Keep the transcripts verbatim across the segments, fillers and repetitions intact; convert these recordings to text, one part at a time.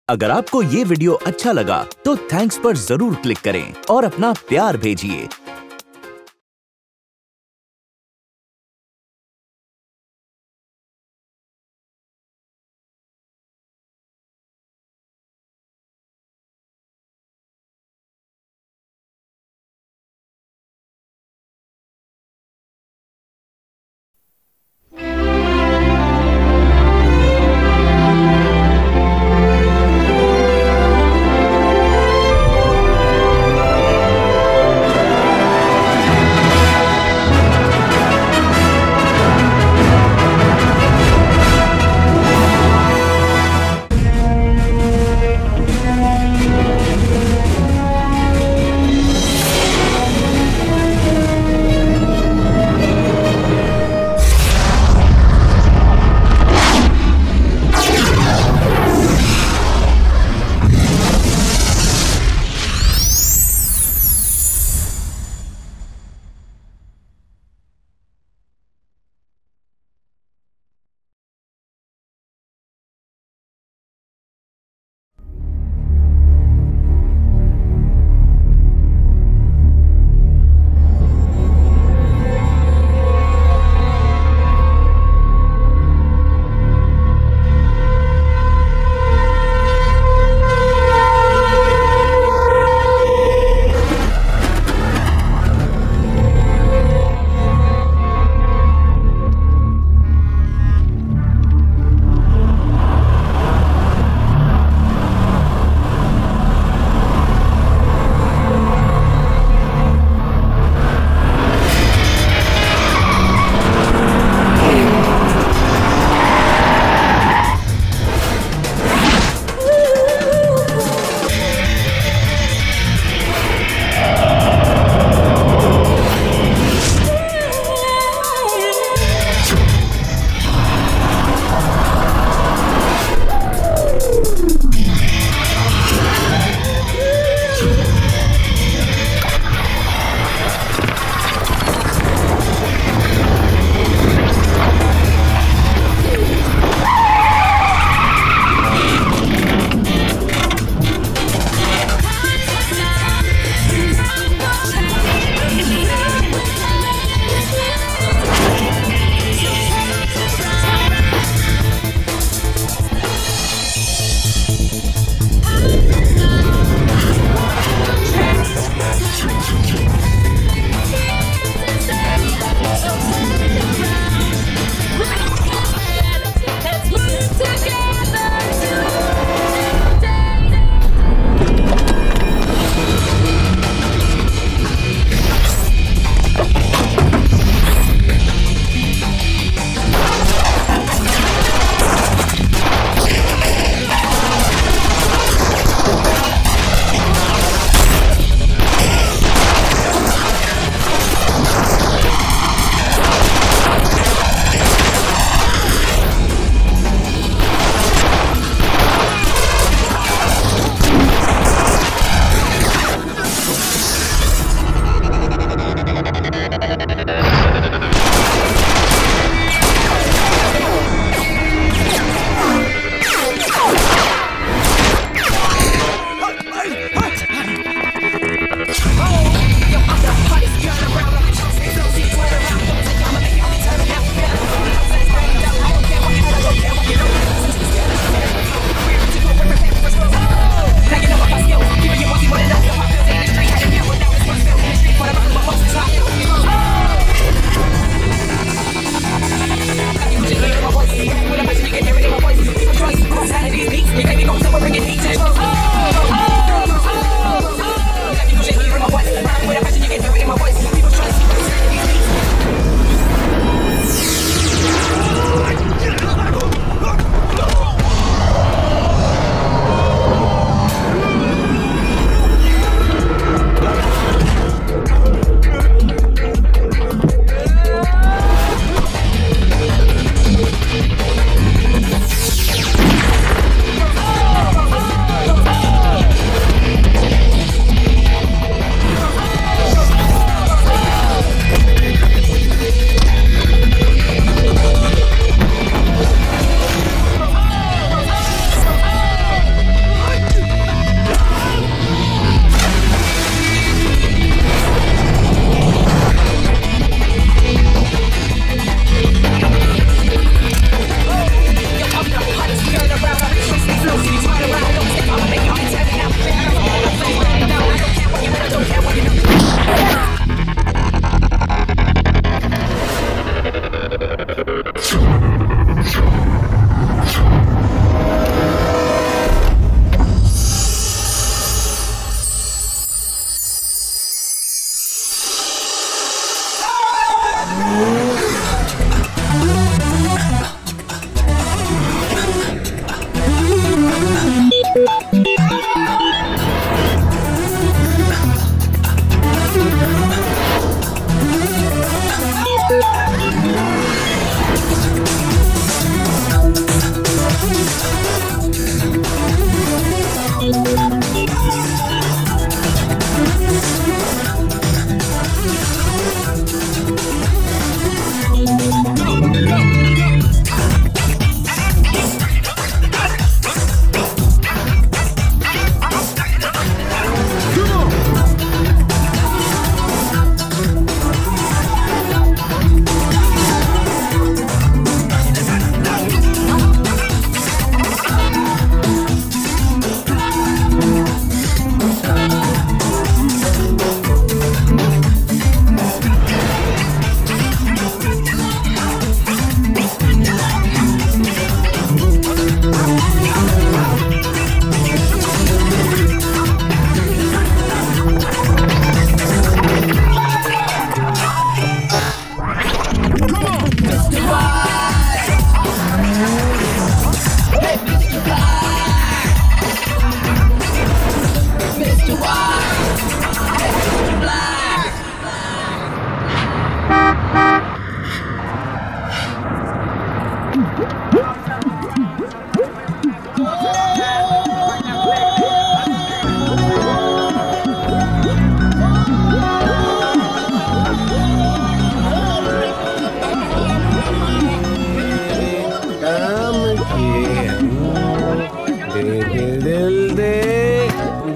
अगर आपको ये वीडियो अच्छा लगा तो थैंक्स पर जरूर क्लिक करें और अपना प्यार भेजिए।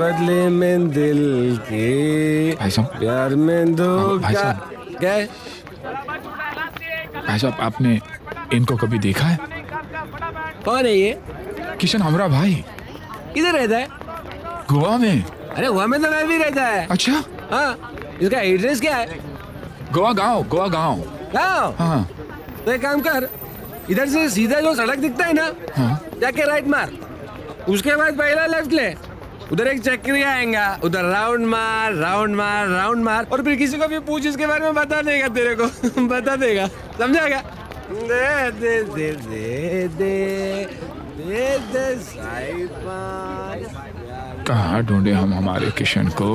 बदले में दिल के भाई साहब, प्यार में धोखा। क्या है भाई साहब, आपने इनको कभी देखा है? कौन है ये? किशन, हमारा भाई। किधर रहता है? गोवा में। अरे गोवा में तो मैं भी रहता है। अच्छा? हाँ, इसका एड्रेस क्या है? गोवा गांव, गोवा गांव। गांव? हाँ। तो एक काम कर, इधर से सीधा जो सड़क दिखता है ना, हाँ। जाके राइट मार, उसके बाद पहला लेफ्ट ले, उधर एक चक्री आएगा, उधर राउंड मार राउंड मार राउंड मार, और फिर किसी को भी पूछ इसके बारे में बता देगा तेरे को। बता देगा, समझाएगा? दे दे दे दे दे दे दे साहिबा। कहाँ ढूंढे हम हमारे किशन को?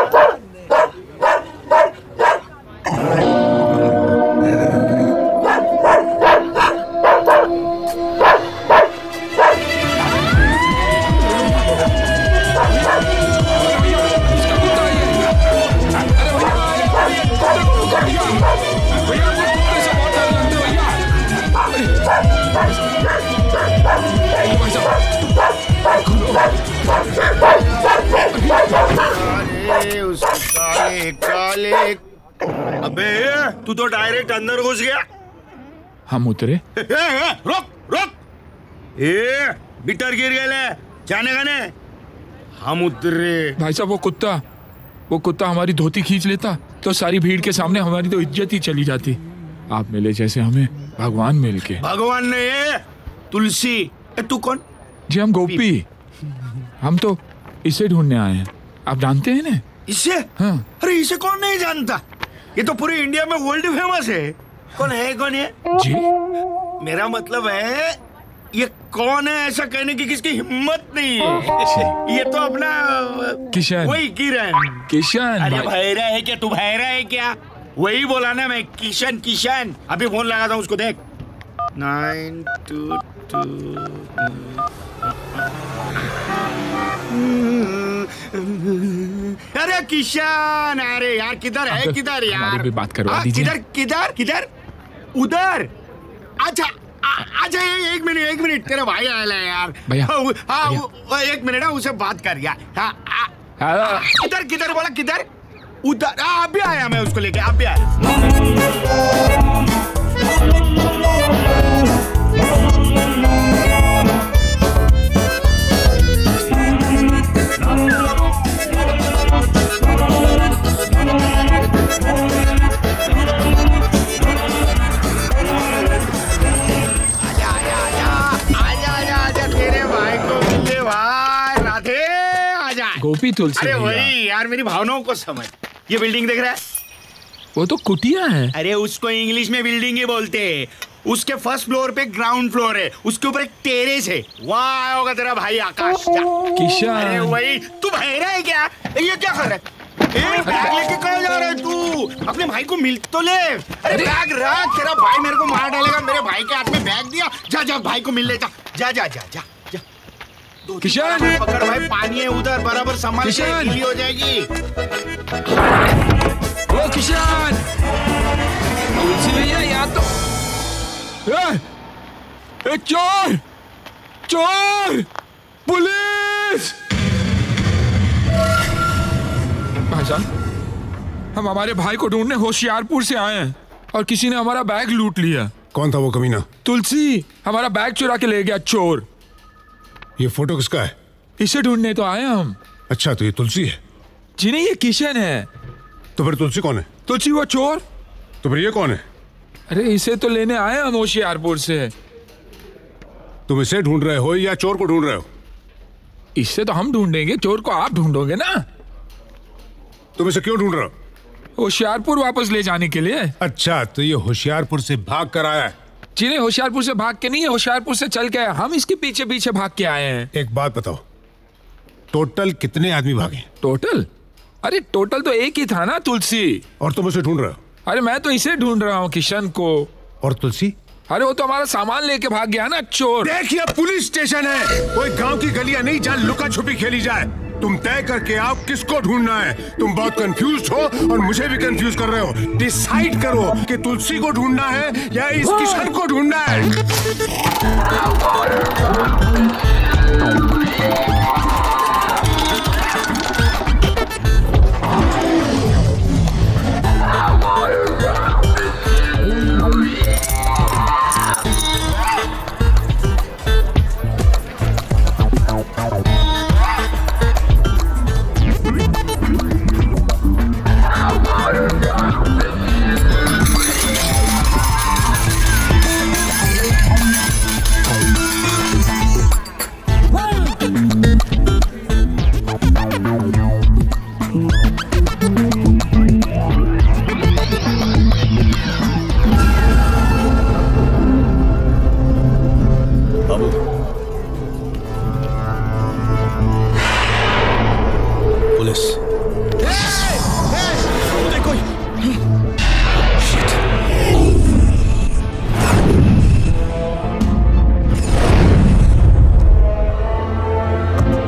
काले काले। अबे तू तो डायरेक्ट अंदर घुस गया। हम उतरे। ए, ए, रुक रुक। ए बिटर गिर गए, जाने का ने। हम उतरे। भाई साहब, वो कुत्ता वो कुत्ता हमारी धोती खींच लेता तो सारी भीड़ के सामने हमारी तो इज्जत ही चली जाती। आप मिले जैसे हमें भगवान मिल के। भगवान ने ये तुलसी। ए, तू कौन? जी हम गोपी। हम तो इसे ढूंढने आए हैं। आप जानते हैं ना इसे? हाँ। अरे इसे कौन नहीं जानता, ये तो पूरे इंडिया में वर्ल्ड फेमस है। कौन है कौन है? जी मेरा मतलब है ये कौन है ऐसा कहने की किसकी हिम्मत नहीं है। ये तो अपना किशन। वही किरण। किशन। अरे भैरा है क्या तू? भैरा है क्या? वही बोला ना मैं, किशन किशन। अभी फोन लगाता हूँ उसको, देख। Nine two two. अरे किशन, अरे यार किधर है? किधर यार? हमारी भी बात करवा दीजिए। किधर किधर किधर? उधर। अच्छा अच्छा एक मिनट एक मिनट, तेरा भाई आया है यार। भैया। हाँ एक मिनट ना, उसे बात कर यार। हाँ किधर किधर बोला? किधर? उधर। अब भी आया मैं उसको लेके, अब भी आया। गोपी तुलसी। अरे वही यार, मेरी भावनाओं को समझ। ये बिल्डिंग देख रहा है? वो तो कुटिया है। अरे उसको इंग्लिश में बिल्डिंग ही बोलते हैं। उसके फर्स्ट फ्लोर पे ग्राउंड फ्लोर है, उसके ऊपर एक टेरेस है, वहाँ आया होगा तेरा भाई आकाश। किशन। अरे वही। तू बहरा है क्या? ये क्या कर रहा है? ए, बैग लेके कहाँ जा रहा है तू? अपने भाई को मिल तो ले। अरे बैग रख, तेरा भाई मेरे को मार डालेगा। मेरे भाई के हाथ में बैग दिया, जा जा भाई को मिल ले। जा जा जा जा जा। किशन पकड़ भाई, पानी है उधर, बराबर संभाल के, गीली हो जाएगी। ओ किशन, तुलसी भैया यहाँ तो। ए, ए, चोर चोर पुलिस। भाई साहब, हम हमारे भाई को ढूंढने होशियारपुर से आए हैं और किसी ने हमारा बैग लूट लिया। कौन था वो कमीना? तुलसी हमारा बैग चुरा के ले गया चोर। ये फोटो किसका है? इसे ढूंढने तो आए हम। अच्छा, तो ये तुलसी है? जी नहीं, ये किशन है। तो फिर तुलसी कौन है? तुलसी वो चोर। तो फिर ये कौन है? अरे इसे तो लेने आए हम होशियारपुर से। तुम इसे ढूंढ रहे हो या चोर को ढूंढ रहे हो? इससे तो हम ढूंढेंगे, चोर को आप ढूंढोगे ना। तुम इसे क्यों ढूंढ रहे हो? होशियारपुर वापस ले जाने के लिए। अच्छा, तो ये होशियारपुर से भाग कर आया है? जी नहीं, होशियारपुर से भाग के नहीं है, होशियारपुर से चल के हम इसके पीछे पीछे भाग के आए हैं। एक बात बताओ, टोटल कितने आदमी भागे? टोटल? अरे टोटल तो एक ही था ना, तुलसी। और तुम उसे ढूंढ रहे हो? अरे मैं तो इसे ढूंढ रहा हूँ, किशन को। और तुलसी? अरे वो तो हमारा सामान लेके भाग गया ना चोर। देखिए, पुलिस स्टेशन है, कोई गांव की गलियां नहीं जहाँ लुका छुपी खेली जाए। तुम तय करके आओ किसको ढूंढना है। तुम बहुत कंफ्यूज हो और मुझे भी कंफ्यूज कर रहे हो। डिसाइड करो कि तुलसी को ढूंढना है या इस किशन को ढूंढना है।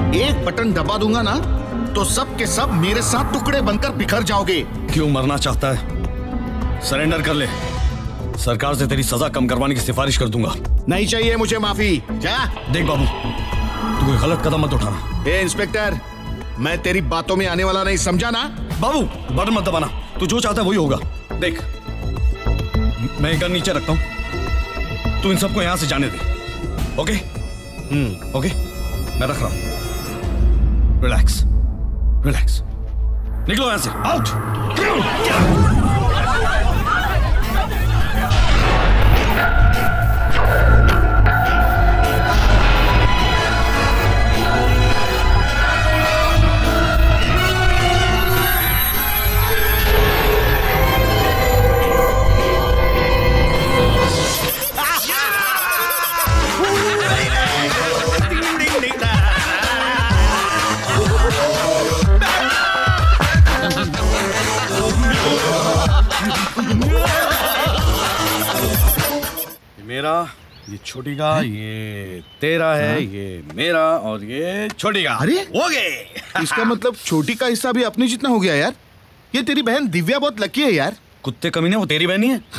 एक बटन दबा दूंगा ना तो सब के सब मेरे साथ टुकड़े बनकर बिखर जाओगे। क्यों मरना चाहता है? सरेंडर कर ले, सरकार से तेरी सजा कम करवाने की सिफारिश कर दूंगा। नहीं चाहिए मुझे माफी, जा। देख बाबू, तू कोई गलत कदम मत उठाना। ए इंस्पेक्टर, मैं तेरी बातों में आने वाला नहीं, समझा ना? बाबू बटन मत दबाना, तू जो चाहता है वही होगा। देख मैं गन नीचे रखता हूं, तू इन सबको यहां से जाने दे। ओके? हम्म ओके, मैं रख रहा हूं। रिलैक्स रिलैक्स, निकलो यहां से, आउट। मेरा, ये छोटी का, ये तेरा है, हाँ? ये मेरा और ये छोटी का। अरे हो गए। इसका मतलब छोटी का हिस्सा भी अपने जितना हो गया यार। ये तेरी बहन दिव्या बहुत लकी है यार। कुत्ते कमीने, वो तेरी बहन ही है।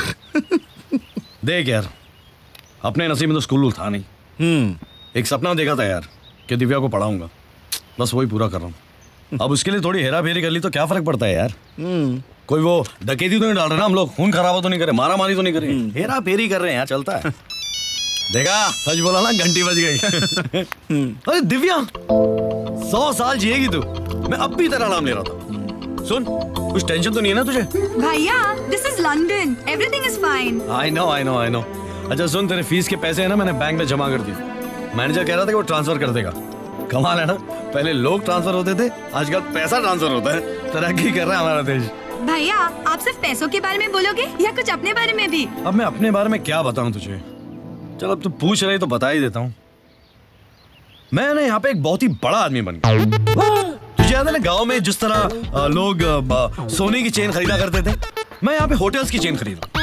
देख यार, अपने नसीब में तो स्कूल था नहीं। हम्म एक सपना देखा था यार कि दिव्या को पढ़ाऊंगा, बस वही पूरा कर रहा हूँ। अब उसके लिए थोड़ी हेरा फेरी कर ली तो क्या फर्क पड़ता है यार। कोई वो डकैती तो नहीं डाल रहे ना हम लोग, खून खराबा तो नहीं करे, मारा मारी तो नहीं करे, हेरा फेरी कर रहे हैं यार, चलता है। देखा, सच बोला ना, घंटी बज गई। अरे दिव्या, सौ साल जिएगी तू, मैं अब भी तेरा नाम ले रहा था। सुन, कुछ टेंशन तो नहीं है ना तुझे? भैया, this is London, everything is fine. I know I know I know. अच्छा सुन, तेरे फीस के पैसे है ना, मैंने बैंक में जमा कर दिए। मैनेजर कह रहा था कि वो ट्रांसफर कर देगा। कमाल है ना, पहले लोग ट्रांसफर होते थे, आजकल पैसा ट्रांसफर होता है। तरक्की कर रहा है हमारा देश। भैया, आप सिर्फ पैसों के बारे में बोलोगे या कुछ अपने बारे में भी? अब मैं अपने बारे में क्या बताऊं तुझे? चल अब तू पूछ रही तो बता ही देता हूँ। मैं ना यहाँ पे एक बहुत ही बड़ा आदमी बन गया। तुझे याद है ना, गांव में जिस तरह आ, लोग आ, सोने की चेन खरीदा करते थे, मैं यहाँ पे होटल्स की चेन खरीदा।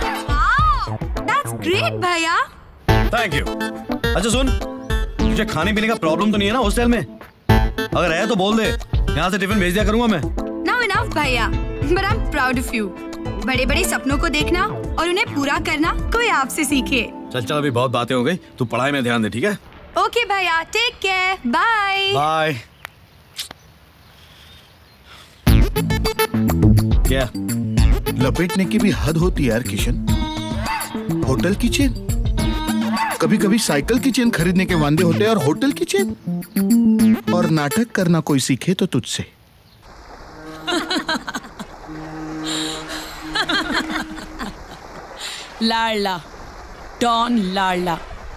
That's great भैया। Thank you. अच्छा सुन, तुझे खाने पीने का प्रॉब्लम तो नहीं है ना हॉस्टल में? अगर है तो बोल दे, यहाँ से टिफिन भेज दिया करूंगा मैं। Now enough भैया, but I'm proud of you। बड़े बड़े सपनों को देखना और उन्हें पूरा करना कोई आपसे सीखे। चल चल, अभी बहुत बातें हो गई, तू पढ़ाई में ध्यान दे, ठीक है? ओके भैया, टेक केयर, बाय। बाय। क्या लपेटने की भी हद होती है यार किशन। होटल की चेन, कभी कभी साइकिल की चेन खरीदने के वांदे होते हैं और होटल की चेन। और नाटक करना कोई सीखे तो तुझसे। लाडला, डॉन लाडला।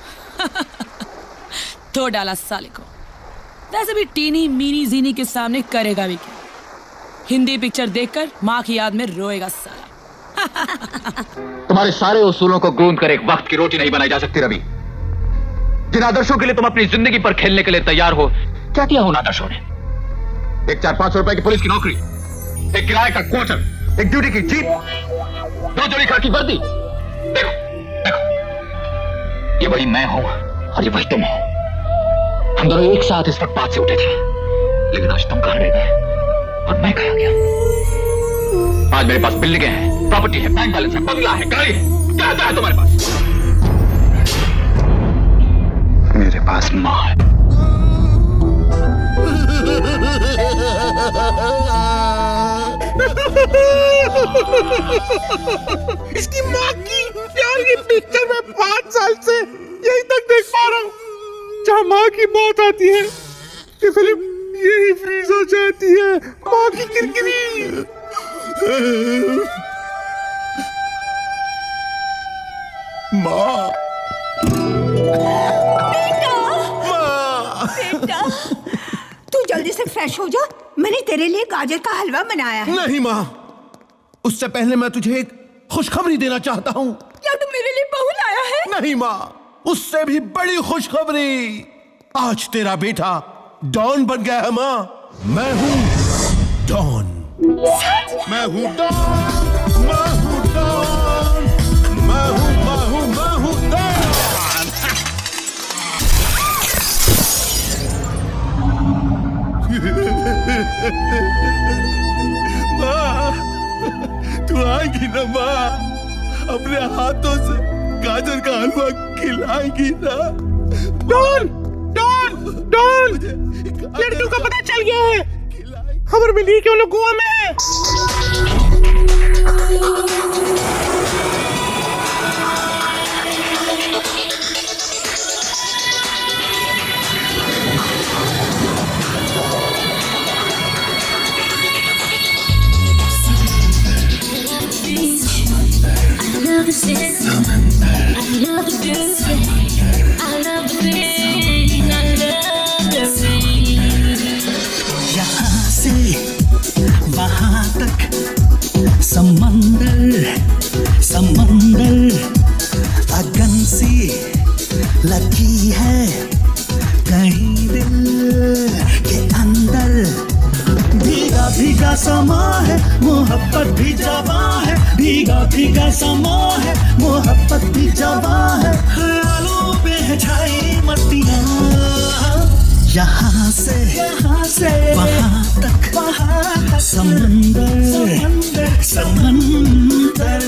तो डाला साले को। वैसे भी टीनी मीनी जीनी के सामने करेगा भी क्या? हिंदी पिक्चर देखकर माँ की याद में रोएगा साला। तुम्हारे सारे उसूलों को गूंद कर एक वक्त की रोटी नहीं बनाई जा सकती रवि। जिन आदर्शों के लिए तुम अपनी जिंदगी पर खेलने के लिए तैयार हो, क्या किया उन आदर्शों ने? एक चार पांच सौ रुपए की पुलिस की नौकरी, एक किराए का क्वार्टर, एक ड्यूटी की जीप, दो जोड़ी खाकी वर्दी। देखो देखो, ये वही मैं हूं और ये वही तुम हो। हम दोनों एक साथ इस फुटपाथ से उठे थे, लेकिन आज तुम कहां रह गए और मैं कहां गया? आज मेरे पास बिल्डिंगें हैं, प्रॉपर्टी है, बैंक बैलेंस है, बंगला है, गाड़ी है, क्या क्या है तुम्हारे पास? मेरे पास मां है। इसकी माँ की यार, ये पिक्चर मैं पांच साल से यहीं तक देख पा रहा हूँ। जहाँ माँ की मौत आती है, ये फिल्म यही फ्रीज हो जाती है। माँ की किरकिरी। माँ, बेटा, माँ, बेटा, तू जल्दी से फ्रेश हो जा। मैंने तेरे लिए गाजर का हलवा बनाया है। नहीं माँ, उससे पहले मैं तुझे एक खुशखबरी देना चाहता हूँ। क्या तू मेरे लिए बहू लाया है? नहीं माँ, उससे भी बड़ी खुशखबरी। आज तेरा बेटा डॉन बन गया है माँ। मैं हूँ डॉन। मैं हूँ डॉन, मैं हूँ डॉन, मैं हूँ मैं हूँ मैं हूँ डॉन। माँ, तू आएगी ना माँ? अपने हाथों से गाजर का हलवा खिलाएगी ना? डॉन, डॉन, डॉन, लड़कियों का पता चल गया है। खबर मिली कि वो लोग गोवा में है। यहाँ से वहाँ तक समंदर समंदर अगन सी लगी है कहीं दिल के अंदर। भीगा भीगा समा है मोहब्बत भी जवा है, भीगा भीगा समा है मोहब्बत भी जवा है। ख्यालों पे है छाई मस्तियाँ, यहाँ से यहाँ से वहाँ तक वहाँ समंदर समंदर समंदर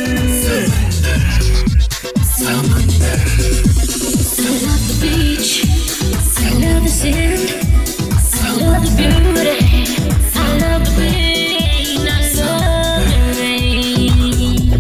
समंदर। I love the beach, I love the sand, I love the beauty, I love the rain, I love the rain.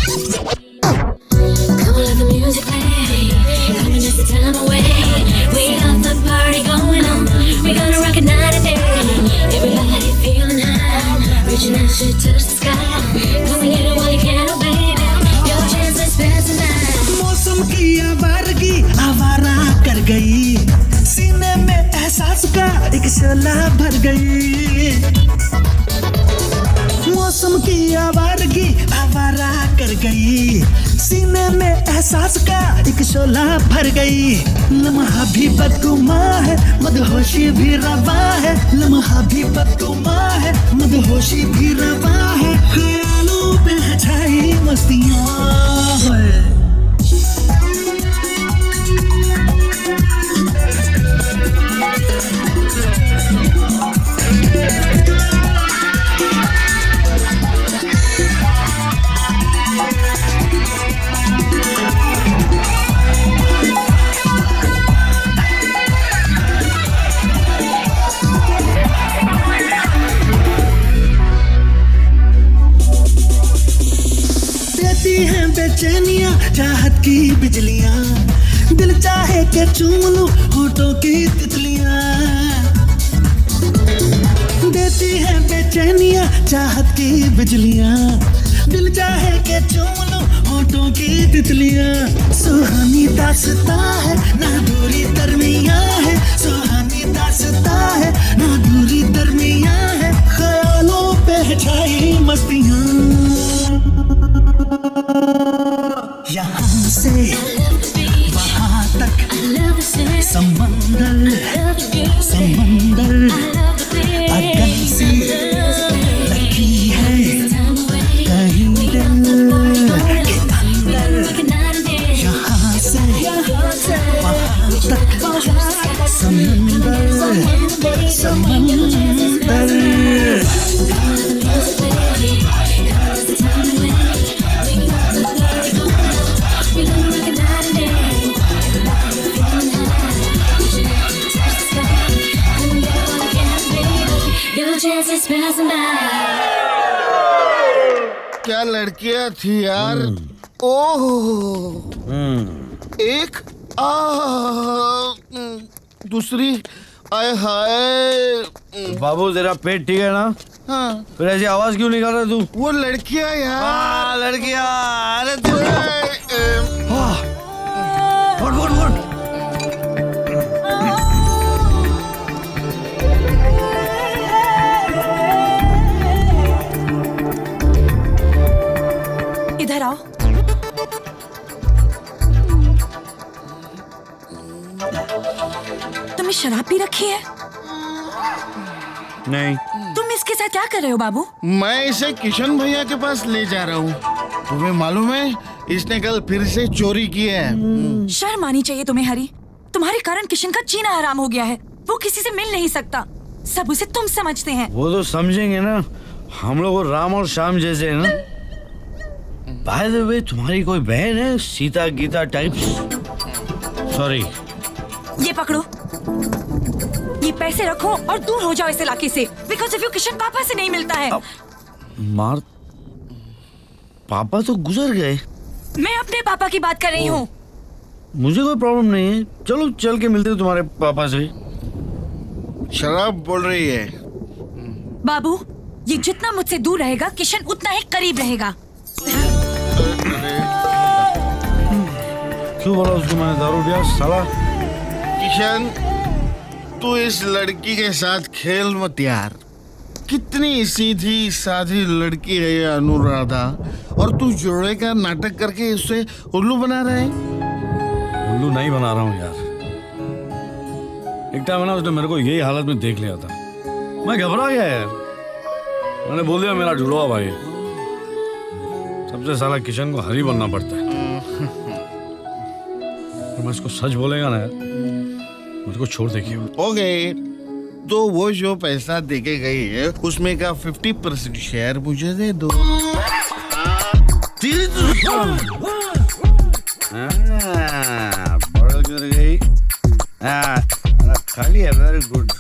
Come on, let the music play, come and just the time away. We got the party going on, we gonna rock it night and day. Everybody feeling high, reaching out to touch the sky. Come and get it while you can, oh baby, your chance is passing by. मौसम की आवारगी आवारा कर गई, सीने में एहसास का एक शोला भर गई। मौसम की आवारगी आवारा कर गई, सीने में एहसास का एक शोला भर गई। लम्हा भी बदगुमा है मदहोशी भी रवा है, लम्हा भी बदगुमा है मदहोशी भी रवा है। ख्यालों पे है छाई मस्तियाँ है। बेचैनियां चाहत की बिजलियां, दिल चाहे के चूम लूं होठों की तितलियां। देती है बेचैनियां चाहत की बिजलियां, दिल चाहे के चूम लूं होठों की तितलियां। सुहानी दास्तां है ना दूरी दरमियां है, सुहानी दास्तां है ना दूरी दरमियां है। ख्यालों पे है छाई मस्तियां, यहाँ से वहाँ तक समंदर समंदर अगन सी लगी है कहीं दिल के अंदर। यहाँ से वहाँ तक समंदर समंदर। क्या लड़कियां थी यार। ओह, एक आ दूसरी आए हाय। बाबू तेरा पेट ठीक है ना? हाँ। फिर ऐसी आवाज क्यों निकाल रहा तू? वो लड़कियां यार। हाँ लड़कियां। अरे तू बोल बोल बोल। इधर आओ। तुमने शराब पी रखी है? नहीं। तुम इसके साथ क्या कर रहे हो बाबू? मैं इसे किशन भैया के पास ले जा रहा हूँ। तुम्हें मालूम है इसने कल फिर से चोरी की है। शर्म आनी चाहिए तुम्हें हरी। तुम्हारे कारण किशन का जीना हराम हो गया है। वो किसी से मिल नहीं सकता, सब उसे तुम समझते हैं। वो तो समझेंगे ना, हम लोग राम और श्याम जैसे हैं ना। बाय द वे, तुम्हारी कोई बहन है सीता गीता टाइप? सॉरी। ये पकड़ो, ये पैसे रखो और दूर हो जाओ इस इलाके से। बिकॉज ऑफ यू किशन पापा से नहीं मिलता है। मार, पापा तो गुजर गए। मैं अपने पापा की बात कर रही हूँ। मुझे कोई प्रॉब्लम नहीं है, चलो चल के मिलते हैं तुम्हारे पापा से। शराब बोल रही है। बाबू, ये जितना मुझसे दूर रहेगा किशन उतना ही करीब रहेगा। क्यों बोला उसको मैंने दारू दिया साला? किशन, तू इस लड़की के साथ खेल मत यार। कितनी सीधी साधी लड़की है ये अनुराधा, और तू जोड़े का नाटक करके उससे उल्लू बना रहा है। उल्लू नहीं बना रहा हूँ यार। एक टाइम ना उसने मेरे को यही हालत में देख लिया था, मैं घबरा गया यार। मैंने बोल दिया मेरा जुड़वा भाई। सबसे साला किशन को हरी बनना पड़ता है। तो मैं इसको सच बोलेगा ना यार, मुझको छोड़ देखिए। ओके, तो वो जो पैसा देके गई है उसमें का फिफ्टी परसेंट शेयर मुझे दे दो। बड़ा कर गई। खाली है, वेरी गुड।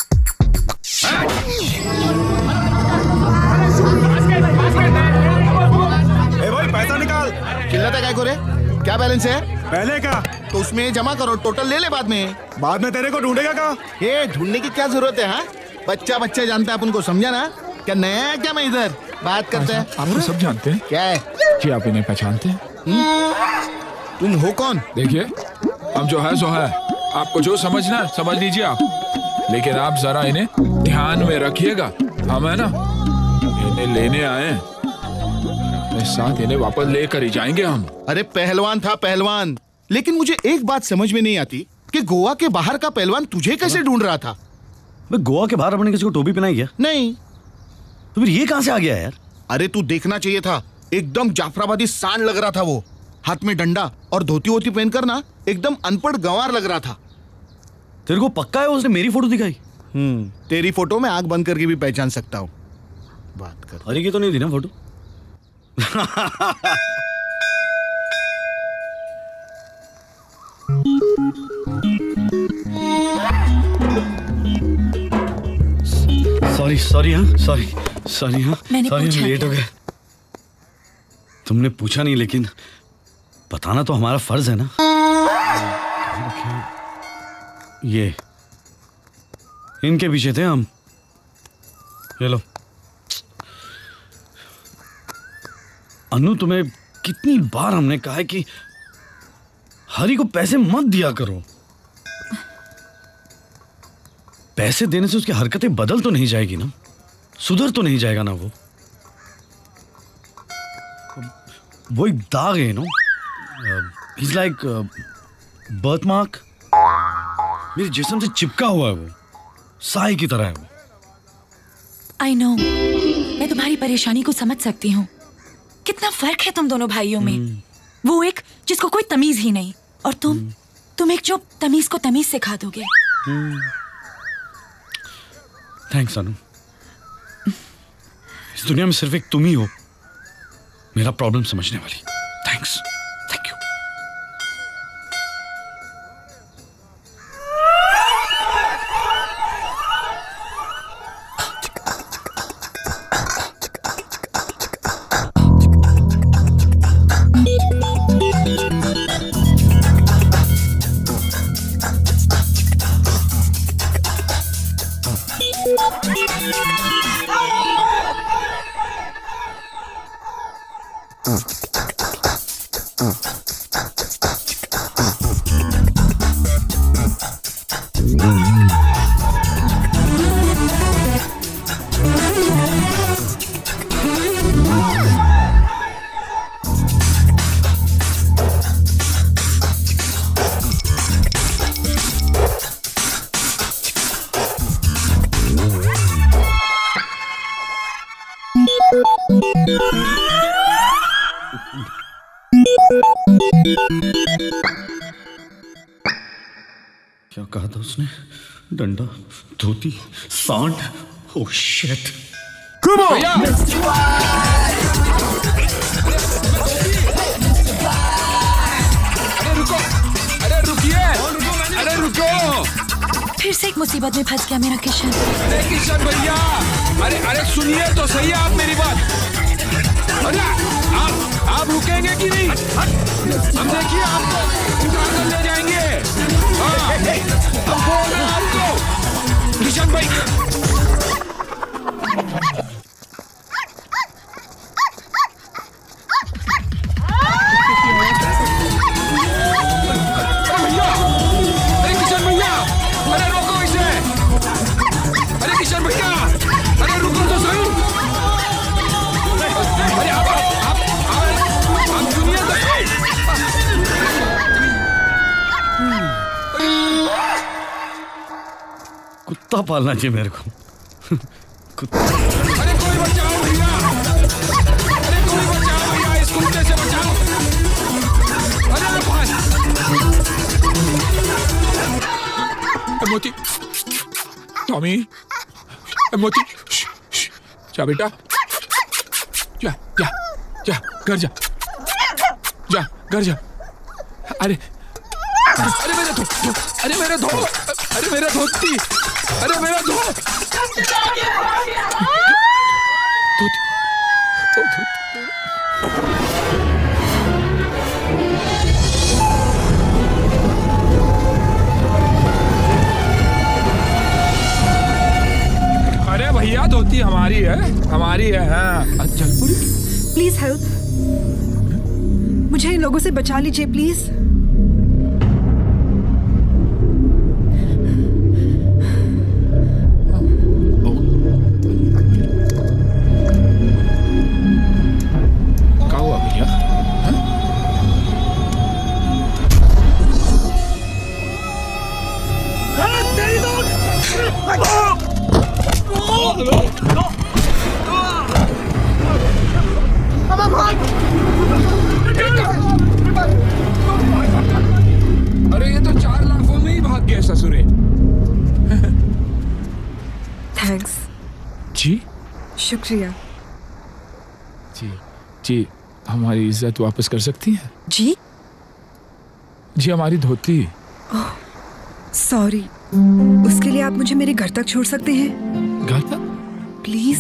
ए भाई, पैसा निकाल। चिल्लाता काय को रे? क्या बैलेंस है? पहले का तो उसमें जमा करो, टोटल ले ले बाद में। बाद में तेरे को ढूंढेगा का? ये ढूंढने की क्या जरूरत है? हाँ, बच्चा बच्चा जानता है अपन को, समझा ना? क्या नया है क्या? मैं इधर बात करते हैं। आप तो सब जानते हैं। क्या है जी? आप इन्हें पहचानते हैं? तुम हो कौन? देखिए, हम जो है सो है। आपको जो समझना है समझ लीजिए आप, लेकिन आप जरा इन्हें ध्यान में रखिएगा। हम है ना, इन्हें लेने आए हैं, साथ इन्हें वापस लेकर ही जाएंगे हम। अरे पहलवान था पहलवान, लेकिन मुझे एक बात समझ में नहीं आती कि गोवा के बाहर का पहलवान तुझे कैसे ढूंढ रहा था? मैं गोवा के बाहर अपने किसी को टोपी पहनाई क्या? नहीं। तो फिर ये कहां से आ गया यार? अरे तू देखना चाहिए था, एकदम जाफराबादी सांड लग रहा था वो। हाथ में डंडा और धोती वोती पहनकर ना एकदम अनपढ़ गंवार लग रहा था। तेरे को पक्का है उसने मेरी फोटो दिखाई? हम्म तेरी फोटो में आंख बंद करके भी पहचान सकता हूँ। बात कर। अरे ये तो नहीं थी ना फोटो? सॉरी सॉरी हाँ सॉरी सॉरी हाँ सॉरी, हम लेट हो गए। तुमने पूछा नहीं, लेकिन बताना तो हमारा फर्ज है ना। ये इनके पीछे थे हम। ये लो। अनु, तुम्हें कितनी बार हमने कहा है कि हरी को पैसे मत दिया करो। पैसे देने से उसकी हरकतें बदल तो नहीं जाएगी ना, सुधर तो नहीं जाएगा ना वो। वो एक दाग है, no is like birth mark. मेरे जिस्म से चिपका हुआ है वो, साई की तरह है वो। आई नो, मैं तुम्हारी परेशानी को समझ सकती हूँ। कितना फर्क है तुम दोनों भाइयों में। वो एक जिसको कोई तमीज ही नहीं, और तुम तुम एक जो तमीज को तमीज सिखा दोगे। थैंक्स अनु। इस दुनिया में सिर्फ एक तुम ही हो मेरा प्रॉब्लम समझने वाली। Thanks, thank you. क्या कहा था उसने? डंडा, धोती, सांड, ओह शिट। Come on! अरे रुको, अरे रुकिए, अरे रुको। फिर से एक मुसीबत में फंस गया मेरा किशन। अरे किशन भैया, अरे अरे सुनिए तो सही आप मेरी बात। अरे आप आप रुकेंगे कि नहीं? हम देखिए आपको उठा कर ले जाएंगे। हाँ, हम बोल रहे हैं आपको, किशन भाई। कुत्ता पालना चाहिए मेरे को। कुत्ता। अरे कोई बचाओ भैया, अरे कोई बचाओ भैया, इस कुत्ते से बचाओ। अरे भाई, मोती, टॉमी, मोती, जा बेटा, जा जा जा घर जा, जा घर जा। अरे अरे मेरे धो, अरे मेरे धो, अरे मेरा धोती, अरे मेरा धो, धोती, धोती। अरे भैया धोती हमारी है, हमारी है। हाँ चल पूरी। प्लीज हेल्प, मुझे इन लोगों से बचा लीजिए प्लीज। अरे ये तो चार लाखों में ही भाग गया ससुरे। थैंक्स। जी शुक्रिया। जी जी हमारी इज्जत वापस कर सकती हैं? जी जी हमारी धोती। ओह सॉरी, उसके लिए आप मुझे मेरे घर तक छोड़ सकते हैं? घर तक? प्लीज।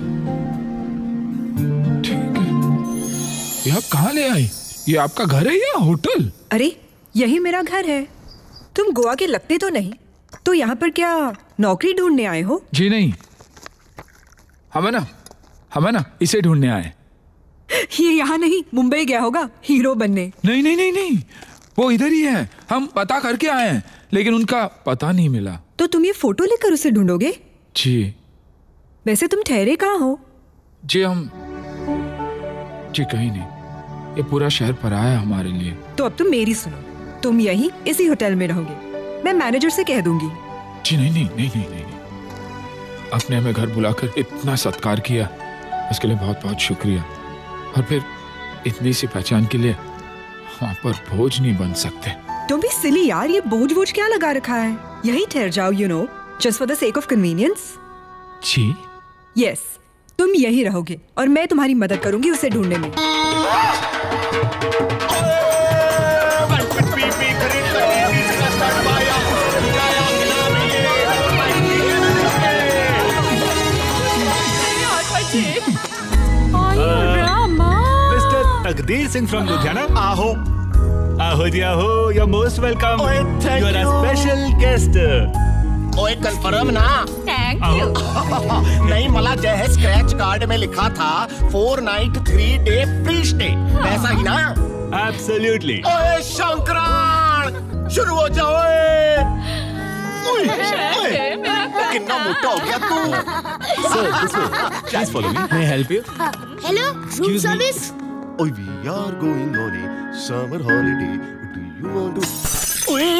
ठीक है। ये आप कहाँ ले आई? ये आपका घर है या होटल? अरे यही मेरा घर है। तुम गोवा के लगते तो नहीं, तो यहाँ पर क्या नौकरी ढूंढने आए हो? जी नहीं, हमें ना हमें ना इसे ढूंढने आए। ये यहाँ नहीं, मुंबई गया होगा हीरो बनने। नहीं नहीं नहीं नहीं, वो इधर ही है। हम पता करके आए हैं, लेकिन उनका पता नहीं मिला। तो तुम ये फोटो लेकर उसे ढूंढोगे? जी। वैसे तुम ठहरे कहाँ हो? जी हम जी कहीं नहीं, ये पूरा शहर पराया है हमारे लिए। तो अब तुम मेरी सुनो, तुम यहीं इसी होटल में रहोगे। मैं मैनेजर से कह दूंगी। जी नहीं नहीं नहीं नहीं नहीं, नहीं। आपने हमें घर बुलाकर इतना सत्कार किया, उसके लिए बहुत बहुत शुक्रिया। और फिर इतनी सी पहचान के लिए वहाँ पर बोझ नहीं बन सकते। तुम भी सिली यार, ये बोझ बोझ क्या लगा रखा है? यही ठहर जाओ, you know, just for the sake of convenience. जी यस, तुम यही रहोगे और मैं तुम्हारी मदद करूंगी उसे ढूंढने में। मिस्टर तकदीर सिंह फ्रॉम लुधियाना। आहो आहो जी आहो, you are most welcome. You are a special guest. ओए कंफर्म ना? Thank you. नहीं, मला जय स्क्रैच कार्ड में लिखा था four night three day free stay, ऐसा ही ना? एब्सोल्युटली। ओए शंकरान, शुरू हो जाओ। कितना मोटा हो गया तू। Sir this way, please follow me. May I help you? Hello, room service. Oh, we are going on a summer holiday. Do you want to? ओए,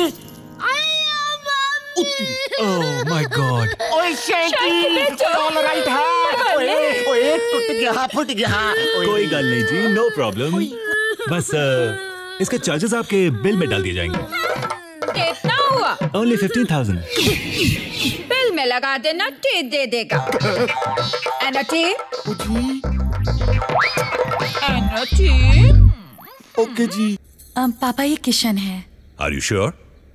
Oh my God. ओए शेटी, ऑल राइट है। ओए ओए टूट गया, फट गया। कोई गल नहीं जी, नो प्रॉब्लम। बस uh, इसके चार्जेस आपके बिल में डाल दिए जाएंगे। कितना हुआ? Only fifteen thousand. बिल में लगा देना, टी दे देगा। एना टी? एना टी? ओके जी। um, पापा ये किशन है। Are you sure?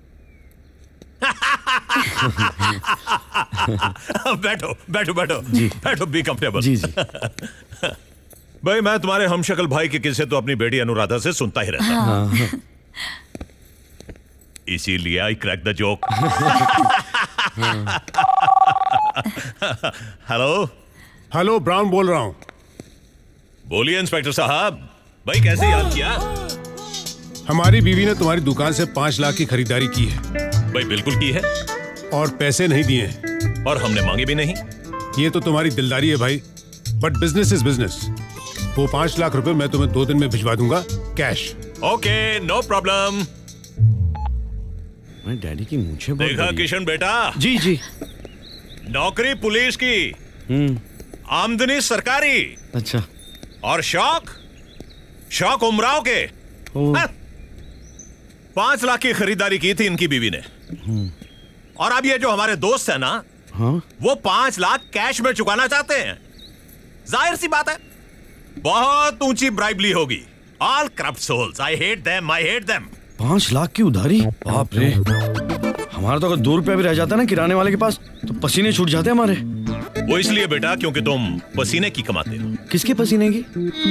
बैठो बैठो बैठो जी बैठो बी कंफर्टेबल जी जी भाई मैं तुम्हारे हमशक्ल भाई के किस्से तो अपनी बेटी अनुराधा से सुनता ही रहता हाँ। इसीलिए I crack the joke hello hello Brown बोल रहा हूं। बोलिए इंस्पेक्टर साहब, भाई कैसे याद किया? हमारी बीवी ने तुम्हारी दुकान से पांच लाख की खरीदारी की है। भाई बिल्कुल की है। और पैसे नहीं दिए और हमने मांगे भी नहीं। ये तो तुम्हारी दिलदारी है भाई, बट बिजनेस इज बिजनेस। वो पांच लाख रुपए मैं तुम्हें दो दिन में भिजवा दूंगा कैश। Okay no problem. मैं डैडी की मुझे देखा किशन बेटा? जी जी। नौकरी पुलिस की, आमदनी सरकारी। अच्छा। और शौक शौक उमराव के। हाँ। पांच लाख की खरीदारी की थी इनकी बीवी ने। और अब ये जो हमारे दोस्त है ना, हाँ? वो पांच लाख कैश में चुकाना चाहते हैं। जाहिर सी बात है बहुत ऊंची ब्राइबली होगी। All corrupt souls, I hate them, I hate them. पांच लाख की उधारी, बाप रे। हमारा तो अगर दो रुपया भी रह जाता ना किराने वाले के पास तो पसीने छूट जाते हमारे। वो इसलिए बेटा क्योंकि तुम पसीने की कमाते हो। किसके पसीने की?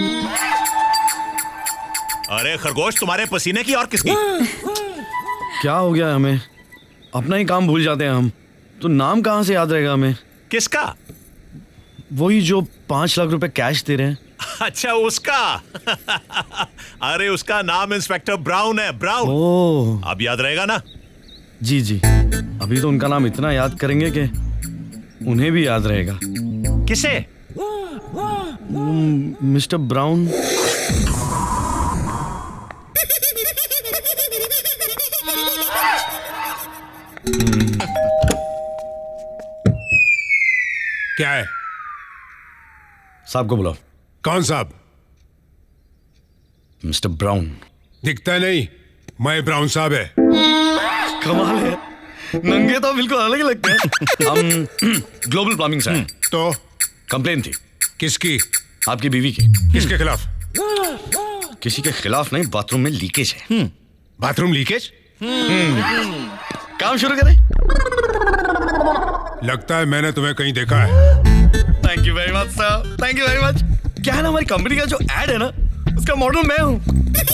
अरे खरगोश, तुम्हारे पसीने की और किसकी? क्या हो गया है हमें? अपना ही काम भूल जाते हैं हम तो नाम कहाँ से याद रहेगा हमें? किसका? वही जो पांच लाख रुपए कैश दे रहे हैं। अच्छा उसका। अरे उसका नाम इंस्पेक्टर ब्राउन है, ब्राउन। ओह। अब याद रहेगा ना? जी जी। अभी तो उनका नाम इतना याद करेंगे कि उन्हें भी याद रहेगा। किसे? Mister Brown. क्या है? साहब को बुलाओ। कौन साहब? Mister Brown. दिखता नहीं, मैं ब्राउन साहब है। कमाल है, नंगे तो बिल्कुल अलग ही लगते हैं। हम ग्लोबल प्लम्बिंग से हैं। तो कंप्लेन थी। किसकी? आपकी बीवी की। किसके खिलाफ? किसी के खिलाफ नहीं, बाथरूम में लीकेज है। Bathroom leakage? काम शुरू करें? लगता है मैंने तुम्हें कहीं देखा है। Thank you very much sir, thank you very much. क्या है ना, हमारी कंपनी का जो एड है ना, उसका मॉडल मैं हूँ।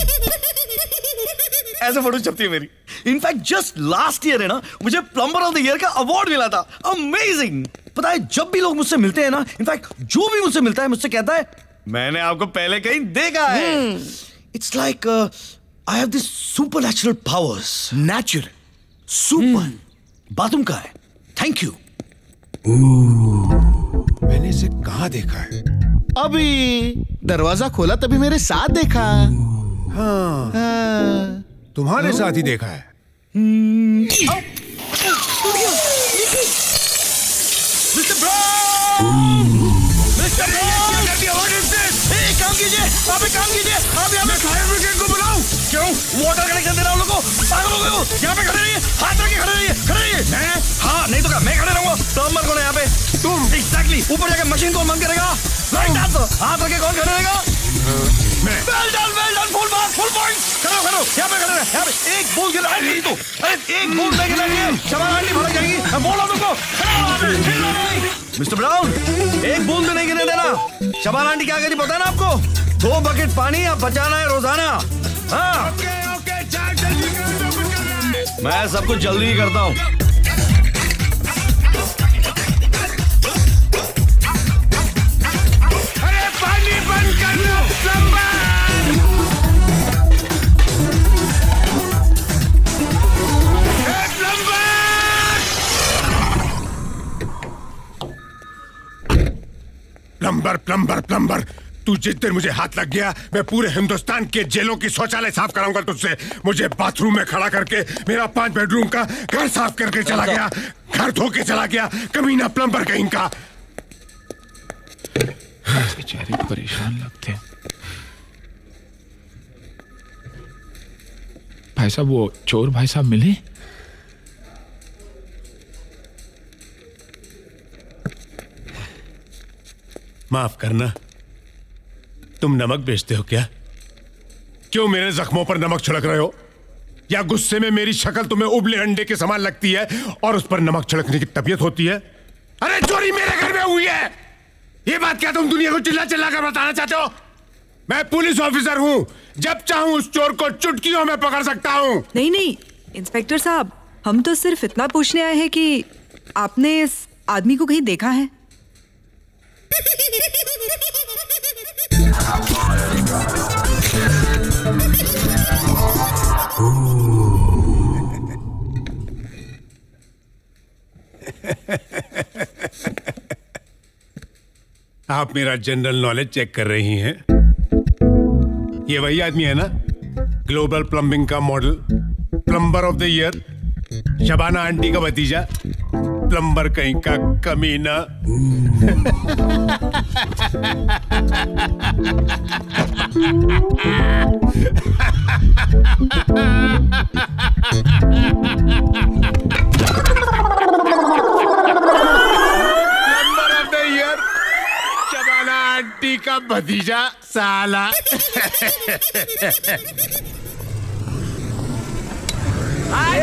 ऐसे फोटो छपती है मेरी। इनफैक्ट जस्ट लास्ट ईयर है ना, मुझे प्लम्बर ऑफ द ईयर का अवार्ड मिला था। अमेजिंग। पता है जब भी लोग मुझसे मिलते हैं ना, इनफैक्ट जो भी मुझसे मिलता है मुझसे कहता है मैंने आपको पहले कहीं देखा है। It's like I have this supernatural powers. Natural super. Bathroom का है। Thank you. मैंने इसे कहाँ देखा है? अभी दरवाजा खोला तभी मेरे साथ देखा। हाँ, हाँ। तुम्हारे साथ ही देखा है। Mister Brown! Mister Brown! एक काम कीजिए, आप एक काम कीजिए, आप यहाँ पे फायर ब्रिगेड को बुलाओ। क्यों? वाटर कनेक्शन दे रहा हूँ लोगों को। पागल हो गए हो? यहाँ पे खड़े रहिए, हाथ रखिए, खड़े रहिए, खड़े रहिए। मैं? हाँ, नहीं तो क्या, मैं खड़े रहूँगा। प्लम्बर कौन है यहाँ पे? तुम। एग्जैक्टली। ऊपर जाके मशीन कौन बंद करेगा? लाइट डाल दो। हाथ रखे कौन खड़े रहेगा? मैं। Well done, well done, full marks, full points. खड़े हो, खड़े हो, यहाँ पे खड़े रहे, यहाँ पे। एक बूंद गिरा नहीं तो, अरे एक बूंद नहीं गिराएंगे, शबाना आंटी भड़क जाएगी। मैं बोल रहा हूँ तुमको, खड़े हो वहाँ पे, हिलना नहीं। मिस्टर ब्राउन, एक बूंद भी नहीं गिरने देना। शबाना आंटी क्या कहती पता है ना आपको? दो बकेट पानी अब बचाना है रोजाना। हाँ। ओके ओके, चार जल्दी करो। मैं सब कुछ जल्दी ही करता हूँ। अरे पानी बंद कर दो, प्लम्बर! ए, प्लम्बर! प्लम्बर प्लम्बर प्लम्बर, तू जिस दिन मुझे हाथ लग गया मैं पूरे हिंदुस्तान के जेलों की शौचालय साफ कराऊंगा तुझसे। मुझे बाथरूम में खड़ा करके मेरा पांच बेडरूम का घर साफ करके चला गया, घर धो के चला गया, कमीना प्लम्बर कहीं का। बेचारे परेशान लगते हैं। भाई साहब, वो चोर भाई साहब मिले? माफ करना, तुम नमक बेचते हो क्या? क्यों मेरे जख्मों पर नमक छिड़क रहे हो? या गुस्से में मेरी शक्ल तुम्हें उबले अंडे के समान लगती है और उस पर नमक छिड़कने की तबीयत होती है? अरे चोरी मेरे घर में हुई है, ये बात क्या तुम दुनिया को चिल्ला चिल्ला कर बताना चाहते हो? मैं पुलिस ऑफिसर हूँ, जब चाहूँ उस चोर को चुटकियों में पकड़ सकता हूँ। नहीं नहीं इंस्पेक्टर साहब, हम तो सिर्फ इतना पूछने आए हैं कि आपने इस आदमी को कहीं देखा है? आप मेरा जनरल नॉलेज चेक कर रही हैं? ये वही आदमी है ना, ग्लोबल प्लम्बिंग का model, plumber of the year, Shabana aunty का भतीजा, प्लम्बर कहीं का कमीना। Plumber of the year, Shabana aunty का भतीजा साला। Hi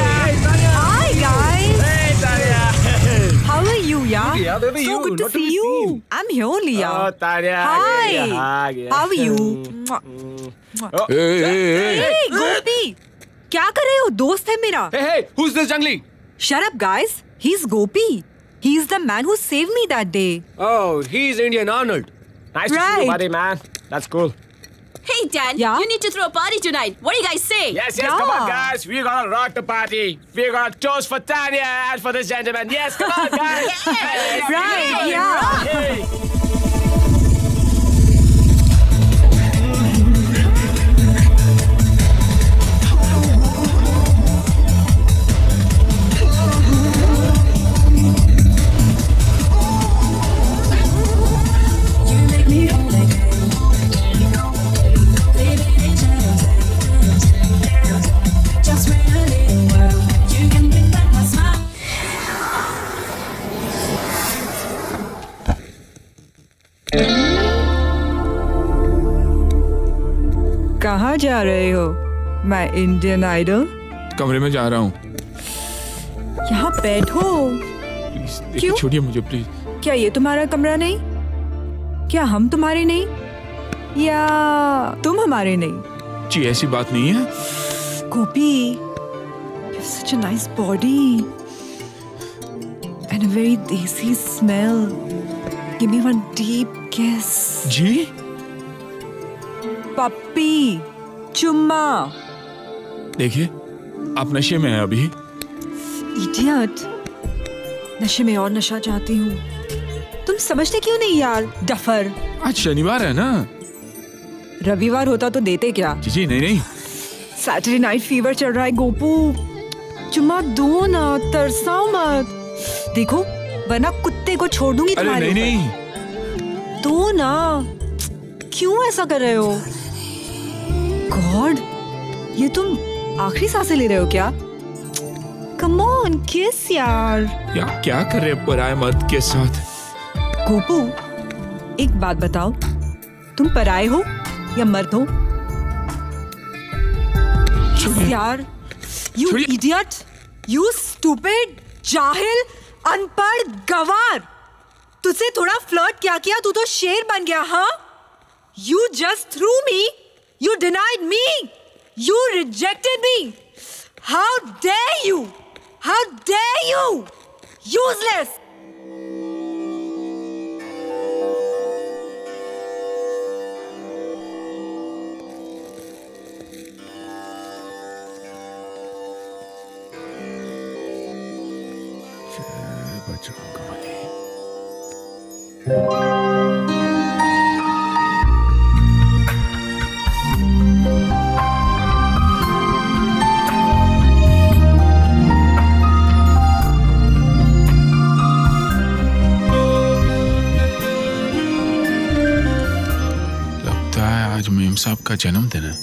guys. Hey Tanya. How are you, yeah? Yeah, baby, so you. good to Not see to you. see. I'm here only, yeah. Oh, Tanya. Hi. Yeah. How are you? Oh. Hey, hey, hey. Hey, Gopi. क्या कर रहे हो? दोस्त है मेरा. Hey, hey, who's this jungly? Shut up, guys. He's Gopi. He's the man who saved me that day. Oh, he's Indian Arnold. Nice to see you, buddy, man. That's cool. Hey, Dan, yeah? you need to throw a party tonight. What do you guys say? Yes, yes, yeah. come on, guys. We're gonna rock the party. We're gonna toast for Tanya and for this gentleman. Yes, come on, guys. Yes. Right, yeah. Hey. कहाँ जा रहे हो? मैं Indian idol? कमरे में जा रहा हूँ। यहाँ बैठो। क्यों? छोड़िए मुझे प्लीज। क्या ये तुम्हारा कमरा नहीं? क्या हम तुम्हारे नहीं? या तुम हमारे नहीं? जी ऐसी बात नहीं है। गोपी, you have such a nice body and a very desi smell. Give me one deep kiss. जी? पप्पी, चुम्मा। देखिए, आप नशे में हैं अभी। इडियट, नशे में और नशा चाहती हूँ। तुम समझते क्यों नहीं यार, डफर। आज शनिवार है ना? रविवार होता तो देते क्या? जी जी नहीं नहीं। सैटरडे नाइट फीवर चल रहा है गोपू। चुम्मा दो ना, तरसाओ मत। देखो, वरना कुत्ते को छोड़ दूंगी तुम्हारे ऊपर। नहीं नहीं। दो ना। क्यों ऐसा कर रहे हो? गॉड, ये तुम आखिरी सांसें ले रहे हो क्या? कम ऑन किस यार। यार क्या कर रहे पराये मर्द के साथ? गोपू, एक बात बताओ, तुम पराये हो या मर्द हो? यार, यू इडियट, यू स्टूपिड, जाहिल, अनपढ़, गवार। तुझसे थोड़ा फ्लर्ट क्या किया, तू तो शेर बन गया। हाँ, you just threw me, you denied me, you rejected me. How dare you? How dare you? Useless. साहब का जन्मदिन है।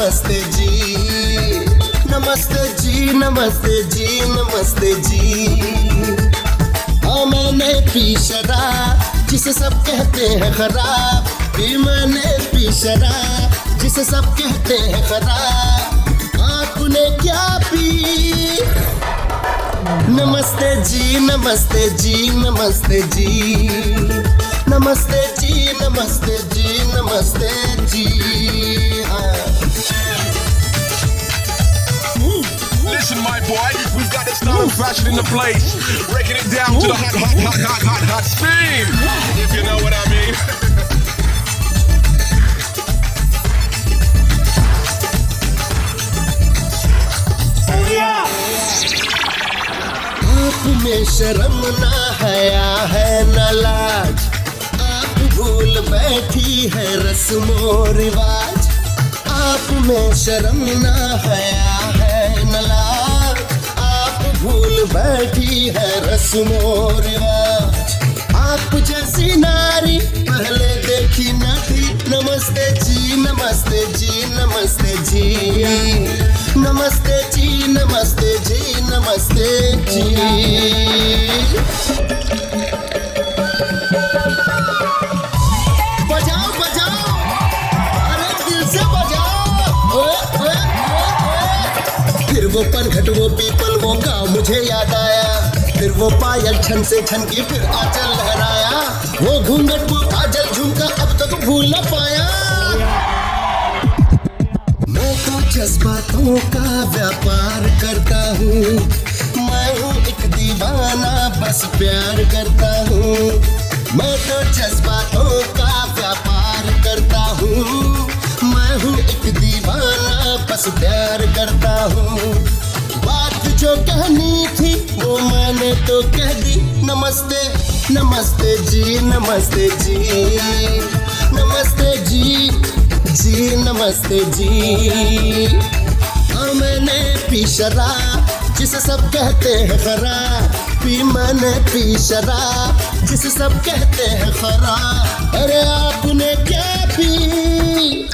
नमस्ते जी, नमस्ते जी, नमस्ते जी, नमस्ते जी। हाँ मैंने पी शराब जिसे सब कहते हैं खराब, भी मैंने पी शराब जिसे सब कहते हैं खराब। आपने क्या पी? नमस्ते जी, नमस्ते जी, नमस्ते जी, नमस्ते जी, नमस्ते जी, नमस्ते जी। हाँ। Listen, my boy, we've got the style of fashion in the place, breaking it down to the hot, hot, hot, hot, hot, hot steam, if you know what I mean. आप में शर्म ना हया है न लाज, आप भूल बैठी है रस्मो रिवाज। आप में शर्म ना हया है न लाज, आप भूल बैठी है रस्मो रिवाज। आप जैसी नारी पहले देखी न थी। नमस्ते जी, नमस्ते जी, नमस्ते जी, नमस्ते जी, नमस्ते जी, नमस्ते जी। बजाओ बजाओ, अरे दिल से बजाओ। ओए ओए ओए। फिर वो पनघट वो पीपल वो गाँव मुझे याद आया, फिर वो पायल छन से छन की फिर आंचल लहराया, वो घूंघट वो काजल झुमका अब तक भूल न पाया। मैं तो जज्बातों का व्यापार करता हूँ, मैं हूँ एक दीवाना बस प्यार करता हूँ। मैं तो जज्बातों का व्यापार करता हूँ, मैं हूँ एक दीवाना बस प्यार करता हूँ। बात जो कहनी थी वो मैंने तो कह दी। नमस्ते नमस्ते जी, नमस्ते जी, नमस्ते जी, जी नमस्ते जी। हाँ मैंने पी शराब जिसे सब कहते हैं खराब, पी मैंने पी शराब जिसे सब कहते हैं खराब। अरे आपने क्या पी?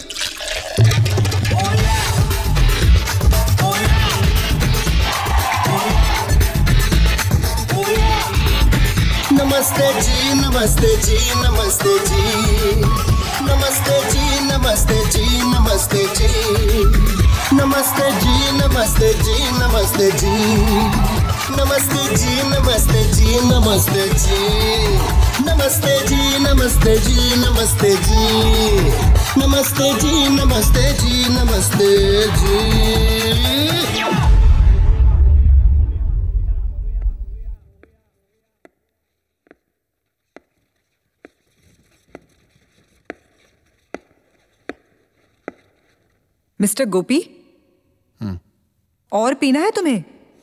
नमस्ते जी, नमस्ते जी, नमस्ते जी, नमस्ते जी, नमस्ते जी, नमस्ते जी, नमस्ते जी, नमस्ते जी, नमस्ते जी, नमस्ते जी, नमस्ते जी, नमस्ते जी, नमस्ते जी, नमस्ते जी, नमस्ते जी, नमस्ते जी, नमस्ते जी, नमस्ते जी। मिस्टर गोपी, और पीना है तुम्हें?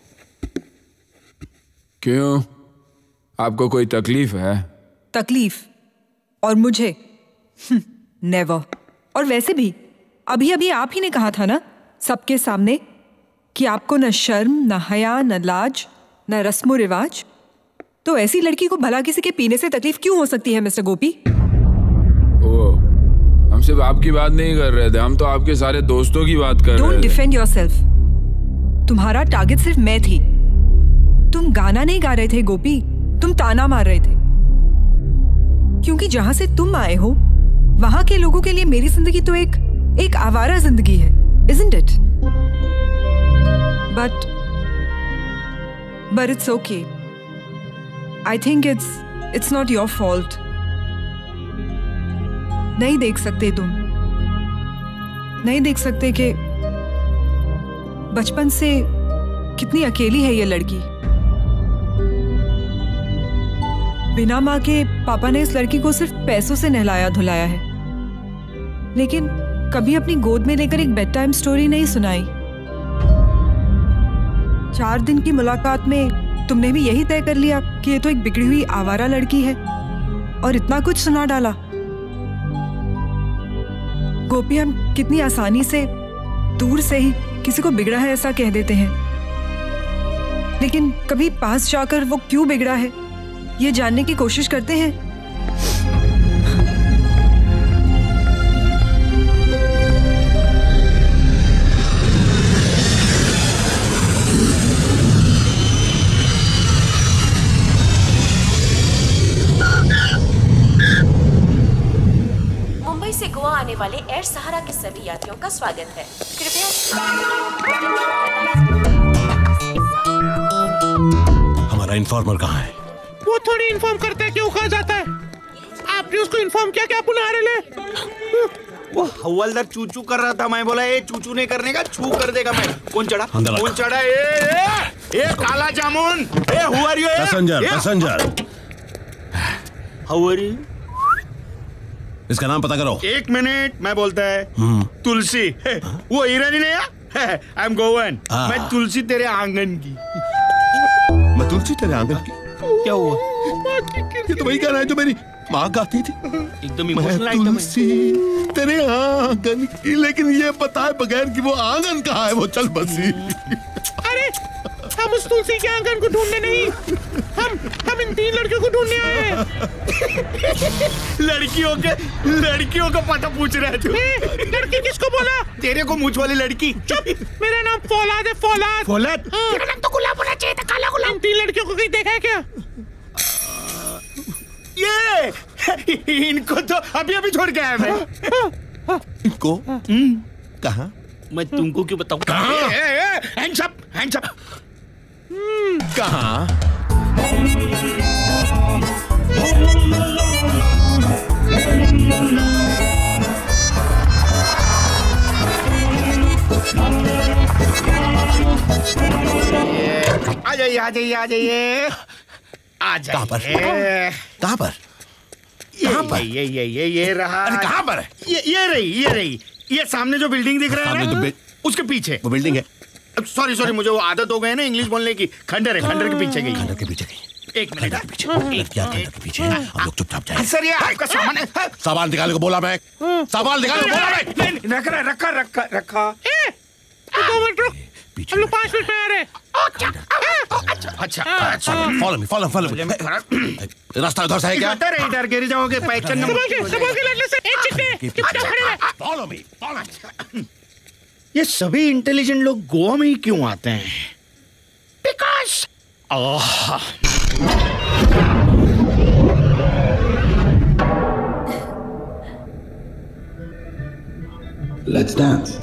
क्यों, आपको कोई तकलीफ है? तकलीफ? और मुझे? नेवर। और वैसे भी अभी अभी आप ही ने कहा था ना सबके सामने कि आपको न शर्म न हया न लाज न रस्मो रिवाज, तो ऐसी लड़की को भला किसी के पीने से तकलीफ क्यों हो सकती है मिस्टर गोपी? ओ, हम सिर्फ आपकी बात नहीं कर रहे थे, हम तो आपके सारे दोस्तों की बात कर रहे थे। Don't defend yourself. तुम्हारा टारगेट सिर्फ मैं थी। तुम गाना नहीं गा रहे थे गोपी, तुम ताना मार रहे थे। क्योंकि जहां से तुम आए हो वहां के लोगों के लिए मेरी जिंदगी तो एक एक आवारा जिंदगी है, isn't it? But but it's okay. I think it's it's not your fault. नहीं देख सकते तुम, नहीं देख सकते कि बचपन से कितनी अकेली है ये लड़की। बिना माँ के पापा ने इस लड़की को सिर्फ पैसों से नहलाया धुलाया है, लेकिन कभी अपनी गोद में लेकर एक बेड टाइम स्टोरी नहीं सुनाई। चार दिन की मुलाकात में तुमने भी यही तय कर लिया कि ये तो एक बिगड़ी हुई आवारा लड़की है, और इतना कुछ सुना डाला। गोपी, हम कितनी आसानी से दूर से ही किसी को बिगड़ा है ऐसा कह देते हैं, लेकिन कभी पास जाकर वो क्यों बिगड़ा है ये जानने की कोशिश करते हैं? वाले एयर सहारा के सभी यात्रियों का स्वागत है। कृपया हमारा इन्फॉर्मर कहाँ है? वो थोड़ी इन्फॉर्म करता है क्यों कहा जाता है। आपने उसको इन्फॉर्म किया क्या पुनः ले? वो हवलदार चूचू कर रहा था, मैं बोला ये चूचू नहीं करने का, छू कर देगा मैं। कौन चढ़ा? कौन चढ़ा? ए, ए, ए काला जामुन, ए who are you? Passenger, passenger. How are you? इसका नाम पता करो। एक मिनट, मैं बोलता है तुलसी। वो ईरानी नहीं है? I am Goan. मैं तुलसी तेरे आंगन की। मैं तुलसी तेरे आंगन की? क्या हुआ? ये तो वही गाना है जो मेरी माँ गाती थी। एकदम इमोशनल आइटम है। तुलसी तेरे आंगन की, लेकिन ये बताए बगैर कि वो आंगन कहाँ है वो चल बसी। अरे हम उस तुलसी के आंगन को ढूंढने नहीं, हम हम इन तीन लड़कियों को ढूंढने आए हैं। लड़कियों के लड़कियों का पता पूछ रहे थे। लड़की किसको बोला? तेरे को मूंछ वाली लड़की। चुप, मेरा नाम फौलाद है। फौलाद। फौलाद? तेरा नाम तो गुलाब होना चाहिए था, काला गुलाब। इन तीन लड़कियों को कहीं देखा है क्या? ये इनको तो अभी अभी छोड़ के आया मैं। इनको? कहाँ? मैं तुमको क्यों बताऊं? कहाँ? Hands up, hands up. कहाँ? आ जाइए, आ जाइए, आ जाइए, आ जाइए। कहाँ पर? कहाँ पर? कहाँ पर? ये ये ये ये रहा। अरे कहाँ पर है? ये ये रही, ये रही, ये सामने जो बिल्डिंग दिख रहा है ना, उसके पीछे। वो बिल्डिंग है? सॉरी सॉरी, मुझे वो आदत हो गई ना इंग्लिश बोलने की। खंडर है, खंडर के पीछे गई। खंडर के पीछे गई। एक मिनट के पीछे। क्या खंडर के पीछे? हम लोग चुपचाप जाए। सर ये आपका सामान है। सामान निकालने को बोला मैं। सामान निकालने को बोला मैं। रखा रखा रखा रखा। दो मिनट रुक, हम लोग पाँच मिनट में आ रहे हैं। अच्छा अच्छा, फॉलो मी, फॉलो फॉलो। रास्ता उधर से है क्या? इधर है, इधर गिर जाओगे। पहचान नंबर फॉलो मी, फॉलो। ये सभी इंटेलिजेंट लोग गोवा में ही क्यों आते हैं? Because let's dance.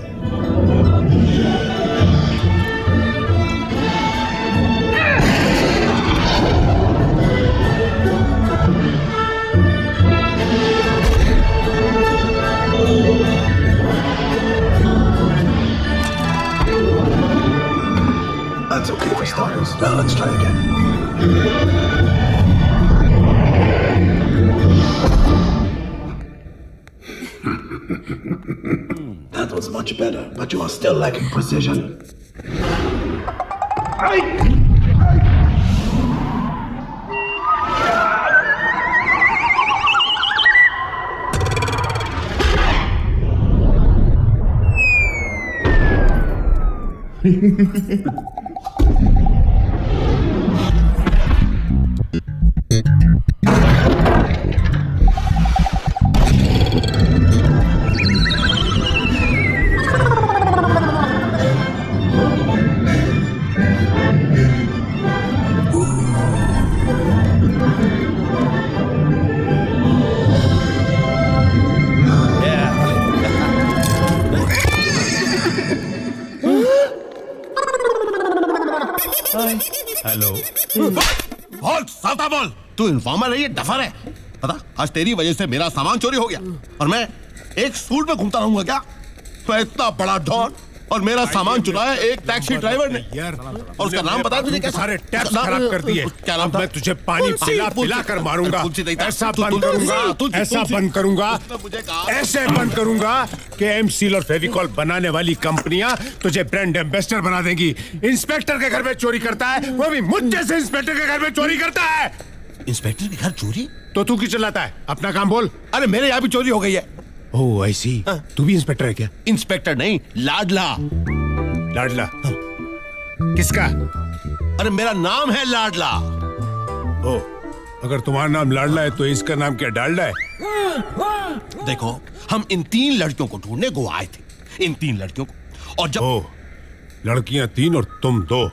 That's okay for starters. Now let's try again. That was much better, but you are still lacking precision. Hello. बोल, सावता बोल। तू इन्फॉर्मर है, ये डफर है। पता, आज तेरी वजह से मेरा सामान चोरी हो गया और मैं एक सूट में घूमता रहूंगा क्या? मैं इतना बड़ा डॉन और मेरा सामान चुराया एक टैक्सी ड्राइवर ने यार। और उसका नाम बता तुझे? कैसा? सारे टैक्स खराब कर दिए। क्या नाम था? मैं तुझे पानी पिला पिला कर मारूंगा। ऐसा बंद करूंगा, ऐसा बंद करूंगा, ऐसे बंद करूंगा कि एमसील और फेविकॉल बनाने वाली कंपनियां तुझे ब्रांड एम्बेसडर बना देंगी। इंस्पेक्टर के घर में चोरी करता है, वो भी मुझे से इंस्पेक्टर के घर में चोरी करता है। इंस्पेक्टर के घर चोरी? तो तू क्यों चिल्लाता है? अपना काम बोल। अरे मेरे यहाँ भी चोरी हो गई है। ओह ऐसी। तू भी इंस्पेक्टर है क्या? इंस्पेक्टर नहीं, लाडला। लाडला? किसका? अरे मेरा नाम है लाडला। ओ, अगर तुम्हारा नाम लाडला है तो इसका नाम क्या डालडा है? देखो, हम इन तीन लड़कियों को ढूंढने गोवा आए थे। इन तीन लड़कियों को। और जब ओ, लड़कियां तीन और तुम दो,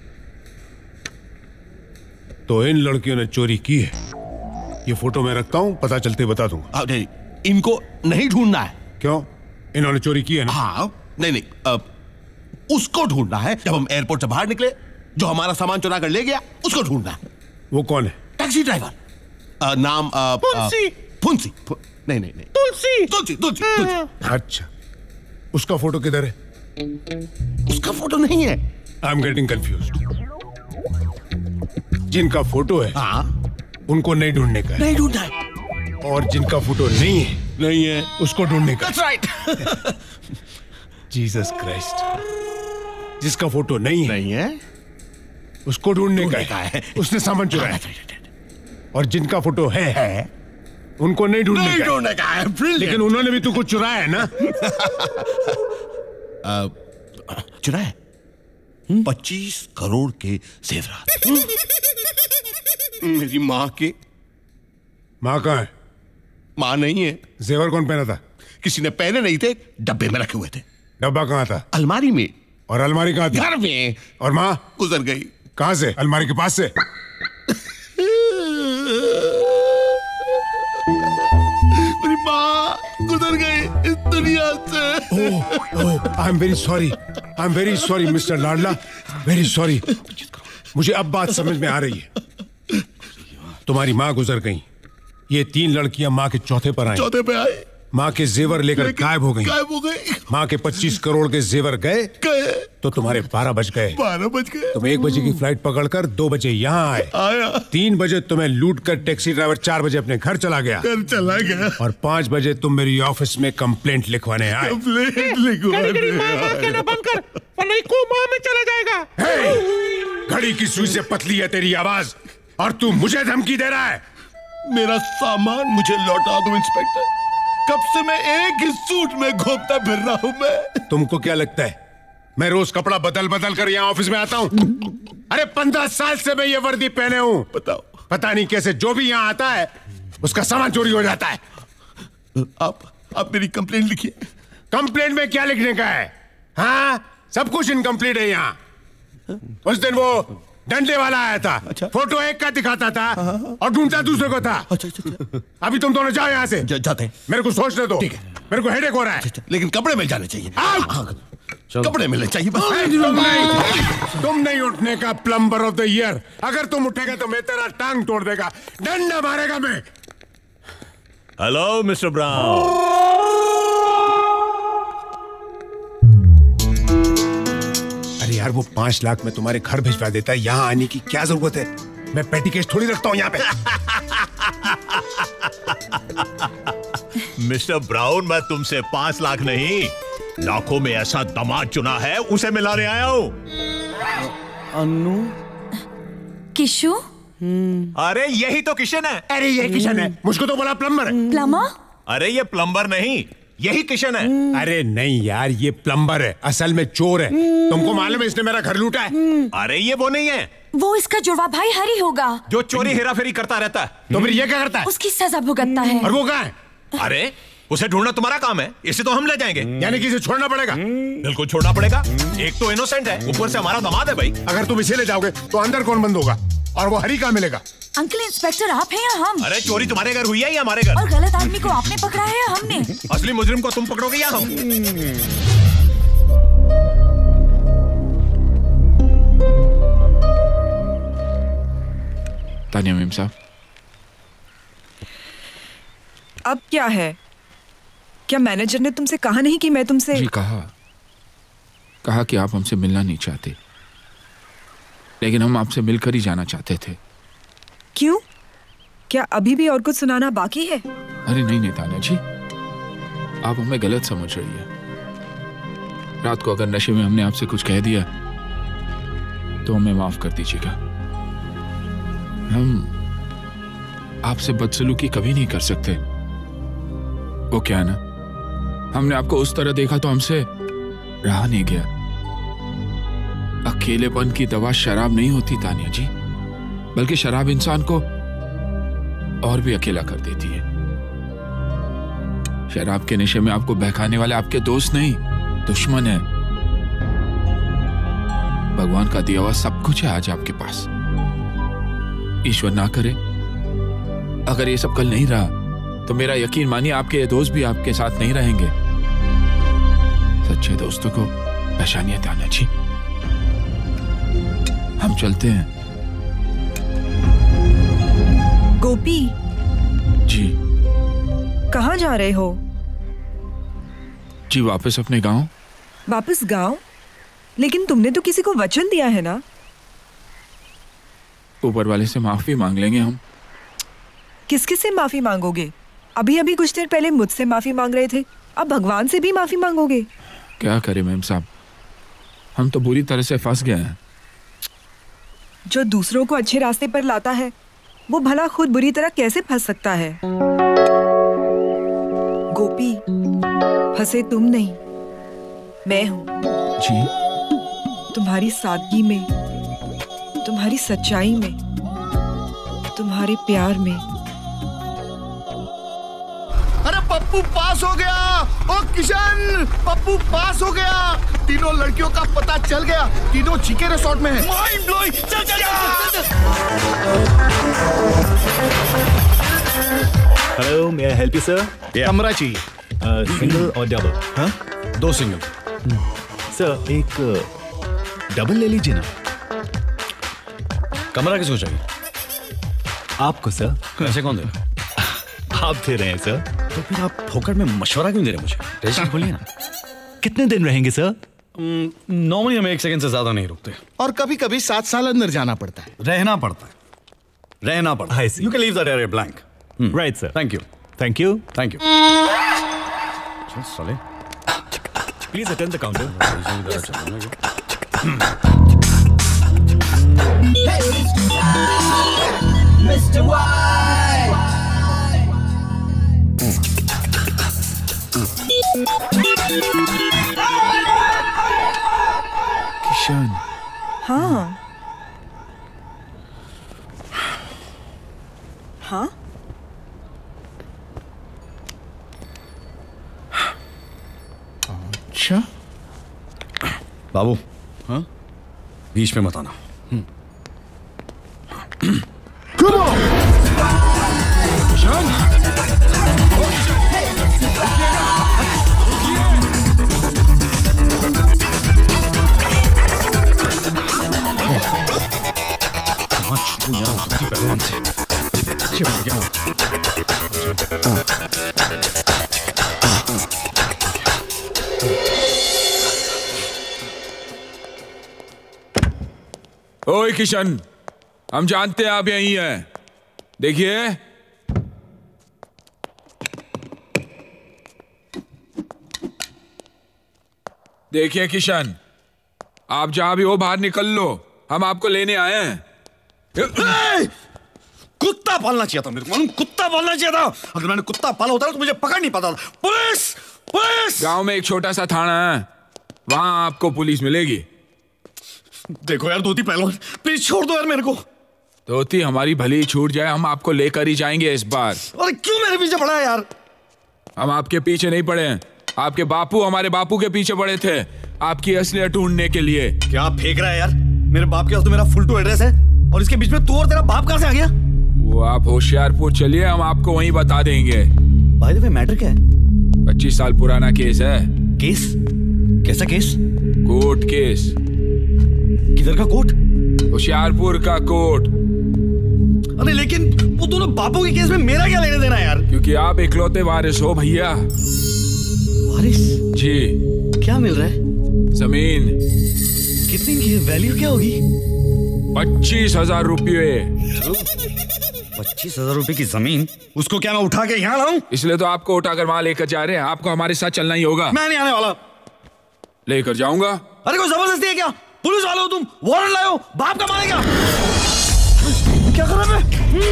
तो इन लड़कियों ने चोरी की है। ये फोटो मैं रखता हूं, पता चलते बता दूंगा। अरे इनको नहीं ढूंढना है, क्यों? इन्होंने चोरी की है ना? हाँ, नहीं नहीं, अब उसको ढूंढना है। जब हम एयरपोर्ट से बाहर निकले, जो हमारा सामान चुरा कर ले गया, उसको ढूंढना है। वो कौन है? Taxi driver. आ, नाम आ, फुंसी। फुंसी। नहीं नहीं नहीं, तुलसी तुलसी तुलसी तुलसी। अच्छा, उसका फोटो किधर है? उसका फोटो नहीं है। I am getting confused. जिनका फोटो है, हाँ, उनको नहीं ढूंढने का है। नहीं ढूंढना है। और जिनका फोटो नहीं है, नहीं है, उसको ढूंढने का। That's right. Jesus Christ. जिसका फोटो नहीं है, नहीं है, उसको ढूंढने का, का है। उसने सामान चुराया। और जिनका फोटो है, है उनको नहीं ढूंढने नहीं का, ढूंढने का है। लेकिन उन्होंने भी तो कुछ चुराया है ना? चुराया पच्चीस करोड़ के जेवरात। मेरी माँ के। माँ कहाँ है? माँ नहीं है। जेवर कौन पहना था? किसी ने पहने नहीं थे, डब्बे में रखे हुए थे। डब्बा कहाँ था? अलमारी में। और अलमारी कहाँ थी? घर में। और माँ गुजर गई। कहाँ से? अलमारी के पास से? मेरी माँ गुजर गई इस दुनिया से। Oh oh, I am very sorry, I am very sorry mister Ladla, very sorry. मुझे अब बात समझ में आ रही है। तुम्हारी माँ गुजर गई, ये तीन लड़कियां माँ के चौथे पर आई। चौथे पे आए। माँ के जेवर लेकर गायब हो गई। गायब हो गई। माँ के पच्चीस करोड़ के जेवर गए गए तो तुम्हारे बारह बज गए। बारह बज गए। तुम एक बजे की फ्लाइट पकड़कर दो बजे यहाँ आए। आया। तीन बजे तुम्हें लूट कर टैक्सी ड्राइवर चार बजे अपने घर चला गया। घर चला गया। और पाँच बजे तुम मेरी ऑफिस में कंप्लेंट लिखवाने आए। कंप्लेंट लिखवाने आए। कोमा में चला जाएगा। hey! घड़ी की सुई से पतली है तेरी आवाज, और तू मुझे धमकी दे रहा है। मेरा सामान मुझे लौटा दो इंस्पेक्टर। कब से मैं एक ही सूट में घूमता फिर रहा हूं मैं। तुमको क्या लगता है मैं रोज कपड़ा बदल बदल कर यहाँ ऑफिस में आता हूँ? अरे पंद्रह साल से मैं ये वर्दी पहने हूँ। बताओ। पता नहीं कैसे जो भी यहाँ आता है उसका सामान चोरी हो जाता है। आप आप मेरी कंप्लेंट लिखिए। कंप्लेंट में क्या लिखने का है? हाँ, सब कुछ इनकम्प्लीट है यहाँ। उस दिन वो डंडे वाला आया था। अच्छा। फोटो एक का दिखाता था और ढूंढता दूसरे को था। अच्छा, अच्छा। अभी तुम दोनों जाओ यहाँ से। जा, जाते हैं। मेरे को सोचने दो। ठीक है। मेरे को हेडेक हो रहा है। अच्छा, लेकिन कपड़े मिल जाने चाहिए। कपड़े मिलने चाहिए बस। तुम नहीं, तुम नहीं उठने का प्लम्बर ऑफ द ईयर। अगर तुम उठेगा तो मैं तेरा टांग तोड़ देगा, डंडा मारेगा मैं। Hello mister Brown. अरे यार, वो पांच लाख में तुम्हारे घर भिजवा देता है, यहाँ आने की क्या जरूरत है? मैं पेटी केस थोड़ी रखता हूँ यहाँ पे। मिस्टर ब्राउन, मैं तुमसे पांच लाख नहीं, लाखों में ऐसा दामाद चुना है, उसे मिलाने आया हूँ। अन्नू, किशु? अरे यही तो किशन है। अरे ये किशन है, मुझको तो बोला प्लम्बर है। प्लम्बर? अरे ये प्लम्बर नहीं, यही किशन है। अरे नहीं यार, ये प्लम्बर है, असल में चोर है। तुमको मालूम है इसने मेरा घर लूटा है। अरे ये वो नहीं है, वो इसका जुड़वा भाई हरी होगा, जो चोरी हेरा फेरी करता रहता है। तो फिर ये क्या करता है? उसकी सजा भुगतता है। और वो कहाँ है? अरे उसे ढूंढना तुम्हारा काम है, इसे तो हम ले जाएंगे। यानी कि इसे छोड़ना पड़ेगा? बिल्कुल छोड़ना पड़ेगा। एक तो इनोसेंट है, ऊपर से हमारा दामाद है भाई। अगर तुम इसे ले जाओगे तो अंदर कौन बंद होगा? और वो हरी कहाँ मिलेगा? अंकल इंस्पेक्टर, आप हैं या हम? अरे चोरी तुम्हारे घर हुई है या हमारे घर? और गलत आदमी को आपने पकड़ा है या हमने? असली मुजरिम को तुम पकड़ोगे या हम? तानिया मेम साहब, अब क्या है? क्या मैनेजर ने तुमसे कहा नहीं कि मैं तुमसे? जी कहा कहा कि आप हमसे मिलना नहीं चाहते, लेकिन हम आपसे मिलकर ही जाना चाहते थे। क्यों? क्या अभी भी और कुछ सुनाना बाकी है? अरे नहीं नहीं तानिया जी, आप हमें गलत समझ रही है। रात को अगर नशे में हमने आपसे कुछ कह दिया तो हमें माफ कर दीजिएगा। हम आपसे बदसलूकी कभी नहीं कर सकते। वो क्या है ना, हमने आपको उस तरह देखा तो हमसे रहा नहीं गया। अकेलेपन की दवा शराब नहीं होती तानिया जी, बल्कि शराब इंसान को और भी अकेला कर देती है। शराब के नशे में आपको बहकाने वाले आपके दोस्त नहीं, दुश्मन है। भगवान का दिया हुआ सब कुछ है आज आपके पास। ईश्वर ना करे अगर ये सब कल नहीं रहा तो मेरा यकीन मानिए आपके ये दोस्त भी आपके साथ नहीं रहेंगे। सच्चे दोस्तों को परेशानियां आना चाहिए। हम चलते हैं। गोपी जी कहाँ जा रहे हो? जी वापस अपने गांव। वापस गांव? लेकिन तुमने तो किसी को वचन दिया है ना। ऊपर वाले से माफी मांग लेंगे हम। किसके से माफी मांगोगे? अभी अभी कुछ देर पहले मुझसे माफी मांग रहे थे, अब भगवान से भी माफी मांगोगे? क्या करें मैम साहब, हम तो बुरी तरह से फंस गए हैं। जो दूसरों को अच्छे रास्ते पर लाता है वो भला खुद बुरी तरह कैसे फंस सकता है? गोपी फंसे तुम नहीं, मैं हूं। जी? तुम्हारी सादगी में, तुम्हारी सच्चाई में, तुम्हारे प्यार में। अरे पप्पू पास हो गया। ओ किशन, पप्पू पास हो गया। तीनों लड़कियों का पता चल गया, तीनों चीके रिसोर्ट में है। Mind blowing. चल चल चल। Hello, may I help you sir? कमरा चाहिए। सिंगल और डबल? हाँ, दो सिंगल। सर एक डबल ले लीजिए ना। कमरा किसको चाहिए? आपको सर। पैसे कौन दे रहा? आप दे रहे हैं सर। तो फिर आप फोकट में मशवरा क्यों दे रहे मुझे? रजिस्टर खोलिए ना। कितने दिन रहेंगे सर? नॉर्मली हम एक सेकंड से ज्यादा नहीं रुकते, और कभी कभी सात साल अंदर जाना पड़ता है। रहना पड़ता है, रहना पड़ता है। You can leave that area blank. Right sir. Thank you thank you thank you. चल साले, please attend the counter. Mister White. Kishan. हाँ हाँ अच्छा बाबू, हाँ बीच में मत आना। ओए किशन, हम जानते हैं आप यहीं हैं। देखिए, देखिए किशन, आप जहां भी हो बाहर निकल लो, हम आपको लेने आए हैं। कुत्ता पालना चाहिए था मेरे को, मालूम? कुत्ता पालना चाहिए था। अगर मैंने कुत्ता पाला होता तो मुझे पकड़ नहीं पाता था। Police police. गांव में एक छोटा सा थाना है, वहां आपको पुलिस मिलेगी। देखो यार धोती पहलवान, प्लीज छोड़ दो यार मेरे को। धोती हमारी भली छूट जाए, हम आपको लेकर ही जाएंगे इस बार। अरे क्यों मेरे पीछे पड़ा है यार? हम आपके पीछे नहीं पड़े हैं, आपके बापू हमारे बापू के पीछे पड़े थे आपकी असलियत ढूंढने के लिए। क्या फेंक रहा है यार? मेरे बाप के पास तो मेरा फुल टू एड्रेस है, और इसके बीच में तू और तेरा बाप कहां से आ गया? वो आप होशियारपुर चलिए, हम आपको वहीं बता देंगे। बाय द वे मैटर क्या है? पच्चीस साल पुराना केस है। केस? कैसा केस? Court case. किधर का कोर्ट? होशियारपुर का कोर्ट। अरे लेकिन वो दोनों बापों के केस में मेरा क्या लेने देना यार? क्योंकि आप इकलौते वारिस हो भैया। वारिस? जी। क्या मिल रहा है? जमीन। कितनी की है? वैल्यू क्या होगी? पच्चीस हजार रुपये। पच्चीस हजार रुपए की जमीन? उसको क्या मैं उठा के यहाँ लाऊं? इसलिए तो आपको उठाकर वहां लेकर जा रहे हैं, आपको हमारे साथ चलना ही होगा। मैं नहीं आने वाला। लेकर जाऊंगा। अरे कोई जबरदस्ती है क्या? पुलिस वाले हो तुम, वारंट लाए हो, बाप का मारे क्या? क्या कर रहा है?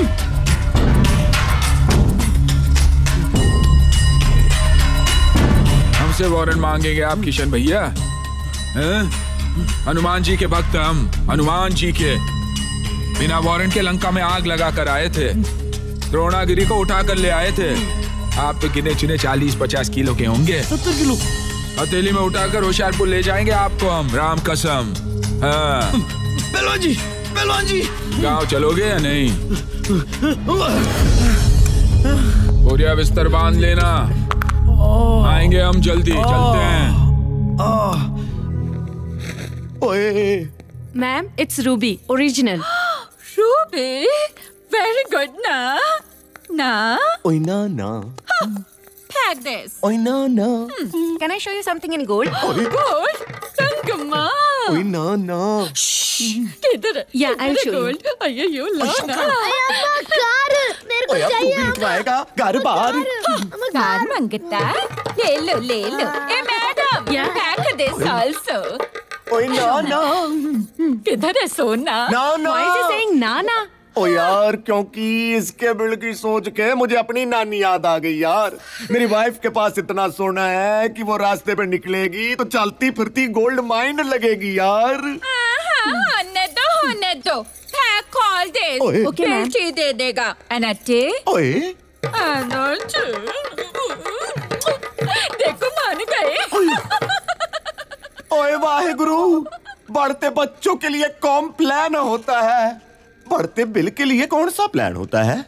हमसे वारंट मांगेंगे आप किशन भैया? हनुमान जी के भक्त हम, हनुमान जी के। बिना वारंट के लंका में आग लगा कर आए थे, द्रोणागिरी को उठा कर ले आए थे। आप तो गिने चुने चालीस पचास किलो के होंगे। सत्तर किलो हथेली में उठाकर होशियारपुर ले जाएंगे आपको हम, राम कसम। हाँ। पहलवान जी, पहलवान जी, गाँव चलोगे या नहीं? बोरिया बिस्तर बांध लेना, आएंगे हम जल्दी। चलते हैं। ओए ma'am it's ruby original. Ruby very good ना ना ओए ना ना Take this. ओए ना ना Hmm. Can I show you something in gold? Gold? Tangama. ओए ना ना किधर? Yeah, I'll show you. Gold. अये यो ला ना। अम्मा कार मेरे को ओए अब तू चाहिए। भी लिखवाएगा घर बार कार मंगता? ले लो ले लो। ए मैडम, pack this also. ओए ना ना किधर है सोना? ना ना Why is he saying ना ना? ओ यार, क्योंकि इसके बिल की सोच के मुझे अपनी नानी याद आ गई यार। मेरी वाइफ के पास इतना सोना है कि वो रास्ते पे निकलेगी तो चलती फिरती गोल्ड माइन लगेगी यार। होने दो होने दो। Pack all this. ओए। Okay, ma'am. बेटी दे देगा। अनटे? ओए अनटे? देखो मान गए। ओए वाहेगुरु, बढ़ते बच्चों के लिए कौन प्लान होता है, बढ़ते बिल के लिए कौन सा प्लान होता है?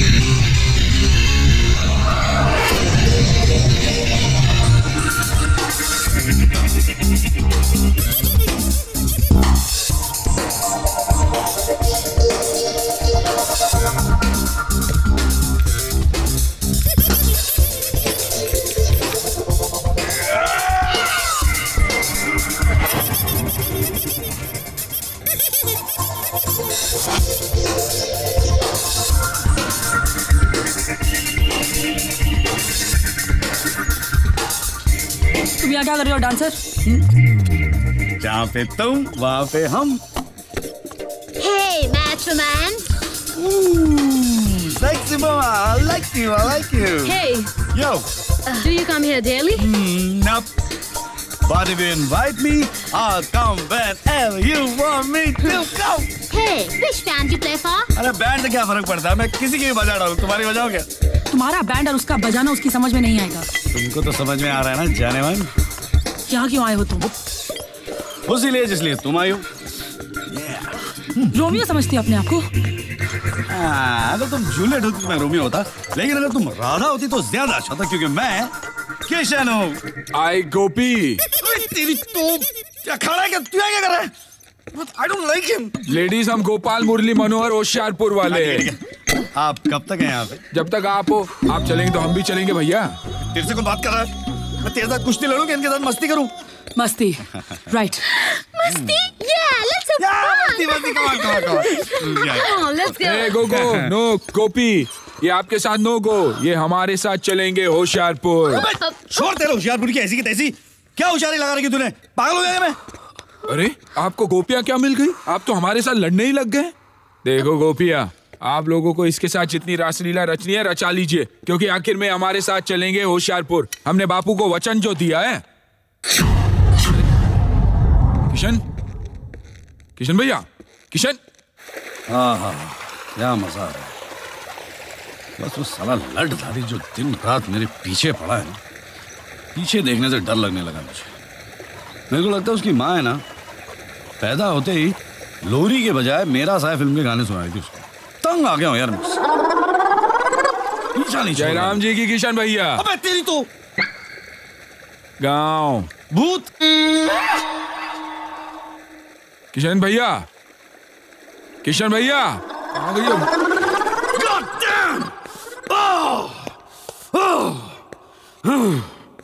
तुम यहाँ क्या कर रहे हो डांसर? जहाँ पे तुम वहाँ पे हम। Hey, macho-man. Sexy mama, I like you, I like you. Hey. Yo. Uh, do you come here daily? Mm, nope. But if you invite me, I'll come whenever you want me to come. Hey, which band you play for? अरे band से क्या फर्क पड़ता है, मैं किसी की भी बजा रहा हूँ, तुम्हारी बजाओ क्या? तुम्हारा बैंड और उसका बजाना उसकी समझ में नहीं आएगा। तुमको तो समझ में आ रहा है ना जाने वाली। यहाँ क्यों आए हो तुम? उसी लिए जिसलिए तुम आई हो। रोमियो समझती हो अपने आप को? हाँ, अगर तुम जूलियट होती तो मैं रोमियो होता, लेकिन अगर तुम राधा होती तो ज्यादा अच्छा था, क्योंकि मैं किशन हूँ। आई गोपी। तेरी तो क्या खड़ा है, क्या तू क्या कर रहा है? I don't like him. Ladies, हम गोपाल मुरली मनोहर होशियारपुर वाले। आप कब तक हैं यहाँ पे? जब तक आप हो, आप चलेंगे तो हम भी चलेंगे भैया। तेरे से कौन बात कर रहा है? मैं तेरे साथ कुश्ती लड़ूं कि इनके साथ मस्ती करूं? मस्ती, राइट? मस्ती? Yeah, let's have fun. मस्ती मस्ती, come on, come on, come on. Come on, let's go. ए गोगो, नो गोपी, ये आपके साथ नो गो, ये हमारे साथ चलेंगे होशियारपुर। छोड़ तेरे होशियारपुर की ऐसी की तैसी, क्या होशियारी लगा रखी तूने? पागल हो गया मैं? अरे आपको गोपियाँ क्या मिल गई? आप तो हमारे साथ लड़ने ही लग गए। देखो गोपियाँ, आप लोगों को इसके साथ जितनी रासलीला रचनी है रचा लीजिए, क्योंकि आखिर में हमारे साथ चलेंगे होशियारपुर। हमने बापू को वचन जो दिया है। किशन, किशन भैया, किशन। हाँ हाँ, क्या मजा आ रहा है। बस वो साला लड़धारी जो दिन रात मेरे पीछे पड़ा है ना, पीछे देखने से डर लगने लगा मुझे। मेरे को लगता है उसकी माँ है ना, पैदा होते ही लोरी के बजाय मेरा साया फिल्म के गाने सुनाई थी उसको। तंग आ गया हूँ यार मुझसे। जयराम जी की किशन भैया। अबे तेरी तो गाँव भूत। किशन भैया, किशन भैया, कहाँ गई हो? God damn! Oh! Oh!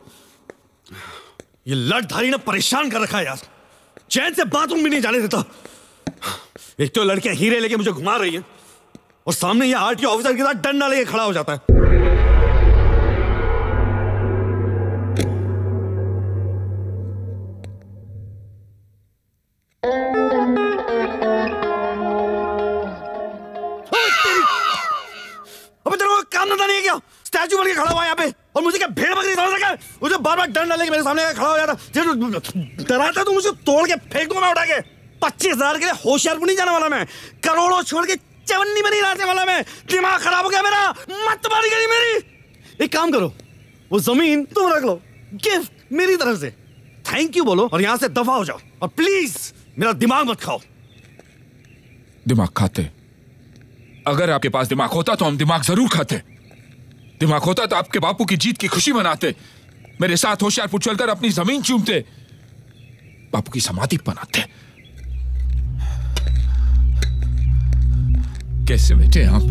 ये लड़धारी ने परेशान कर रखा है यार, चैन से बाथरूम भी नहीं जाने देता। एक तो लड़के हीरे लेके मुझे घुमा रही है, और सामने ये आरटीओ ऑफिसर के साथ डंडा लेके खड़ा हो जाता है। अबे तेरे को काम धंधा नहीं है क्या? स्टैचू बन के खड़ा हुआ यहाँ पे, और मुझे क्या भेड़ बकरी समझ रखा है? मुझे बार बार डंडा लेके मेरे सामने खड़ा हो जाता। डराता तो मुझे तोड़ के फेंक दूंगा मैं उठा के। पच्चीस हजार के लिए होशियारपुर नहीं जाने वाला मैं, करोड़ों छोड़ के चवन्नी में नहीं रहने वाला मैं। दिमाग खराब हो गया मेरा, मत मारी गई मेरी। एक काम करो, वो जमीन तुम रख लो, गिफ्ट मेरी तरफ से। थैंक यू बोलो और यहाँ से दफा हो जाओ, और प्लीज मेरा दिमाग मत खाओ। दिमाग खाते? अगर आपके पास दिमाग होता तो हम दिमाग जरूर खाते। दिमाग होता तो आपके बापू की जीत की खुशी मनाते, मेरे साथ होशियारपुर चलकर अपनी जमीन चूमते। बापू की समाधि बनाते। कैसे बैठे आप?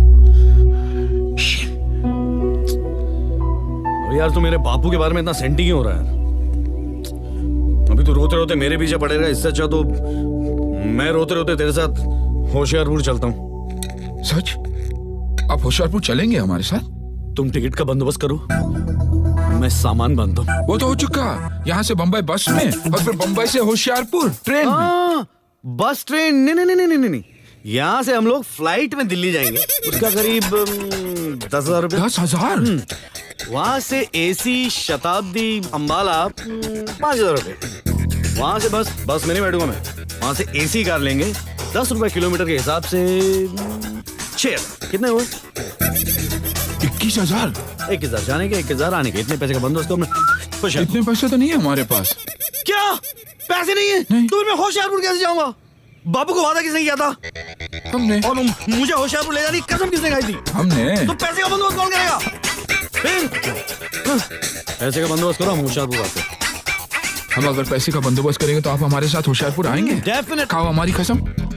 यार तू मेरे बापू के बारे में इतना सेंटी क्यों हो रहा है? अभी तो रोते रोते मेरे पीछे पड़ेगा, इससे अच्छा तो मैं रोते रोते तेरे साथ होशियारपुर चलता हूँ। सच? आप होशियारपुर चलेंगे हमारे साथ? तुम टिकट का बंदोबस्त करो, मैं सामान बांधता हूँ। वो तो हो चुका, यहाँ से बम्बई बस में और फिर बम्बई से होशियारपुर ट्रेन में। बस ट्रेन नहीं नहीं नहीं नहीं नहीं, यहाँ से हम लोग फ्लाइट में दिल्ली जाएंगे, उसका करीब दस हजार रुपये। दस हजार? वहाँ से एसी शताब्दी अंबाला पाँच हजार रुपये। वहाँ से बस बस में नहीं बैठूंगा मैं, वहाँ से एसी कार लेंगे, दस रुपए किलोमीटर के हिसाब से छह कितने हुए? इक्कीस हजार। इक्कीस हजार जाने के, इक्कीस हजार आने के, इतने पैसे का बंदोस्त हमने। इतने पैसे तो नहीं है हमारे पास। क्या पैसे नहीं है? नहीं। तो मैं होशियारपुर कैसे जाऊंगा? बापू को वादा किसने किया था? हमने। और मुझे होशियारपुर ले जाने की कसम किसने खाई थी? हमने। तो पैसे का बंदोबस्त कौन करेगा? फिर पैसे का बंदोबस्त करो, हम होशियारपुर आते हैं। हम अगर पैसे का बंदोबस्त करेंगे तो आप हमारे साथ होशियारपुर आएंगे? डेफिनेट। खाओ हमारी कसम।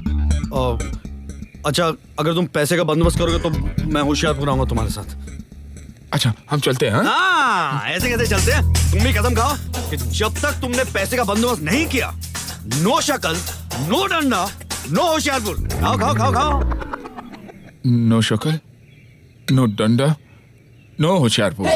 अच्छा अगर तुम पैसे का बंदोबस्त करोगे तो मैं होशियारपुर आऊंगा तुम्हारे साथ। अच्छा हम चलते हैं? हाँ ऐसे कैसे चलते हैं? तुम भी कसम खाओ कि जब तक तुमने पैसे का बंदोबस्त नहीं किया, नो शक्ल, नो डंडा, नो होशियारपुर। खाओ खाओ खाओ खाओ। नो शक्ल, नो डंडा, नो होशियारपुर।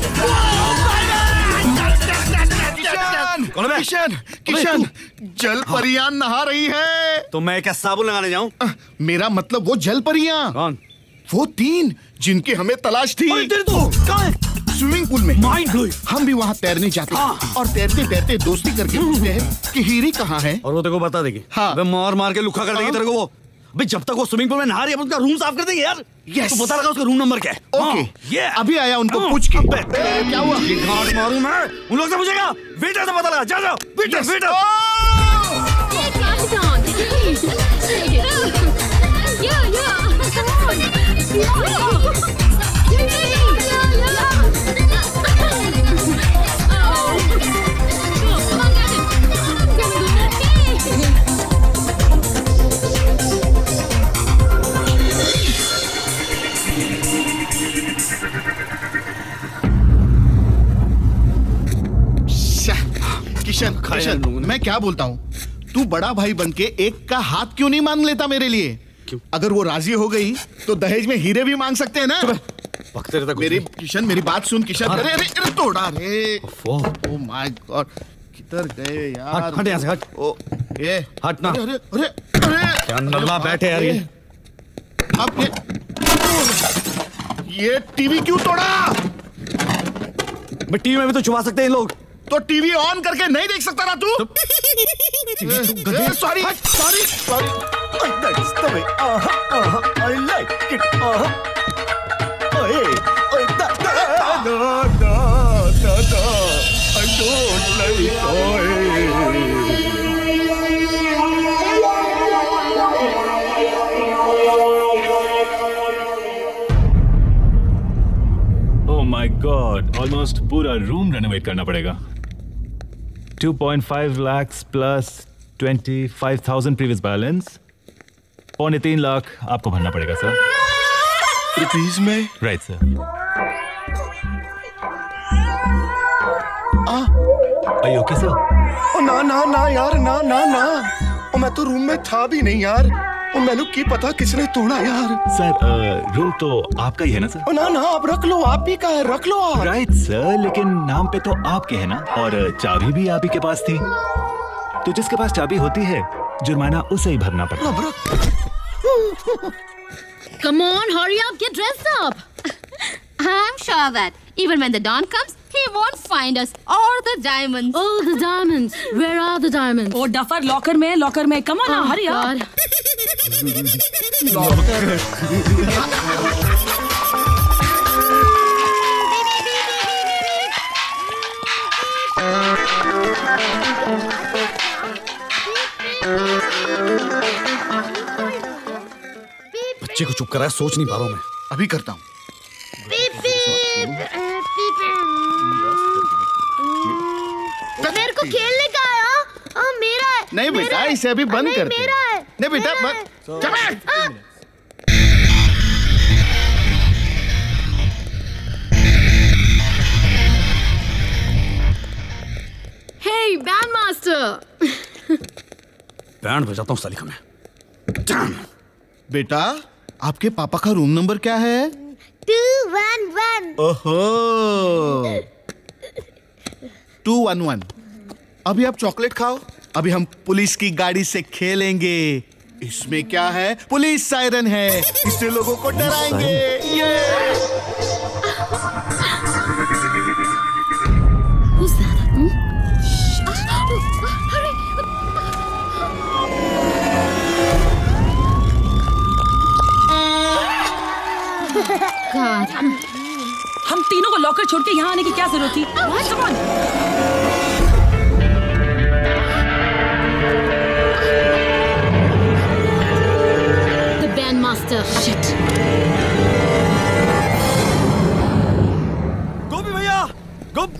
कौन है? किशन, किशन, जल परियां नहा रही है। तो मैं क्या साबुन लगाने जाऊं? मेरा मतलब वो जल परियां। कौन? वो तीन जिनकी हमें तलाश थी। तेरे तो कहाँ है? स्विमिंग पूल में। Mind blowing. हम भी वहाँ तैरने जाते हैं और तैरते तैरते दोस्ती करके पूछते हैं कि हीरी कहाँ है? और वो तेरे को बता देगी। हाँ। वे मार मार के लुखा कर देगी तेरे को वो। भाई जब तक वो स्विमिंग पूल में नहा रही है उसका रूम साफ कर देंगे यार। यस। तो पता लगा उसका रूम नंबर क्या है? ओके ये अभी आया उनको पूछ के। क्या हुआ? गांड मारूं मैं, उन लोग से पूछेगा। वेटर से पता लगा। जा जाओ वेटर वेटर। किशन, किशन, मैं क्या बोलता हूँ, तू बड़ा भाई बनके एक का हाथ क्यों नहीं मांग लेता मेरे लिए? क्यों? अगर वो राजी हो गई तो दहेज में हीरे भी मांग सकते हैं ना? मेरी किशन मेरी बात सुन किशन। अरे अरे अरे तोड़ा रे। ओह माय गॉड, किधर गए यार? हट हट यहाँ से हट। ओ ये हट ना। अरे अरे अरे क्या नल्ला बैठे यार ये। अब ये ये टीवी क्यों तोड़ा? मैं टीवी में भी तो छुपा सकते हैं लोग। तो टीवी ऑन करके नहीं देख सकता ना तू? Sorry sorry sorry. That's the way. Uh-huh, uh-huh. I like it. Uh-huh. Oh, hey. Oh, da, da, da. No, no, no, no. I don't like it. Oh, hey. Oh my God. Almost पूरा room renovate करना पड़ेगा. two point five lakhs plus twenty-five thousand previous balance. पौने तीन लाख आपको भरना पड़ेगा sir. Rupees में? Right sir. आ ओके सर? ओ ना ना ना यार ना ना ना। ओ मैं तो रूम में था भी नहीं यार। ओ मैंने की पता किसने तोड़ा यार। सर रूम तो आपका ही है ना सर? ओ ना ना आप रख लो, आप ही का है, रख लो आप। राइट सर, लेकिन नाम पे तो आपके है ना, और चाबी भी आप ही के पास थी। तो जिसके पास चाबी होती है जुर्माना उसे ही भरना पड़ता है। Come on, hurry up, get dressed up. I'm sure that even when the dawn comes, he won't find us or the diamonds. Oh, the diamonds. Where are the diamonds? Oh, duffer, locker में, locker में. Come on now, hurry up. Locker. बच्चे को चुप कराया, सोच नहीं पा रहा हूँ मैं। अभी करता हूँ। मेरे को खेलने का आया। नहीं बेटा इसे अभी बंद करते हैं। नहीं बेटा बंद। Hey, bandmaster. बैंड बजाता हूँ साली का मैं। बेटा आपके पापा का रूम नंबर क्या है? Two one one. ओहो टू वन वन। अभी आप चॉकलेट खाओ, अभी हम पुलिस की गाड़ी से खेलेंगे। इसमें क्या है? पुलिस सायरन है, इससे लोगों को डराएंगे। ये Who's that? Hmm? God. हम तीनों को लॉकर छोड़ के यहाँ आने की क्या जरूरत थी? Come on. The bandmaster. Shit. गोपी भैया, गोप,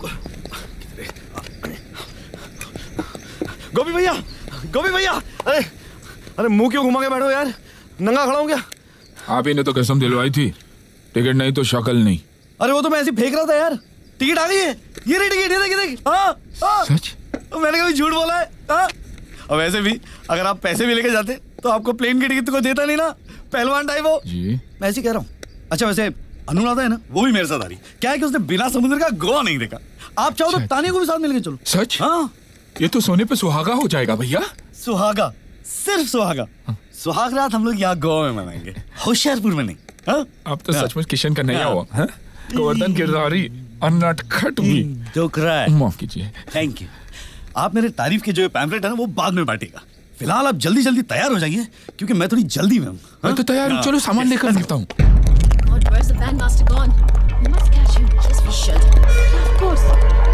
गोपी भैया, गोपी भैया, अरे, अरे मुंह क्यों घुमा के बैठो यार? नंगा खड़ा हूँ क्या? आप ही ने तो कसम दिलवाई थी, टिकट नहीं तो शक्ल नहीं। अरे वो तो मैं ऐसे फेंक रहा था यार। टिकट आ गई है, ये रही टिकट, ये देख, ये देख। हाँ, हाँ। सच? मैंने कभी झूठ बोला है? हाँ। और वैसे भी अगर आप पैसे भी लेके जाते तो आपको प्लेन की टिकट तो कोई देता नहीं ना, पहलवान टाइप हो। जी। मैं ऐसे कह रहा हूँ। अच्छा वैसे अनुराधा है ना, वो भी मेरे साथ आ रही। क्या है कि उसने बिना समुद्र का गोवा नहीं देखा। आप चाहो तो तानिया को भी साथ मिलके चलो। सच? हाँ। ये तो सोने पे सुहागा हो जाएगा भैया। सुहागा, सिर्फ सुहागा। सुहाग रात हम लोग यहाँ गोवा में मनाएंगे, होशियारपुर में नहीं। हाँ? आप तो सचमुच किशन का नया हुआ। हाँ? गोवर्धन किरदारी और नटखट भी। जोक रहा है। माफ कीजिए। Thank you. आप मेरे तारीफ के जो पैम्फलेट है ना वो बाद में बांटेगा। फिलहाल आप जल्दी जल्दी तैयार हो जाइए क्योंकि मैं थोड़ी जल्दी में हूँ। मैं तो तैयार हूँ, चलो सामान लेकर निकलता हूँ। God, where's the bandmaster gone? We must catch him. Yes, we should. Of course.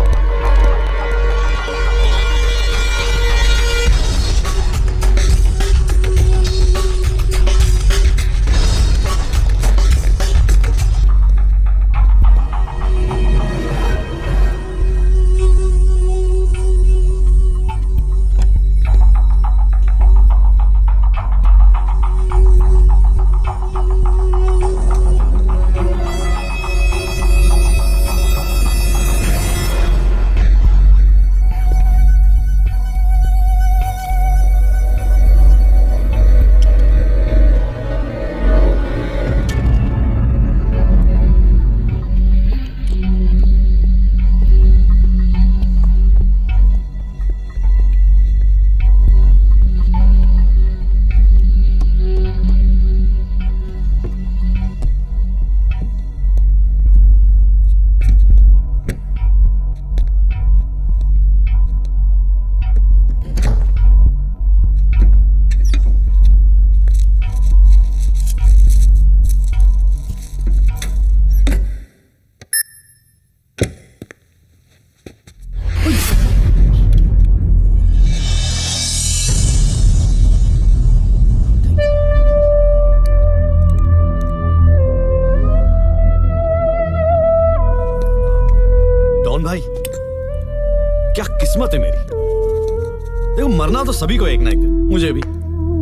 भाई क्या किस्मत है मेरी। देखो मरना तो सभी को एक ना एक दिन, मुझे भी।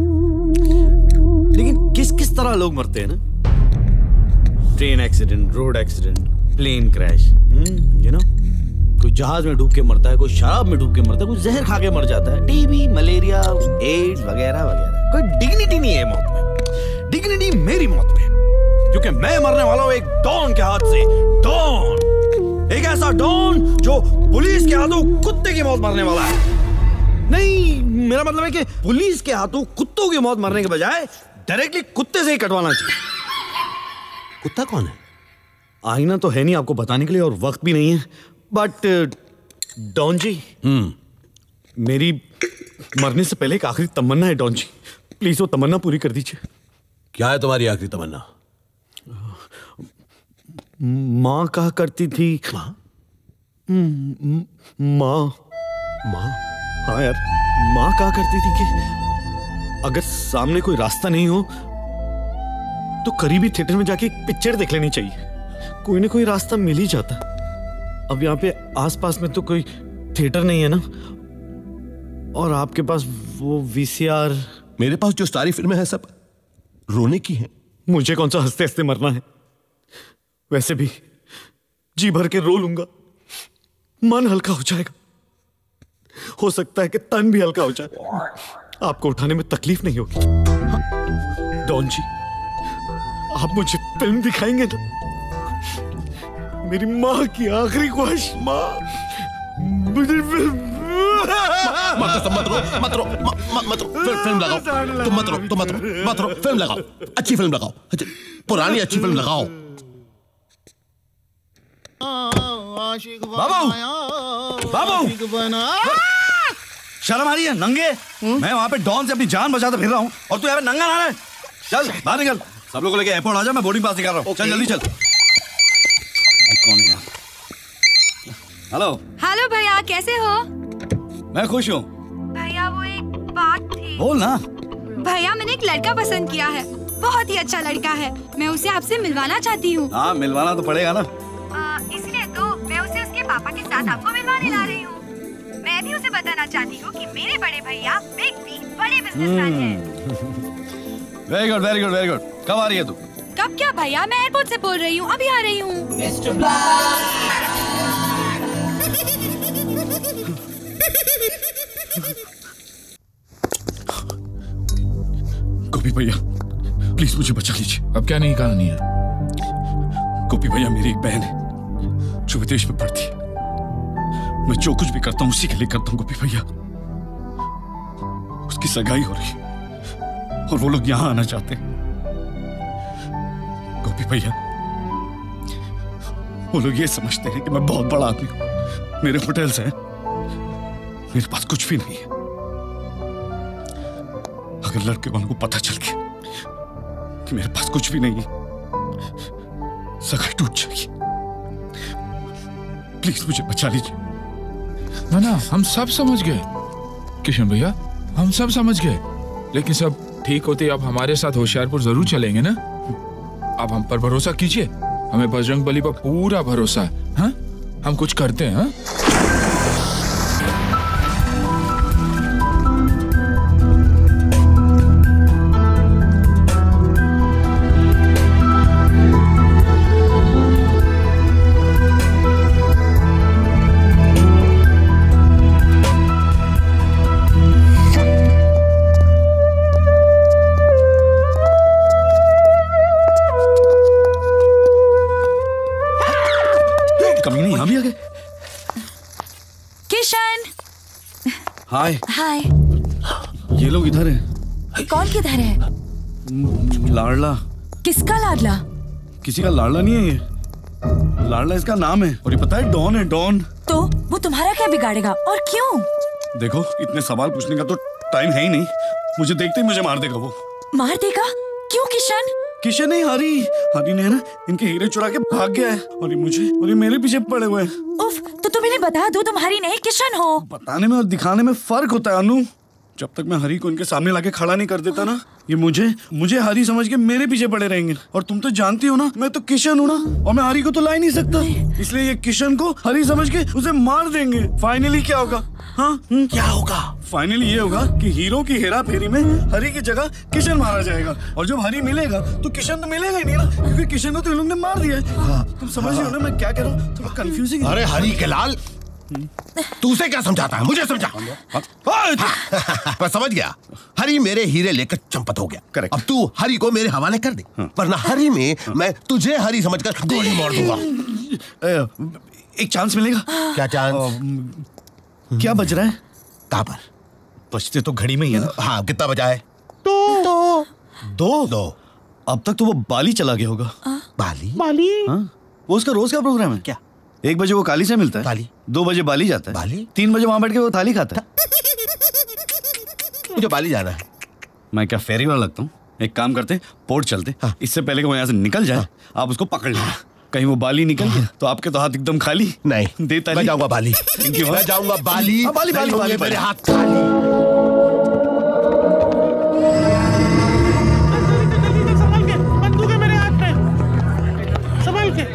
लेकिन किस किस तरह लोग मरते हैं ना, train accident, road accident, plane crash, you know, कोई जहाज में डूब के मरता है, कोई शराब में डूब के मरता है, कोई जहर खा के मर जाता है, टीबी, मलेरिया, एड्स वगैरह वगैरह। कोई डिग्निटी नहीं है मौत में। डिग्निटी मेरी मौत में, क्योंकि मैं मरने वाला हूं एक डॉन के हाथ से। डॉन, एक ऐसा डॉन जो पुलिस के हाथों कुत्ते की मौत मरने वाला है। नहीं, मेरा मतलब है कि पुलिस के हाथों कुत्तों की मौत मरने के बजाय डायरेक्टली कुत्ते से ही कटवाना चाहिए। कुत्ता कौन है? आईना तो है नहीं आपको बताने के लिए और वक्त भी नहीं है, बट डॉन जी, हम्म मेरी मरने से पहले एक आखिरी तमन्ना है डॉन जी, प्लीज वो तमन्ना पूरी कर दीजिए। क्या है तुम्हारी आखिरी तमन्ना? माँ कहा करती थी। माँ? माँ माँ हाँ यार, माँ कहा करती थी कि अगर सामने कोई रास्ता नहीं हो तो करीबी थिएटर में जाके एक पिक्चर देख लेनी चाहिए, कोई ना कोई रास्ता मिल ही जाता। अब यहाँ पे आसपास में तो कोई थिएटर नहीं है ना, और आपके पास वो वीसीआर? मेरे पास जो सारी फिल्में हैं सब रोने की हैं। मुझे कौन सा हंसते हंसते मरना है? वैसे भी जी भर के रो लूंगा, मन हल्का हो जाएगा। हो सकता है कि तन भी हल्का हो जाए। आपको उठाने में तकलीफ नहीं होगी। हाँ, डॉन जी, आप मुझे फिल्म दिखाएंगे ना? मेरी माँ की आखिरी ख्वाहिश। माँ, मुझे फिल्म। मत रो, मत रो, मत रो, मत रो, फिल्म लगाओ। तुम मत रो, तुम मत रो, मत रो, फिल्म लगाओ, अच्छी फिल्म लगाओ, पुरानी अच्छी फिल्म लगाओ। बाबू, बाबू, शर्म आ रही है? नंगे मैं वहां पे डॉन से अपनी जान बचाते फिर रहा हूँ और तू यहाँ पे नंगा ना रहा है। चल बाहर निकल, सब लोगों को लेके एयरपोर्ट आ जा, मैं बोर्डिंग पास निकाल रहा हूँ। चल जल्दी चल। कौन है यार? हेलो। हेलो भैया, कैसे हो? मैं खुश हूँ। भैया वो एक बात थी। बोल ना। भैया मैंने एक लड़का पसंद किया है, बहुत ही अच्छा लड़का है। मैं उसे आपसे मिलवाना चाहती हूँ। हाँ मिलवाना तो पड़ेगा ना। इसलिए तो मैं उसे उसके पापा के साथ आपको मिलवाने ला रही हूँ। मैं भी उसे बताना चाहती हूँ कि मेरे बड़े भैया बिग बी बड़े बिजनेसमैन हैं। Very good, very good, very good. कब आ रही है तू? कब क्या भैया, मैं एयरपोर्ट से बोल रही हूँ, अभी आ रही हूँ। गोपी भैया प्लीज मुझे बचा लीजिए। अब क्या नहीं कहानी है? गोपी भैया मेरी एक बहन है जो विदेश में पढ़ती है। मैं जो कुछ भी करता हूँ उसी के लिए करता हूँ गोपी भैया। उसकी सगाई हो रही है और वो लोग यहाँ आना चाहते हैं। गोपी भैया वो लोग ये समझते हैं कि मैं बहुत बड़ा आदमी हूँ, मेरे होटल्स हैं, मेरे पास कुछ भी नहीं है। अगर लड़के वालों को पता चल गया कि मेरे पास कुछ भी नहीं है, सगाई टूट जाएगी। प्लीज मुझे बचा लीजिए। ना ना, हम सब समझ गए किशन भैया, हम सब समझ गए। लेकिन सब ठीक होते अब हमारे साथ होशियारपुर जरूर चलेंगे ना? आप हम पर भरोसा कीजिए, हमें बजरंग बली पर पूरा भरोसा है। हाँ? हम कुछ करते हैं। हाँ? हाय। हाय। ये लोग इधर हैं। कौन किधर है? लाडला। किसका लाडला? किसी का लाडला नहीं है ये। लाडला इसका नाम है और ये पता है डॉन है, डॉन। तो वो तुम्हारा क्या बिगाड़ेगा और क्यों? देखो इतने सवाल पूछने का तो टाइम है ही नहीं। मुझे देखते ही मुझे मार देगा वो। मार देगा? क्यों किशन? किशन नहीं, हरी। हरी ने ना इनके हीरे चुरा के भाग गया है और ये मुझे और ये मेरे पीछे पड़े हुए हैं। उफ, तो तुम इन्हें बता दो तुम हरी नहीं किशन हो। बताने में और दिखाने में फर्क होता है अनु। जब तक मैं हरी को इनके सामने लाके खड़ा नहीं कर देता ना, ये मुझे मुझे हरी समझ के मेरे पीछे पड़े रहेंगे। और तुम तो जानती हो ना मैं तो किशन हूँ ना, और मैं हरी को तो ला ही नहीं सकता। इसलिए ये किशन को हरी समझ के उसे मार देंगे। फाइनली क्या होगा? हाँ क्या होगा? फाइनली ये होगा कि हीरो की हेरा फेरी में हरी की जगह किशन मारा जाएगा। और जब हरी मिलेगा तो किशन तो मिलेगा ही नहीं ना, क्योंकि किशन को तो इन लोगों ने मार दिया है। हाँ, तुम समझ रहे हो ना मैं क्या कह रहा हूँ? थोड़ा कंफ्यूजिंग। अरे हरी के लाल, तू उसे क्या समझाता है? मुझे समझा। मैं समझ गया। हरी मेरे हीरे लेकर चंपत हो गया। करेक्ट। अब तू हरी को मेरे हवाले कर दे, वरना हरी में मैं तुझे हरी समझकर गोली मार दूंगा। एक चांस मिलेगा? क्या चांस? क्या बज रहा है? कहाँ पर? बजते तो घड़ी में ही है ना। हाँ, कितना बजा है? दो दो दो। अब तक तो वो बाली चला गया होगा। बाली? बाली? हाँ? वो उसका रोज का प्रोग्राम है क्या? एक बजे वो काली से मिलता है, काली। दो बजे बाली जाता है, बाली। तीन बजे वहां बैठ के वो थाली खाता है। मुझे बाली जाना है। मैं क्या फेरी वाला लगता हूँ? एक काम करते, पोर्ट चलते। हाँ। इससे पहले कि वो यहाँ से निकल जाए, हाँ। आप उसको पकड़ लेना। कहीं वो बाली निकल गया तो आपके तो हाथ एकदम खाली। नहीं देता मैं जाऊंगा बाली। मैं जाऊंगा बाली। हाँ, बाली बाली बाली मेरे हाथ खाली। बंदूक है मेरे हाथ में, संभाल के।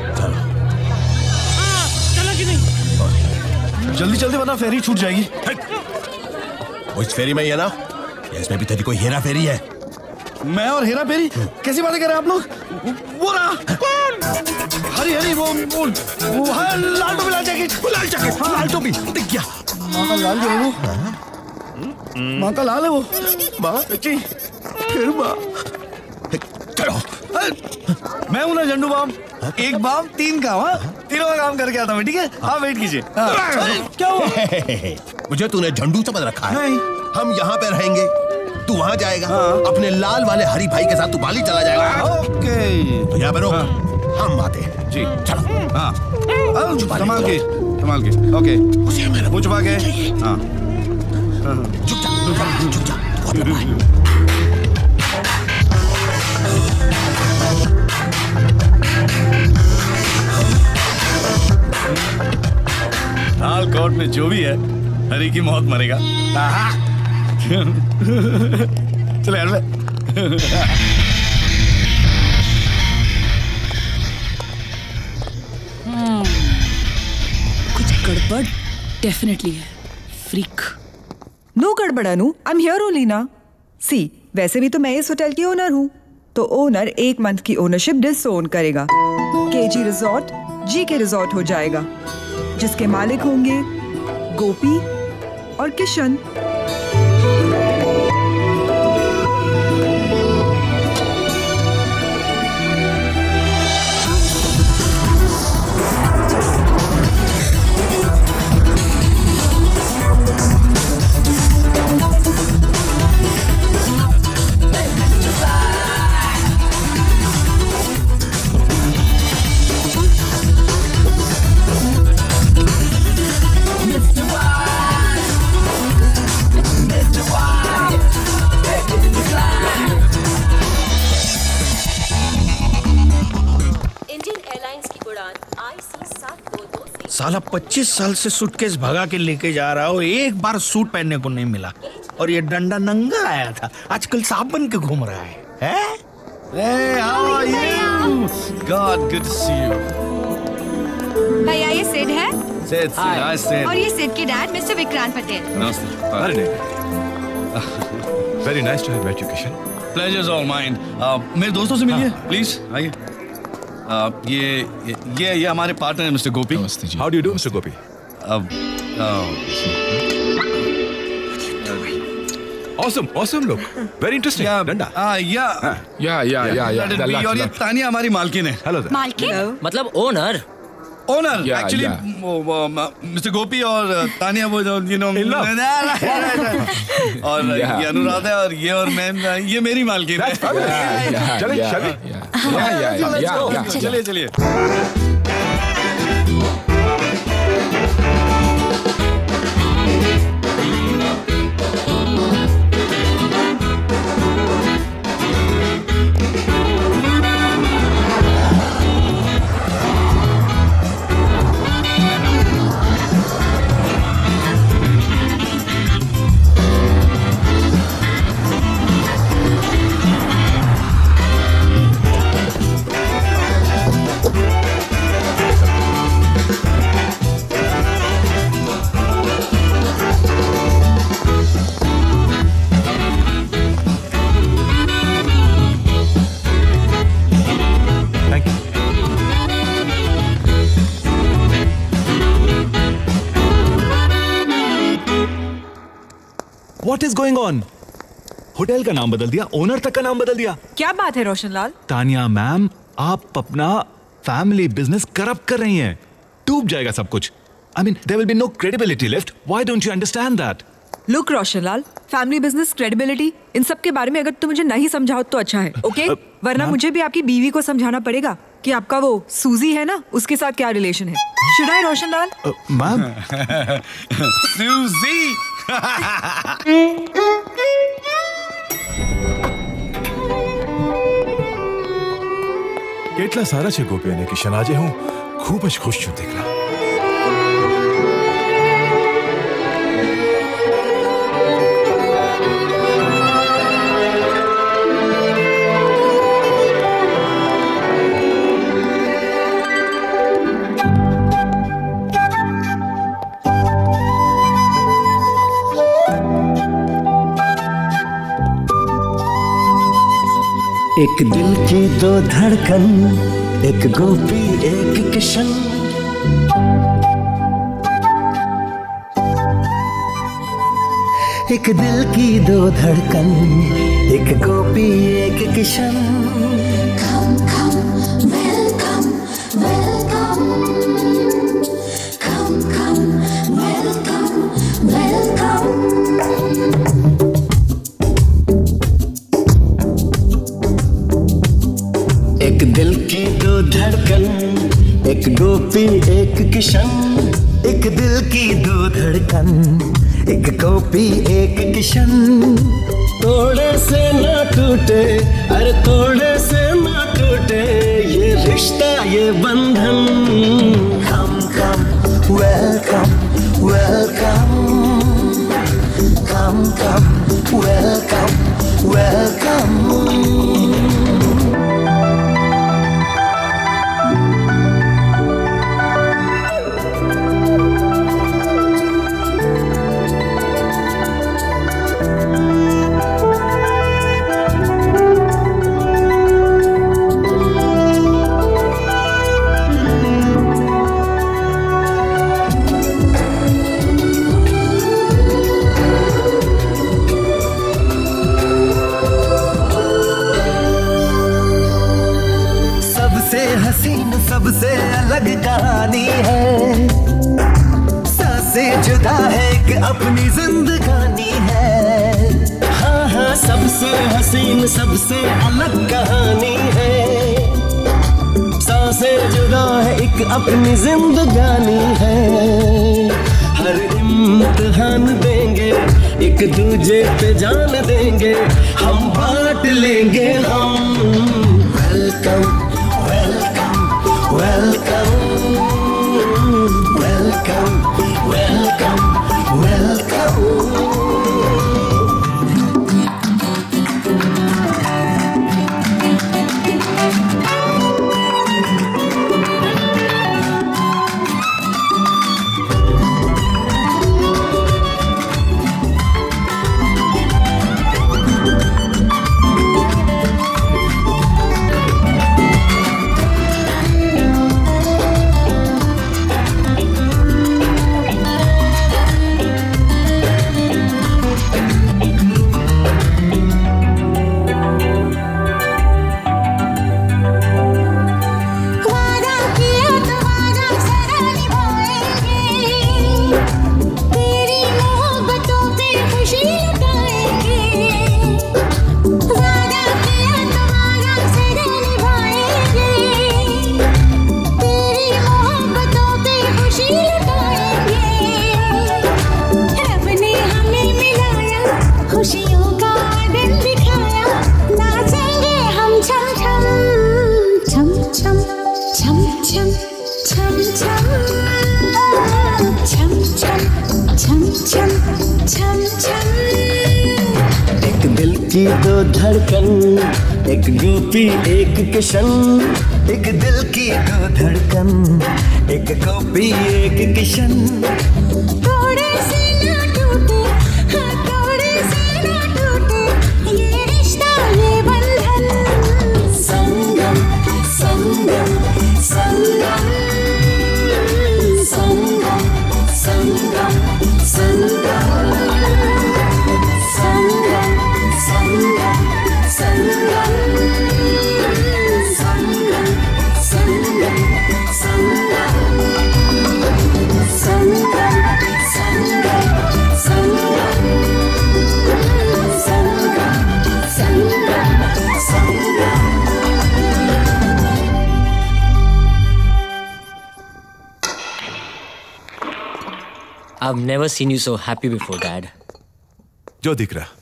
चला कि नहीं? जल्दी जल्दी वरना फेरी छूट जाएगी। वो वो इस फेरी में ही है ना? या इसमें भी तेरी कोई हेरा फेरी है? मैं और हेरा फेरी? कैसी बातें कर रहे हैं आप लोग? वो रहा कौन? हरी हरी वो वो वो हाँ, लाल टोपी लाल जैकेट लाल जैकेट हाँ लाल टोपी दिख गया। माँ का लाल जो है वो माँ का लाल है वो माँ बच्ची फिर माँ चलो मैं हूँ ना झंडू बाम एक बाम तीन काम हाँ तीनों का काम करके आता मैं ठीक है हाँ वेट कीजिए क्या हुआ? मुझे तूने झंडू समझ रखा है? नहीं हम यहाँ पे रहेंगे तू वहाँ जाएगा अपने लाल वाले हरी भाई के साथ तू बाली चला जाएगा। ओके तो यहाँ पे रुक हम आते हैं जी चलो। हाँ संभाल के संभाल के ओके वो छुपा के हाँ चुप जा चुप जा लाल कोट में जो भी है हरी की मौत मरेगा। चले यार कुछ गड़बड़ डेफिनेटली है फ्रीक। नो गड़बड़ Anu I am here only ना। सी वैसे भी तो मैं इस होटल की ओनर हूँ तो ओनर एक मंथ की ओनरशिप डिसओन करेगा। KG resort G K resort हो जाएगा जिसके मालिक होंगे गोपी और किशन। साला पच्चीस साल से सूटकेस भगा के लेके जा रहा हो एक बार सूट पहनने को नहीं मिला और ये डंडा नंगा आया था आजकल साहब बन के घूम रहा है हैं? Hey, how are you? God, good to see you. भैया ये सिड है Sid, Sid, hi Sid. और ये सिड के डैड मिस्टर विक्रांत पटेल। नमस्ते। Very Very nice to have met you, Kishan. Pleasure's all mine. Uh, मेरे दोस्तों से मिलिए, please. आइए। Uh, ये ये ये ये हमारे पार्टनर है मिस्टर गोपी। नमस्ते जी। How do you do, Mister Gopi? Uh, uh, Awesome, awesome look. Very interesting. Yeah, डंडा। uh, yeah. Yeah, yeah, yeah, yeah. Let it be. और ये तानिया हमारी मालकिन है। Hello there. मालकिन? मतलब owner? Owner Yeah, actually yeah. Mister Gopi और तानिया वो जो यू नो और Yeah. ये अनुराधा और ये और मैं ये मेरी मालकिन है। चलिए, चलिए। Yeah, yeah, yeah, yeah. चलिए चलिए। What is going on? Hotel का नाम बदल दिया, ओनर तक का नाम बदल दिया। क्या बात है रोशनलाल? तानिया मैम, आप अपना फैमिली बिजनेस करप्ट कर रही हैं। डूब जाएगा सब कुछ। I mean, there will be no credibility left. Why don't you understand that? Look Roshanlal, family business credibility इन सब के बारे में अगर तुम मुझे नहीं समझाओ तो अच्छा है, ओके? uh, वरना मुझे भी आपकी बीवी को समझाना पड़ेगा कि आपका वो सूजी है ना, उसके साथ क्या रिलेशन है। Should I Roshanlal? मैम सूजी કેટલા સારા છે ગોપી અને કિશન, આજે હું ખૂબ જ ખુશ છું દીકરા. एक दिल की दो धड़कन, एक गोपी एक किशन। एक दिल की दो धड़कन, एक गोपी एक Kishan. Come, come, welcome, welcome. Come, come, welcome, welcome. एक दिल की दो धड़कन, एक गोपी एक किशन। एक दिल की दो धड़कन, एक गोपी एक किशन। तोड़े से ना टूटे, अरे तोड़े से ना टूटे ये रिश्ता ये बंधन। Come come welcome welcome, come come welcome welcome. सबसे अलग कहानी है, सांसें जुदा है कि अपनी जिंदगानी है। हाँ हाँ सबसे हसीन सबसे अलग कहानी है, सांसें जुदा है एक अपनी जिंदगानी है। हर इम्तिहान देंगे एक दूजे पे जान देंगे, हम बांट लेंगे हम। Welcome Welcome, welcome, welcome, welcome. की दो धड़कन, एक गोपी एक किशन। एक दिल की दो धड़कन, एक गोपी एक किशन। थोड़े से ना टूटे, हाँ थोड़े से ना टूटे ये रिश्ता ये बंधन। संगम संगम संगम संगम संगम संगम संगम संगम संगम संगम संगम संगम संगम संगम संगम संगम संगम। I've never seen you so happy before, Dad. जो दिख रहा,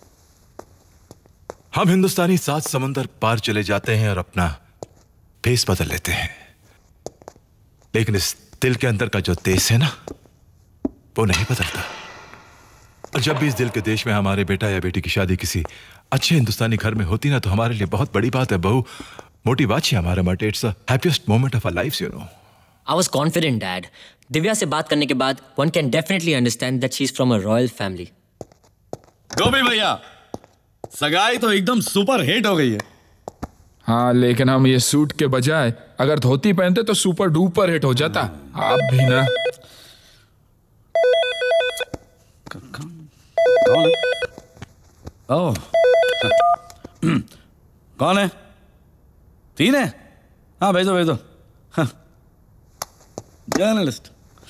हम हिंदुस्तानी सात समुंदर पार चले जाते हैं और अपना भेस बदल लेते हैं, लेकिन इस दिल के अंदर का जो देश है ना, वो नहीं बदलता। और जब भी इस दिल के देश में हमारे बेटा या बेटी की शादी किसी अच्छे हिंदुस्तानी घर में होती ना, तो हमारे लिए बहुत बड़ी बात है। बहु मोटी बात है हमारे माटे। It's the happiest moment of our lives, you know. I was confident, Dad. Divya से बात करने के बाद one can definitely understand that she's from a royal family. गोपी भैया, सगाई तो एकदम सुपर हिट हो गई है। हाँ, लेकिन हम ये सूट के बजाय अगर धोती पहनते तो सुपर डुपर हिट हो जाता। आप भी ना। कौन है? ओह, कौन है? तीन है? हाँ भेजो भेजो। Journalist.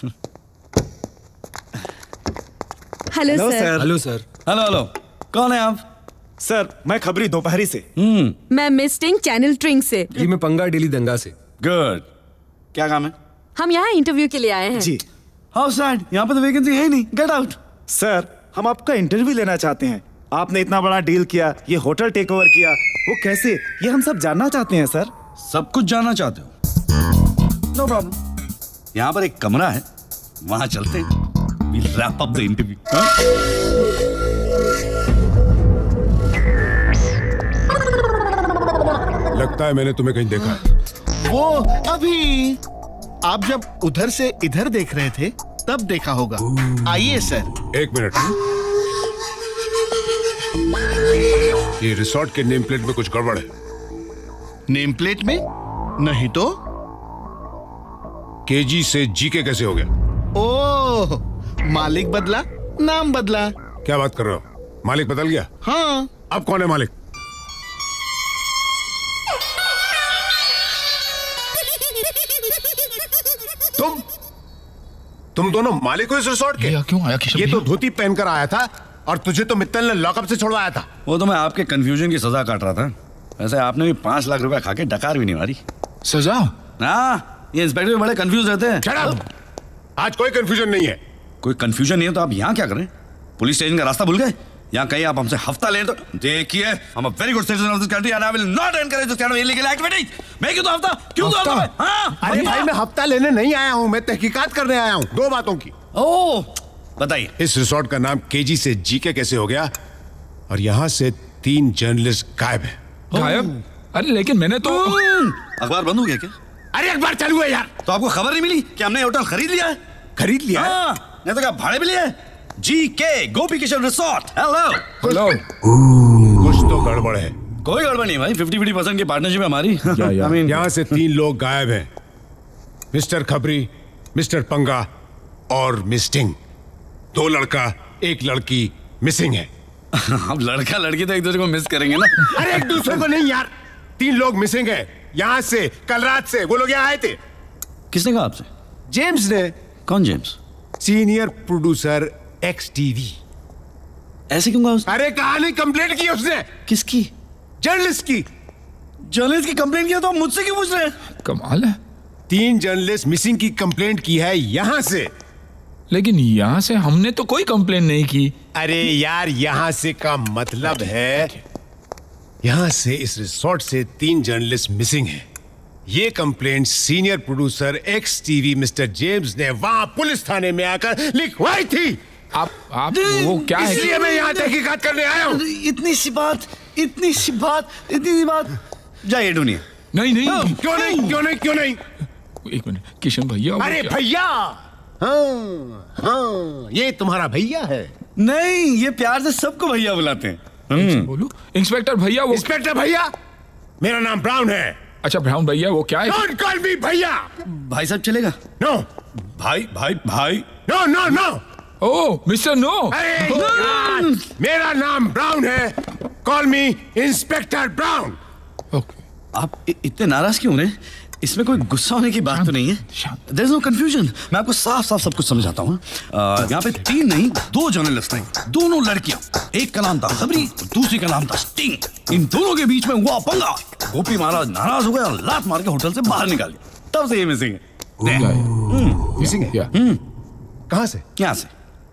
Hello sir. Hello sir. Hello hello, कौन है आप? सर मैं खबरी दोपहरी से। मैं मिस्टिंग चैनल ट्रिंग से। जी मैं पंगा डेली दंगा से। गुड। क्या काम है? हम यहाँ इंटरव्यू के लिए आए हैं। जी। हाउ सैड, यहाँ पे तो वैकेंसी है ही नहीं। Get out. सर हम आपका इंटरव्यू लेना चाहते हैं। आपने इतना बड़ा डील किया, ये होटल टेक ओवर किया, वो कैसे, ये हम सब जानना चाहते हैं सर। सब कुछ जानना चाहते हो? No problem. यहाँ पर एक कमरा है, वहां चलते हैं। We'll wrap up the interview. लगता है मैंने तुम्हें कहीं देखा है। वो अभी आप जब उधर से इधर देख रहे थे तब देखा होगा। आइए सर। एक मिनट। ये रिसोर्ट के नेम प्लेट में कुछ गड़बड़ है। नेम प्लेट में? नहीं तो। केजी से जीके कैसे हो गया? ओह, मालिक बदला, नाम बदला। क्या बात कर रहे हो? मालिक बदल गया? हाँ। अब कौन है मालिक? तुम तुम दोनों मालिक हो इस रिसोर्ट के? क्यों आया किशन? ये तो धोती पहनकर आया था और तुझे तो मित्तल ने लॉकअप से छुड़वाया था। वो तो मैं आपके कंफ्यूजन की सजा काट रहा था। वैसे आपने भी पांच लाख रुपए खा के डकार भी नहीं मारी। सजा? हाँ, ये इंस्पेक्टर भी बड़े कंफ्यूज रहते हैं। Shut up! आज कोई कंफ्यूजन नहीं है। कोई कंफ्यूजन नहीं है तो आप यहाँ क्या करें? पुलिस स्टेशन का रास्ता भूल गए? यहाँ कहीं आप हमसे हफ्ता ले तो देखिए, I'm a very good citizen of this country and I will not encourage this kind of illegal activity. मैं क्यों तो हफ्ता? क्यों तो हफ्ता? हाँ? अरे भाई मैं हफ्ता लेने नहीं आया हूँ, मैं तहकीकात करने आया हूँ दो बातों की। ओह, बताइए। इस रिसोर्ट का नाम केजी से जीके कैसे हो गया और यहाँ से तीन जर्नलिस्ट गायब हैं? गायब? अरे लेकिन मैंने तो अखबार बंद हो गया क्या? अरे अखबार चालू है यार। तो आपको खबर नहीं मिली कि हमने होटल खरीद लिया है? खरीद लिया है? हाँ, नहीं तो क्या भाड़े पे लिया है? G K Gopi Kishan resort. Hello hello. कुछ तो गड़बड़ है। कोई गड़बड़ नहीं भाई, फिफ्टी फिफ्टी परसेंट की पार्टनरशिप है हमारी। I mean, यहाँ से तीन लोग गायब हैं, मिस्टर खबरी, मिस्टर पंगा और मिस्टिंग। दो लड़का एक लड़की मिसिंग है। अब लड़का लड़की तो एक दूसरे को मिस करेंगे ना। अरे एक दूसरे को नहीं यार, तीन लोग मिसिंग है यहाँ से। कल रात से वो लोग यहाँ आए थे। किसने कहा आपसे? जेम्स ने। कौन James? Senior producer X TV. ऐसे क्यों कहा उसने? अरे कहानी कंप्लेंट की उसने। किसकी? जर्नलिस्ट की। जर्नलिस्ट की कंप्लेंट किया तो आप मुझसे क्यों पूछ रहे हैं? कमाल है। तीन जर्नलिस्ट मिसिंग की कंप्लेंट की है यहाँ से। लेकिन यहाँ से हमने तो कोई कंप्लेंट नहीं की। अरे यार यहाँ से का मतलब है यहाँ से इस रिसोर्ट से तीन जर्नलिस्ट मिसिंग हैं। ये complaint senior producer X TV mister James ने वहां पुलिस थाने में आकर लिखवाई थी। आप आप वो क्या है? इसलिए मैं यहाँ तहकीकात करने आया हूँ। इतनी सी बात, इतनी सी बात, इतनी सी बात। जाइए ढूंढिए। नहीं नहीं। क्यों नहीं? क्यों नहीं? क्यों नहीं? एक मिनट, किशन भैया। अरे भैया, हाँ हाँ, ये तुम्हारा भैया है? नहीं, ये प्यार से सबको भैया बुलाते हैं। बोलो। इंस्पेक्टर भैया। वो इंस्पेक्टर भैया? मेरा नाम ब्राउन है। अच्छा ब्राउन भैया, वो क्या है? Don't call me भैया। भाई साहब चलेगा? नो। भाई भाई भाई। No no no. Oh mister no. अरे यार, मेरा नाम ब्राउन है। Call me inspector Brown. आप इ- इतने नाराज क्यों हो रहे हैं? इसमें कोई गुस्सा होने की बात तो नहीं है। There is no confusion। मैं आपको साफ साफ सब कुछ समझाता हूँ। यहाँ पे तीन नहीं, दो जर्नलिस्ट हैं, दोनों लड़कियां। एक का नाम था खबरी, दूसरी का नाम था स्टिंग। इन दोनों के बीच में हुआ पंगा। गोपी महाराज नाराज हो गए और लात मार के होटल से बाहर निकाल दिया। तब से ये मिसिंग है। मिसिंग है? कहाँ से? यहाँ से।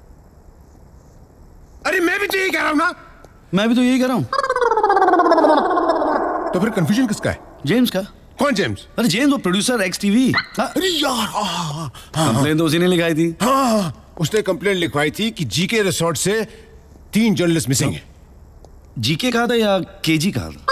अरे मैं भी तो यही कह रहा हूँ ना। मैं भी तो यही कह रहा हूँ। तो फिर कंफ्यूजन किसका है? जेम्स का। कौन जेम्स? अरे जेम्स वो प्रोड्यूसर एक्स टीवी। अरे यार, कंप्लेन तो उसी ने लिखाई थी। हाँ, उसने कंप्लेन लिखवाई थी कि जीके रिसोर्ट से तीन जर्नलिस्ट मिसिंग हैं। जीके कहा था या केजी कहा था?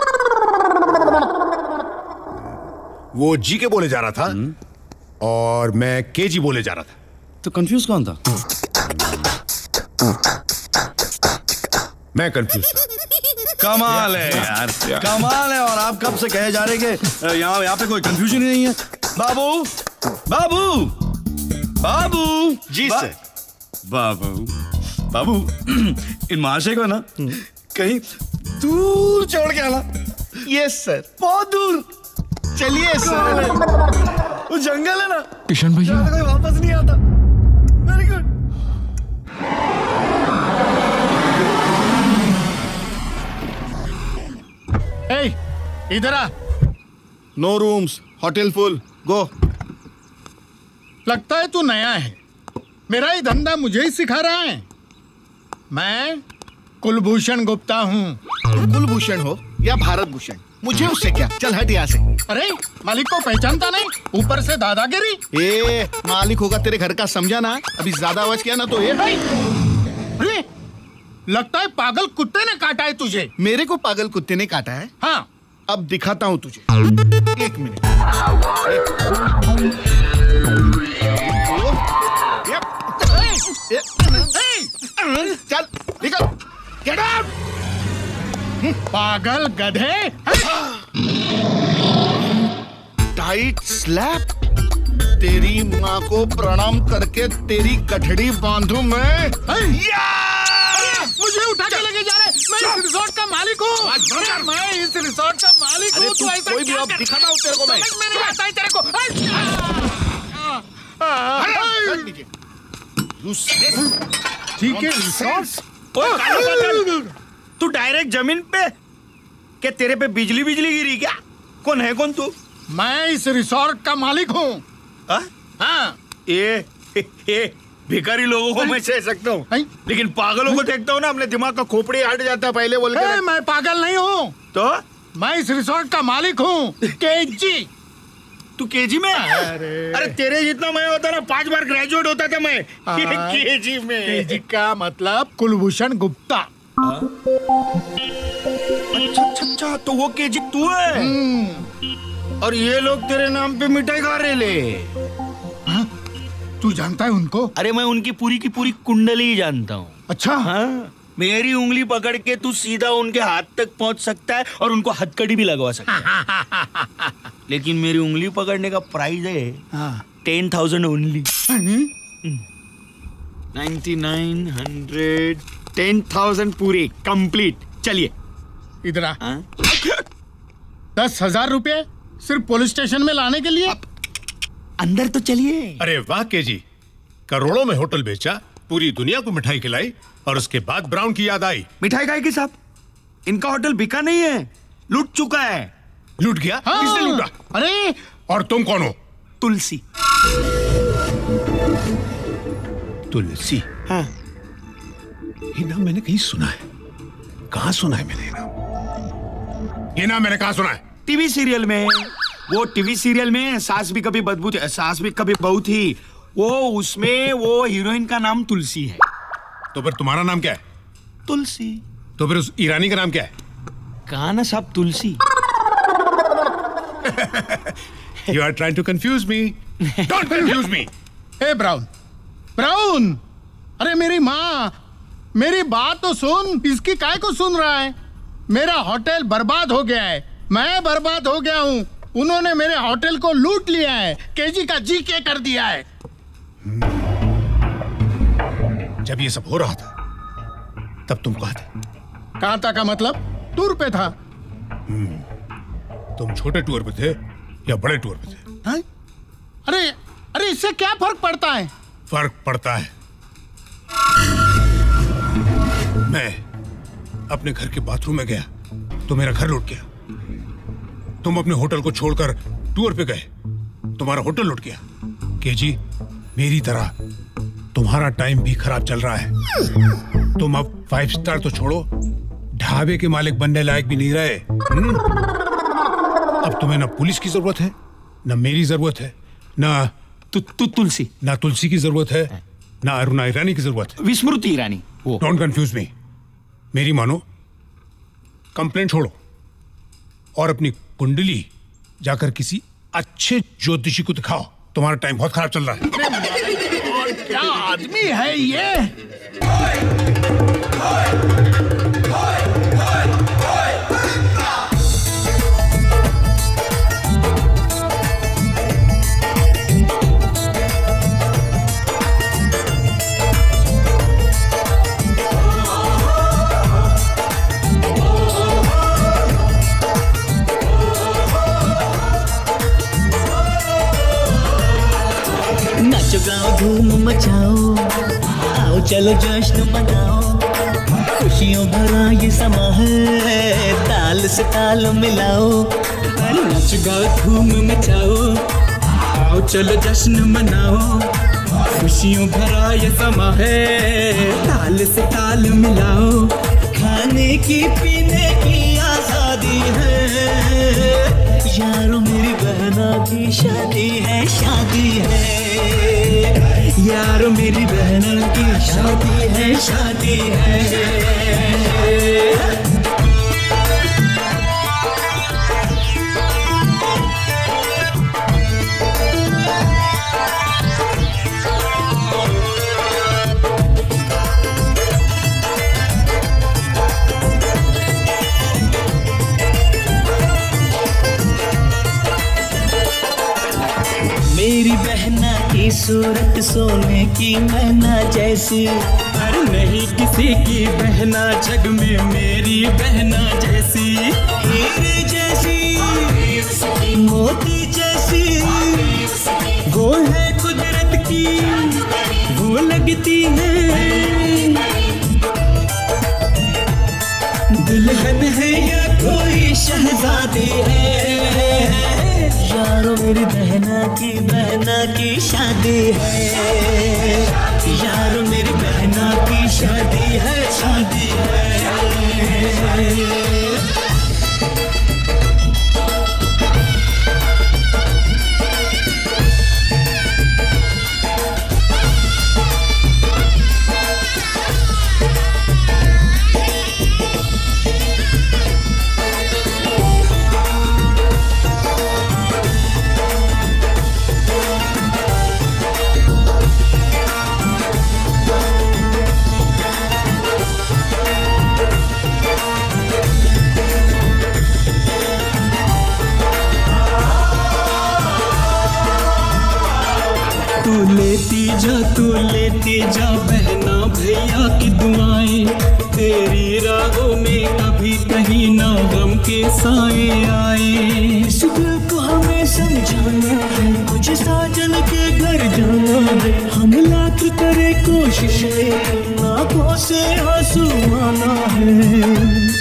वो जीके बोले जा रहा था और मैं केजी बोले जा रहा था। तो कंफ्यूज कौन था? मैं कंफ्यूज था। कमाल है यार, कमाल है। और आप कब से कहे जा रहे कि यहाँ यहाँ पे कोई कंफ्यूजन ही नहीं है। बाबू, बाबू, बाबू। जी बा, सर। बाबू, बाबू, इन महाशय को ना कहीं दूर छोड़ के आना। Yes sir. बहुत दूर। चलिए सर। वो जंगल है ना, किशन भैया कोई वापस नहीं आता। Very good. Hey, इधर आ। No rooms, hotel full, go. लगता है तू नया है। मेरा ही धंधा मुझे ही सिखा रहा है। मैं कुलभूषण गुप्ता हूँ। कुलभूषण हो या भारत भूषण, मुझे उससे क्या। चल हट यहाँ से। अरे मालिक को पहचानता नहीं, ऊपर से दादागिरी। ए मालिक होगा तेरे घर का, समझा ना। अभी ज्यादा आवाज किया ना तो ये। अरे लगता है पागल कुत्ते ने काटा है तुझे। मेरे को पागल कुत्ते ने काटा है? हाँ। अब दिखाता हूँ तुझे। एक मिनट। चल निकल। Get out. पागल गधे। Tight slap. तेरी माँ को प्रणाम करके तेरी गठड़ी बांधू मैं। मुझे उठा के लेके जा रहे। मैं इस रिसोर्ट का मालिक हूँ। मैं इस रिसोर्ट का मालिक हूँ। तू ऐसा कोई भी अब दिखाता हूँ तेरे को मैं। समझ में नहीं आता है तेरे को। ठीक है रिसोर्ट। तू डायरेक्ट जमीन पे क्या? तेरे पे बिजली बिजली गिरी क्या? कौन है कौन तू? मैं इस रिसोर्ट का मालिक हूँ। हाँ, ये ये भिखारी लोगों को मैं सह सकता हूँ, लेकिन पागलों को देखता हूँ ना, अपने दिमाग का खोपड़ी हट जाता है पहले बोल के। मैं पागल नहीं हूँ। तो मैं इस रिसोर्ट का मालिक हूँ। केजी। तू केजी में? अरे, अरे तेरे जितना मैं होता ना, पांच बार ग्रेजुएट होता था मैं। केजी में। केजी का मतलब कुलभूषण गुप्ता। अच्छा अच्छा अच्छा, तो वो केजी तू है। और ये लोग तेरे नाम पे मिठाई खा रहे ले। हाँ? तू जानता है उनको? अरे मैं उनकी पूरी की पूरी कुंडली ही जानता हूँ। अच्छा। हाँ, मेरी उंगली पकड़ के तू सीधा उनके हाथ तक पहुंच सकता है और उनको हथकड़ी भी लगवा सकता है। लेकिन मेरी उंगली पकड़ने का प्राइस है ten thousand only. Ninety nine hundred ten thousand पूरे कंप्लीट। चलिए इधर आ। दस हजार रुपये सिर्फ पुलिस स्टेशन में लाने के लिए। अंदर तो चलिए। अरे वाह केजी, करोड़ों में होटल बेचा, पूरी दुनिया को मिठाई खिलाई और उसके बाद ब्राउन की याद आई। मिठाई खाई की साहब, इनका होटल बिका नहीं है, लूट चुका है। लूट गया? हाँ। किसने लूटा? अरे और तुम कौन हो? तुलसी। तुलसी? हाँ। ये नाम मैंने कहीं सुना है। कहाँ सुना है मैंने ये नाम? ये नाम मैंने कहाँ सुना है? टीवी सीरियल में। वो टीवी सीरियल में सास भी कभी बदबू थी, सास भी कभी बहू थी, वो उसमें वो हीरोइन का नाम तुलसी है। तो फिर तुम्हारा नाम क्या है? तुलसी। तो फिर उस ईरानी का नाम क्या है? कहा ना साहब, Tulsi. You are trying to confuse me. Don't confuse me. Hey Brown, Brown, अरे मेरी माँ, मेरी बात तो सुन। इसकी काय को सुन रहा है? मेरा होटल बर्बाद हो गया है, मैं बर्बाद हो गया हूँ। उन्होंने मेरे होटल को लूट लिया है, केजी का जी के कर दिया है। जब ये सब हो रहा था तब तुम कहाँ थे? कहाँ था का मतलब? टूर पे था। तुम छोटे टूर पे थे या बड़े टूर पे थे? हाँ? अरे अरे इससे क्या फर्क पड़ता है? फर्क पड़ता है। मैं अपने घर के बाथरूम में गया तो मेरा घर लूट गया। तुम अपने होटल को छोड़कर टूर पे गए, तुम्हारा होटल लूट गया। केजी, मेरी तरह तुम्हारा टाइम भी खराब चल रहा है। तुम अब फाइव स्टार तो छोड़ो, ढाबे के मालिक बनने लायक भी नहीं रहे। हुँ? अब तुम्हें ना पुलिस की जरूरत है, ना मेरी जरूरत है, ना तु, तु, तुलसी ना तुलसी की जरूरत है, ना अरुणा ईरानी की जरूरत है। विस्मृति ईरानी। डोंट कंफ्यूज मी। मेरी मानो, कंप्लेंट छोड़ो और अपनी कुंडली जाकर किसी अच्छे ज्योतिषी को दिखाओ। तुम्हारा टाइम बहुत खराब चल रहा है। और क्या आदमी है ये? मचाओ, आओ चलो जश्न मनाओ, खुशियों भरा ये समा है, ताल से ताल मिलाओ, अरे नाच गाओ धूम मचाओ, आओ चलो जश्न मनाओ, खुशियों भरा ये समा है, ताल से ताल मिलाओ, खाने की पीने की आजादी है, यारों मेरी बहना की शादी है, शादी है, यारों मेरी बहना की शादी है, शादी है। मेरी बहना की सूरत सोने की मैना जैसी, पर नहीं किसी की बहना जग में मेरी बहना जैसी, हीरे जैसी मोती जैसी, वो है कुदरत की वो लगती है, दुल्हन है या कोई शहजादी है, यारों मेरी बहना की बहना की शादी है, यारों मेरी बहना की शादी है, शादी है। तू लेती जा तू लेती जा बहना भैया की दुआएं, तेरी राहों में कभी कहीं ना गम के साए आए, इस दिल को हमें समझाना है, कुछ साजन के घर जाना है, हम लाख करे कोशिशें, आंखों से आंसू आना है,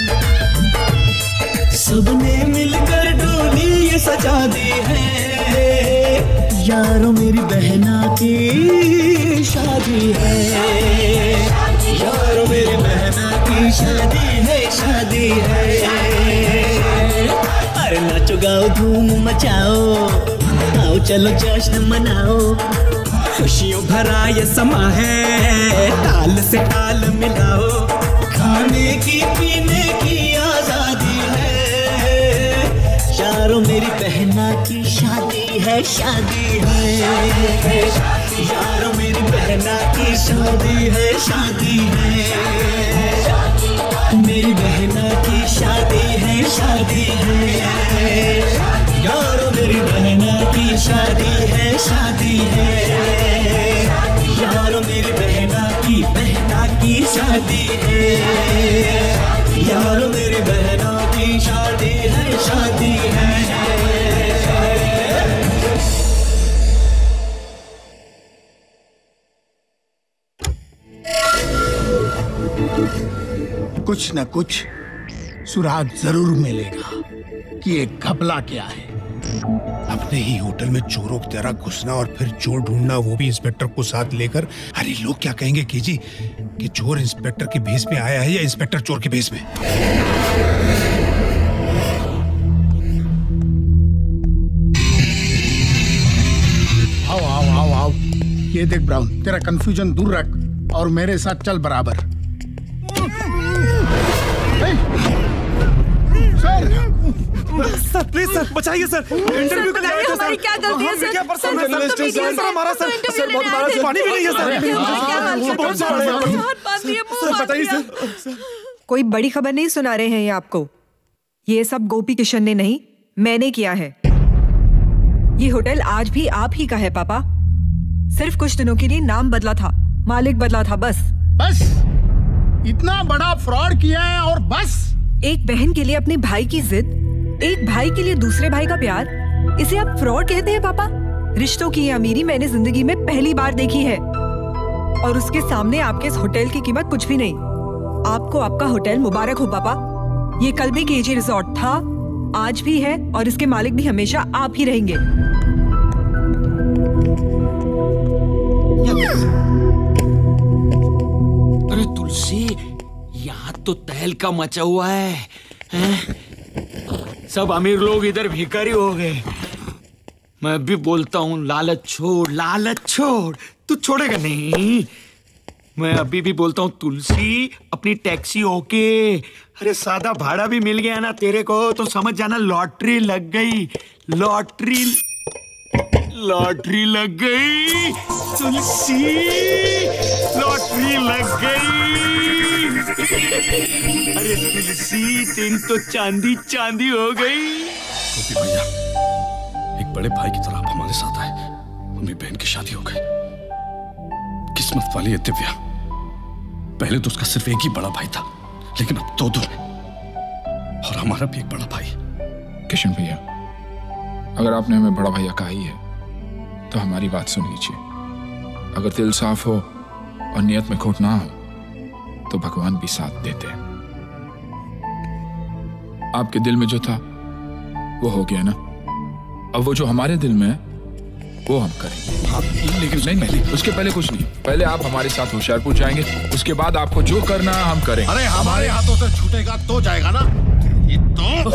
सबने मिलकर डोली ये सजा दी है, यारों मेरी बहना की शादी है, यारों मेरी बहना की शादी है, शादी है। अरे नाचो गाओ धूम मचाओ, आओ चलो जश्न मनाओ, खुशियों भरा ये समा है, ताल से ताल मिलाओ, खाने की पीने की आजादी है, यारों मेरी बहना की शादी है, शादी है, यारों मेरी बहना की शादी है, शादी है, मेरी बहना की शादी है, शादी है, यारों मेरी बहना की शादी है, शादी है, यारों मेरी बहना की बहना की शादी है, यारों मेरी बहना की शादी है, शादी है। कुछ न कुछ सुराग जरूर मिलेगा कि ये घपला क्या है। अपने ही होटल में चोरों की तरह घुसना और फिर चोर ढूंढना, वो भी इंस्पेक्टर को साथ लेकर। अरे लोग क्या कहेंगे कि जी कि चोर इंस्पेक्टर के भेष में आया है या इंस्पेक्टर चोर के भेष में। आओ आओ आओ आओ, ये देख ब्राउन, तेरा कंफ्यूजन दूर रख और मेरे साथ चल बराबर। सर प्लीज सर बचाइए सर, इंटरव्यू के लिए आए थे सर। क्या गलती है सर? क्या परसों में जर्नलिस्ट है सर, हमारा सर सर बहुत बड़ा सर, पानी भी नहीं है सर, बहुत सर, बताइए सर। कोई बड़ी खबर नहीं सुना रहे हैं ये आपको। ये सब गोपी किशन ने नहीं, मैंने किया है। ये होटल आज भी आप ही का है पापा। सिर्फ कुछ दिनों के लिए नाम बदला था, मालिक बदला था, बस। बस इतना बड़ा फ्रॉड किया है और बस। एक बहन के लिए अपने भाई की जिद, एक भाई के लिए दूसरे भाई का प्यार, इसे आप फ्रॉड कहते हैं पापा? रिश्तों की ये अमीरी मैंने जिंदगी में पहली बार देखी है। और उसके सामने आपके इस होटल की कीमत कुछ भी नहीं। आपको आपका होटल मुबारक हो पापा। ये कल भी केजी रिजॉर्ट था, आज भी है और इसके मालिक भी हमेशा आप ही रहेंगे। अरे तुलसी, यहाँ तो तहलका मचा हुआ है, हैं? सब अमीर लोग इधर भिखारी हो गए। मैं भी बोलता हूँ लालच छोड़, लालच छोड़, तू छोड़ेगा नहीं। मैं अभी भी बोलता हूँ तुलसी, अपनी टैक्सी ओके। अरे सादा भाड़ा भी मिल गया ना तेरे को तो समझ जाना लॉटरी लग गई, लॉटरी लॉटरी लग गई तुलसी, लॉटरी लग गई। अरे तुलसी, तेरी तो चांदी चांदी हो गई। गोपी भैया, एक बड़े भाई की तरह आप हमारे साथ आए। मम्मी बहन की शादी हो गई। किस्मत वाली है दिव्या। पहले तो उसका सिर्फ एक ही बड़ा भाई था, लेकिन अब दो दो है, और हमारा भी एक बड़ा भाई। किशन भैया, अगर आपने हमें बड़ा भैया कहा ही है तो हमारी बात सुन लीजिए। अगर दिल साफ हो और नियत में खोट ना हो तो भगवान भी साथ देते हैं। आपके दिल में जो था वो हो गया ना, अब वो जो हमारे दिल में है वो हम करेंगे। हाँ, लेकिन नहीं नहीं, उसके पहले कुछ नहीं। पहले आप हमारे साथ होशियारपुर जाएंगे, उसके बाद आपको जो करना है हम करेंगे। अरे हमारे हाथों से छूटेगा तो जाएगा ना। ये तो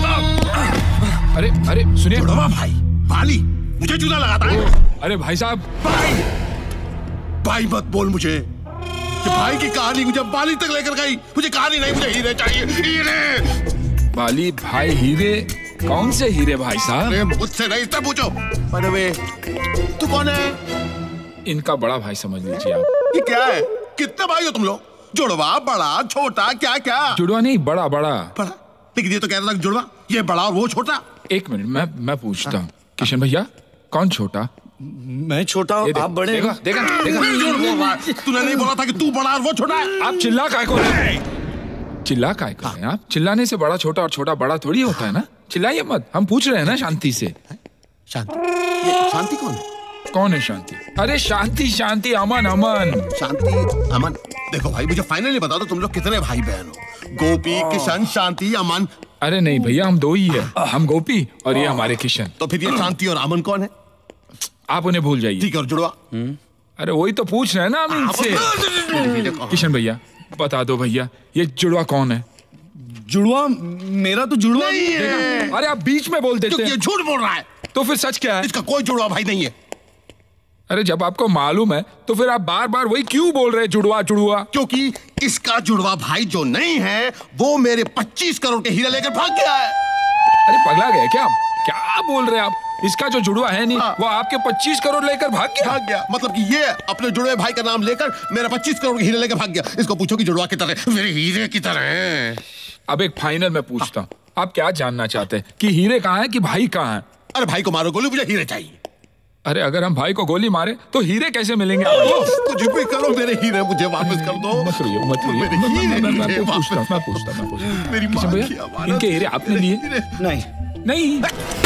अरे अरे सुनिए भाई, बाली मुझे चूना लगाता है। अरे भाई साहब, भाई भाई मत बोल मुझे। ये भाई की कहानी मुझे बाली तक लेकर गई। मुझे कहानी नहीं, मुझे हीरे चाहिए, हीरे। बाली भाई हीरे? कौन से हीरे भाई साहब? अरे मुझसे नहीं, इससे पूछो। अरे वे, तू कौन है? इनका बड़ा भाई समझ लीजिए आप। ये क्या है? कितने भाई हो तुम लोग? जुड़वा, बड़ा, छोटा, क्या क्या? जुड़वा नहीं, बड़ा बड़ा बड़ा। लेकिन ये तो कह रहा था जुड़वा, ये बड़ा और वो छोटा। एक मिनट, मैं मैं पूछता हूँ। किशन भैया, कौन छोटा? मैं छोटा, आप बड़े। देखा देखा देखा, तूने नहीं बोला था कि तू बड़ा और वो छोटा है? आप चिल्ला काय को रहे? चिल्ला काय को रहे? आप चिल्लाने से बड़ा छोटा और छोटा बड़ा थोड़ी होता है ना। चिल्लाइए मत, हम पूछ रहे हैं ना शांति से। शांति? शांति कौन है? कौन है शांति? अरे शांति शांति, अमन अमन। शांति अमन? देखो भाई, मुझे फाइनली बता दो तुम लोग कितने भाई बहन हो? गोपी, किशन, शांति, अमन? अरे नहीं भैया, हम दो ही है। हम गोपी और ये हमारे किशन। तो फिर ये शांति और अमन कौन है? आप उन्हें भूल जाइए। ठीक है, और जुड़वा? अरे वही तो पूछ रहे हैं ना हम इनसे। किशन भैया बता दो भैया, ये जुड़वा कौन है? जुड़वा? मेरा तो जुड़वा नहीं है। अरे आप बीच में बोल देते हैं। ये झूठ बोल रहा है। तो फिर सच क्या है? इसका कोई जुड़वा भाई नहीं है। अरे जब आपको मालूम है तो फिर आप बार बार वही क्यों बोल रहे हैं, जुड़वा जुड़वा? क्योंकि इसका जुड़वा भाई जो नहीं है वो मेरे पच्चीस करोड़ के हीरे लेकर भाग गया है। अरे पगला गए क्या? क्या बोल रहे हैं आप? इसका जो जुड़वा है नहीं, वो आपके पच्चीस करोड़ लेकर भाग गया। भाग गया मतलब कि ये अपने जुड़वे भाई का नाम लेकर मेरा पच्चीस करोड़ के हीरे लेकर भाग गया। इसको पूछो कि जुड़वा की तरह मेरे हीरे की तरह है। अब एक फाइनल में पूछता हूँ, आप क्या जानना चाहते हैं कि हीरे कहाँ है कि भाई कहाँ है? अरे भाई को मारो गोली, मुझे हीरे चाहिए। अरे अगर हम भाई को गोली मारे तो हीरे कैसे मिलेंगे आपको? कुछ भी करो, मेरे हीरे मुझे वापस कर दो। मत रोइए, मत रोइए। मैं पूछता मैं पूछता मैं पूछता मेरी माँ की अमानत। इनके हीरे आपने लिए? नहीं नहीं।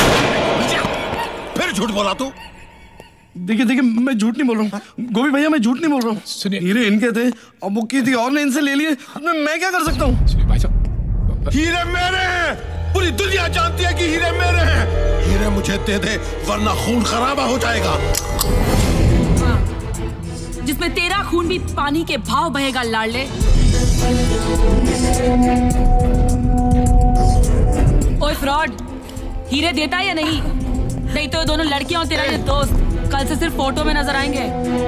फिर झूठ बोला तू? देखिए देखिए, मैं झूठ नहीं बोल रहा हूँ गोपी भैया, मैं झूठ नहीं बोल रहा हूँ। सुनिए, हीरे इनके थे और वो किसी और ने इनसे ले लिए। मैं क्या कर सकता हूँ? सुनिए भाई साहब, हीरे मेरे हैं। पूरी दुनिया जानती है कि हीरे मेरे हैं। हीरे मुझे दे दे वरना खून खराबा हो जाएगा। जिसमें तेरा खून भी पानी के भाव बहेगा लाडले। ओए फ्रॉड, हीरे देता है या नहीं? नहीं तो दोनों लड़कियां और तेरा ये दोस्त कल से सिर्फ फोटो में नजर आएंगे।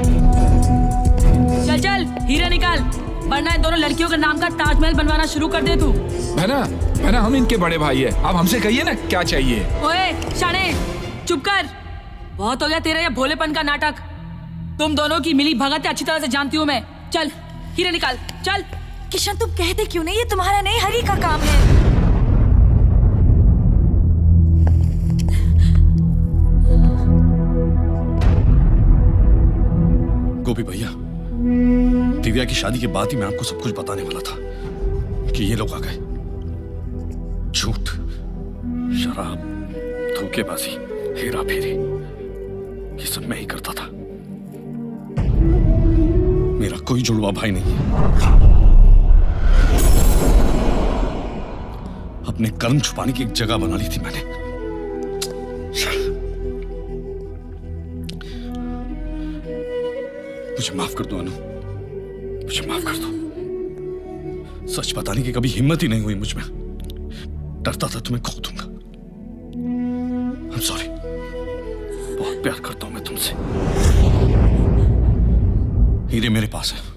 चल चल हीरे निकाल, वरना इन दोनों लड़कियों के नाम का ताजमहल बनवाना शुरू कर दे तू। है ना, है ना, हम इनके बड़े भाई है। आप हमसे कहिए ना क्या चाहिए। ओए शाने, चुप कर। बहुत हो गया तेरा ये भोलेपन का नाटक। तुम दोनों की मिली भगत अच्छी तरह से जानती हूँ मैं। चल हीरे निकाल, चल। किशन तुम कहते क्यों नहीं? ये तुम्हारा नहीं, हरी का काम है। गोपी भैया, दिव्या की शादी के बाद ही मैं आपको सब कुछ बताने वाला था कि ये लोग आ गए। झूठ, शराब, धोखेबाजी, हेरा फेरी, ये सब मैं ही करता था। कोई जुड़वा भाई नहीं है। अपने कर्म छुपाने की एक जगह बना ली थी मैंने। मुझे माफ कर दो अनु, मुझे माफ कर दो। सच बताने की कभी हिम्मत ही नहीं हुई मुझ में। डरता था तुम्हें खो दूंगा। I'm sorry। बहुत प्यार करता हूं मैं तुमसे। हीरे मेरे पास है।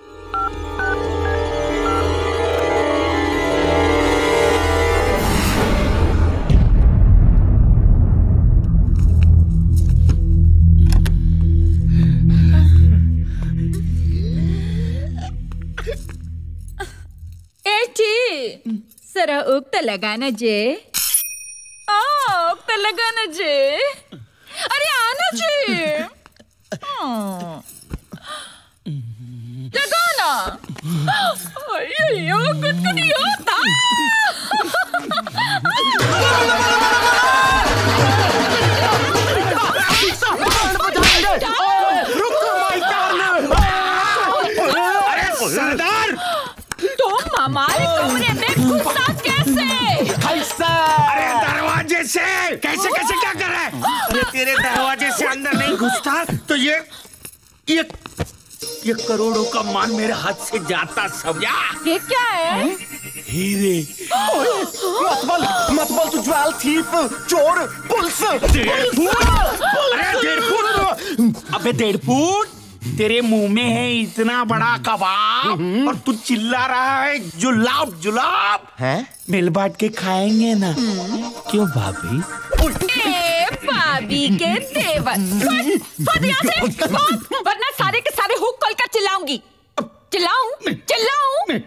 जरा उक्त लगाना जे। आ, उक्त लगाना जे। अरे आना जे। लगाना। अयो कुछ कुछ नहीं होता। सरदार तुम हमारे कमरे में घुसा कैसे? कैसा? अरे दरवाजे से। कैसे कैसे क्या कर रहा है? अरे तेरे दरवाजे से अंदर नहीं घुसता तो ये ये ये करोड़ों का माल मेरे हाथ से जाता सब। ये क्या है? हीरे। मत बोल मत बोल तू ज्वेल थीफ चोर पुलिस। डेढ़ फुट। अरे डेढ़ फुट। अबे डेढ़ फुट तेरे मुंह में है इतना बड़ा कबाब और तू चिल्ला रहा है जुलाब जुलाब। हैं? मिल बांट के खाएंगे ना। क्यों भाभी? ए भाभी के देवर। फट यहाँ से, वरना सारे के सारे हुक खोल कर चिल्लाऊंगी। चिल्लाऊं? चिल्लाऊं?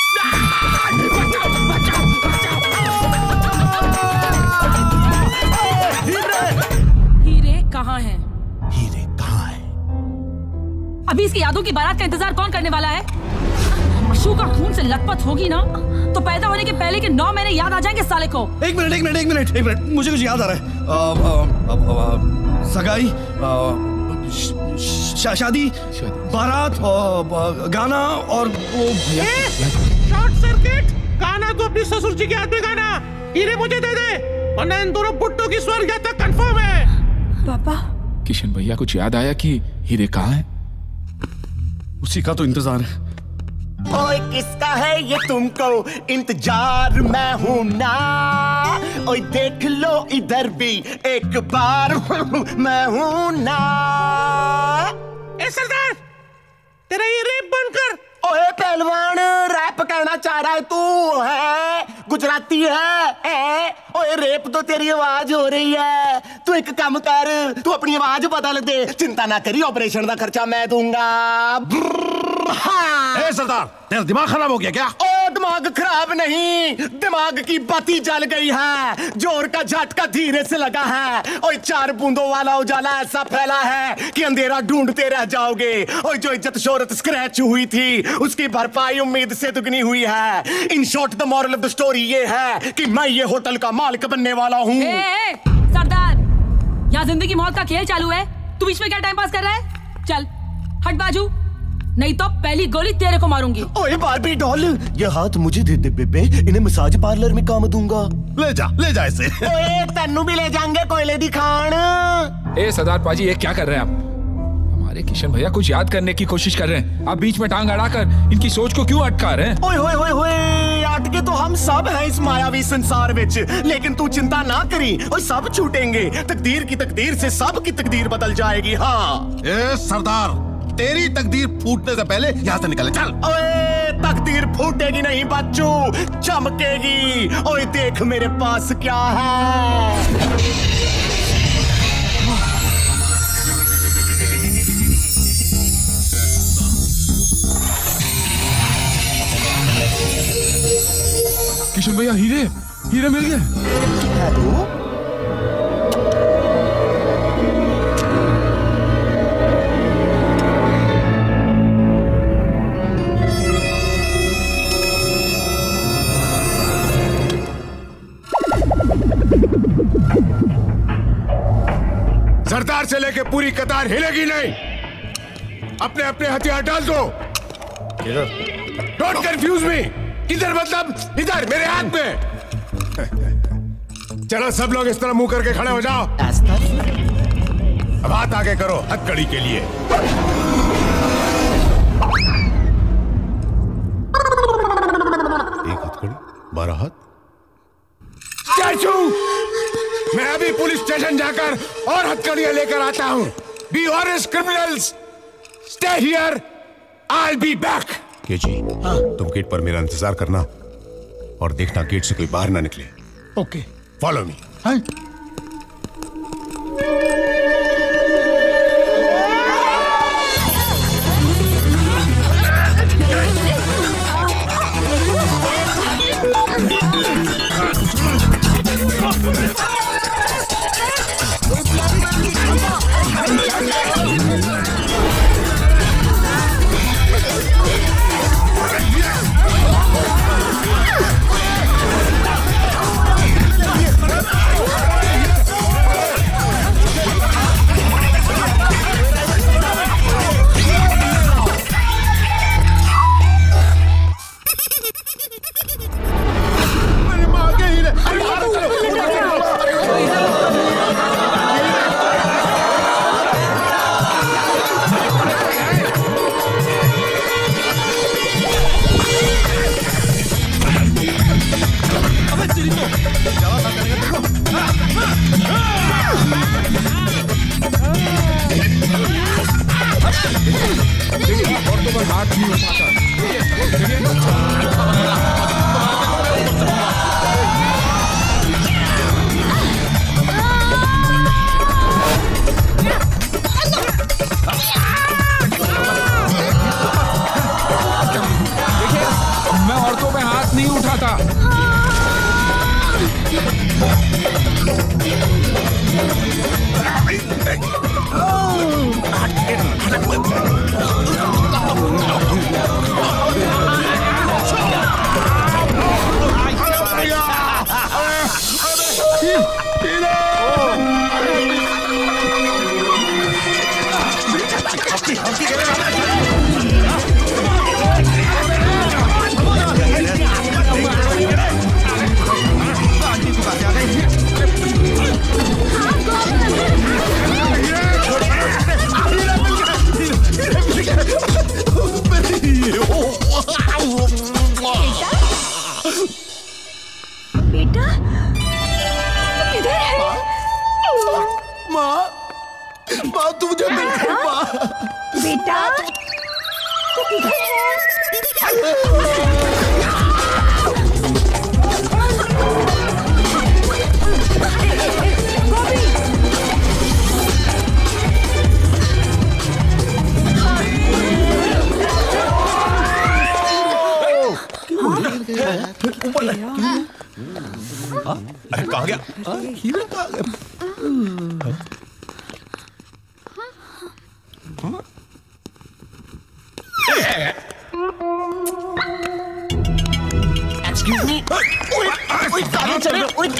हीरे कहाँ हैं? हीरे कहाँ हैं? अभी इसकी यादों की बारात का इंतजार कौन करने वाला है? अशु का खून से लथपथ होगी ना तो पैदा होने के पहले के नौ महीने याद आ जाएंगे साले को। एक मिनट एक मिनट एक मिनट एक मिनट मुझे कुछ याद आ रहा है। आ, आ, आ, आ, सगाई, शा, शादी, बारात, आ, गाना और वो शॉर्ट सर्किट। गाना तो अपनी ससुर जी के हाथ में गाना। हीरे मुझे दे दे वरना इन दोनों बुट्टों की स्वर्ग यात्रा कंफर्म है। पापा किशन भैया कुछ याद आया कि हीरे कहाँ है? उसी का तो इंतजार है। ओए किसका है ये तुमको इंतजार मैं हूँ ना। ओए देख लो इधर भी एक बार मैं हूँ ना। ए सरदार तेरा ये रेप बनकर। ओए पहलवान रैप कहना चाह रहा है तू है? गुजराती है, है? ओए रेप तो तेरी आवाज हो रही है। तू एक काम कर तू अपनी आवाज बदल दे। चिंता ना करी ऑपरेशन का खर्चा मैं दूंगा। हाँ। ए सरदार तेरा दिमाग खराब हो गया क्या? ओ दिमाग खराब नहीं, दिमाग की बत्ती जल गई है। जोर का झटका धीरे से लगा है। ओए चार बूंदों वाला उजाला ऐसा फैला है कि अंधेरा ढूंढते रह जाओगे। ओए जो इज्जत शोहरत स्क्रैच हुई थी उसकी भरपाई उम्मीद से दुगनी हुई है। In short the moral of the story ये है कि मैं ये होटल का मालिक बनने वाला हूँ। सरदार यहाँ जिंदगी मौत का खेल चालू है, तू बीच में क्या टाइम पास कर रहा है? चल हट बाजू नहीं तो पहली गोली तेरे को मारूंगी। ओए बारबी डॉल ये हाथ मुझे दे दे बेबे, इन्हें मसाज पार्लर में काम दूंगा। ले जा ले जा इसे। ओए तन्नू भी ले जाएंगे कोयले दिखान। ए सरदार पाजी ये क्या कर रहे हैं आप? हमारे किशन भैया कुछ याद करने की कोशिश कर रहे हैं, आप बीच में टांग अड़ाकर इनकी सोच को क्यों अटका रहे हैं? ओए होए होए होए अटके तो हम सब हैं इस मायावी संसार विच, लेकिन तू चिंता ना करी और सब छूटेंगे। तकदीर की तकदीर से सब की तकदीर बदल जाएगी। हाँ ए सरदार तेरी तकदीर फूटने से पहले यहाँ से निकले चल। ओए तकदीर फूटेगी नहीं बच्चू, चमकेगी। ओए देख मेरे पास क्या है। किशन भैया हीरे हीरे मिल गए। सरदार से लेके पूरी कतार हिलेगी नहीं। अपने अपने हथियार डाल दो। Don't confuse me. किधर मतलब? इधर मेरे हाथ में। चलो सब लोग इस तरह मुंह करके खड़े हो जाओ। अब हाथ आगे करो हथकड़ी के लिए। एक हथकड़ी, बारह हाथ। स्टैचू! मैं अभी पुलिस स्टेशन जाकर और हथकड़ियां लेकर आता हूं। Be honest criminals, stay here, I will be back. KG, तुम गेट पर मेरा इंतजार करना और देखना गेट से कोई बाहर ना निकले। Okay, follow me. हाँ? अरे कहाँ गया? हीरा कहाँ गया? Excuse me? Wait, साले चल रहे, wait.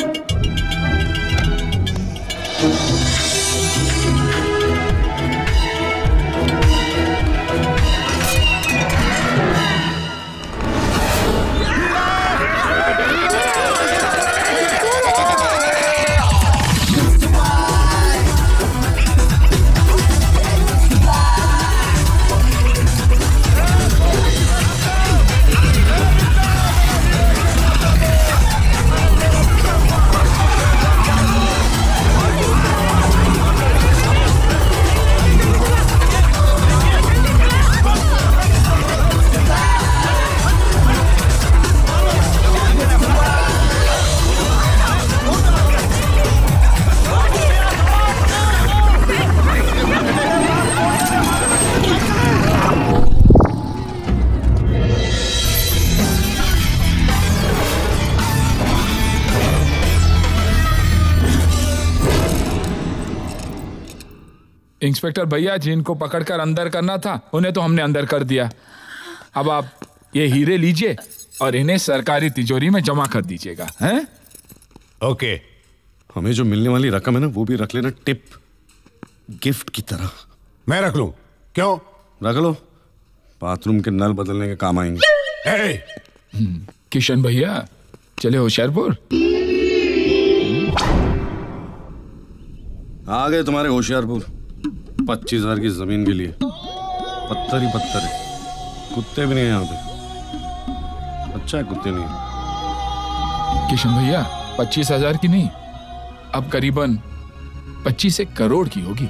इंस्पेक्टर भैया जिनको पकड़कर अंदर करना था उन्हें तो हमने अंदर कर दिया। अब आप ये हीरे लीजिए और इन्हें सरकारी तिजोरी में जमा कर दीजिएगा, हैं? ओके। हमें जो मिलने वाली रकम है ना वो भी रख लेना टिप गिफ्ट की तरह। मैं रख लूं? क्यों? रख लो, बाथरूम के नल बदलने के काम आएंगे। hey! किशन भैया चले होशियारपुर। आ गए तुम्हारे होशियारपुर पच्चीस हजार की जमीन के लिए। पत्थर ही पत्थर है, कुत्ते भी नहीं है यहाँ पे। अच्छा है कुत्ते नहीं। किशन भैया पच्चीस हजार की नहीं, अब करीबन पच्चीस एक करोड़ की होगी।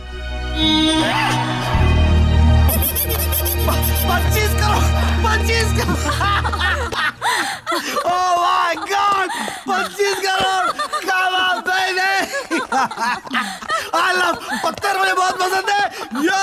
पच्चीस करोड़, पच्चीस करोड़। ओह माय गॉड, पच्चीस करोड़। क्या बात है। आई लव पत्थर, मुझे बहुत पसंद है। यो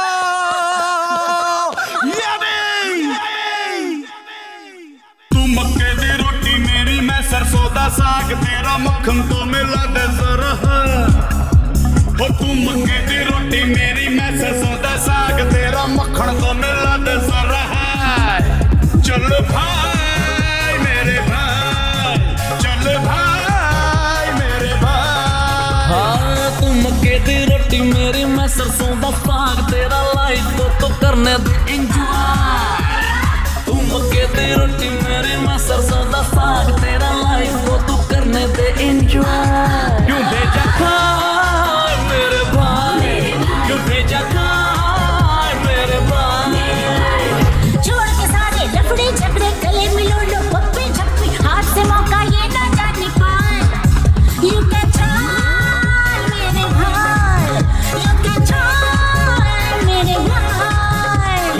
तू मक्के दी रोटी मेरी, मैं सरसों दा साग तेरा, मक्खन तो मिला दे जरा। ओ तू मक्के दी रोटी मेरी, मैं सरसों दा साग तेरा, मक्खन तो मिला दे जरा। चल भाई मेरे भाई, चल भाई मेरे भाई। हाँ तू मक्के दी रोटी मेरी, मैं सरसों दा साग तेरा, लाइफ को तो करने दे एंजॉय। तू मक्के दी रोटी मेरी, मैं सरसों दा साग तेरा, लाइफ को तू करने दे एंजॉय। क्यों भेजा खाए मेरे भाई, क्यों भेजा खाए मेरे भाई। छोड़ के सारे लफड़े झगड़े, गले मिलो लो पप्पे झप्पे, हाथ से मौका ये ना जाने पाए। You can try मेरे भाई, you can try मेरे भाई।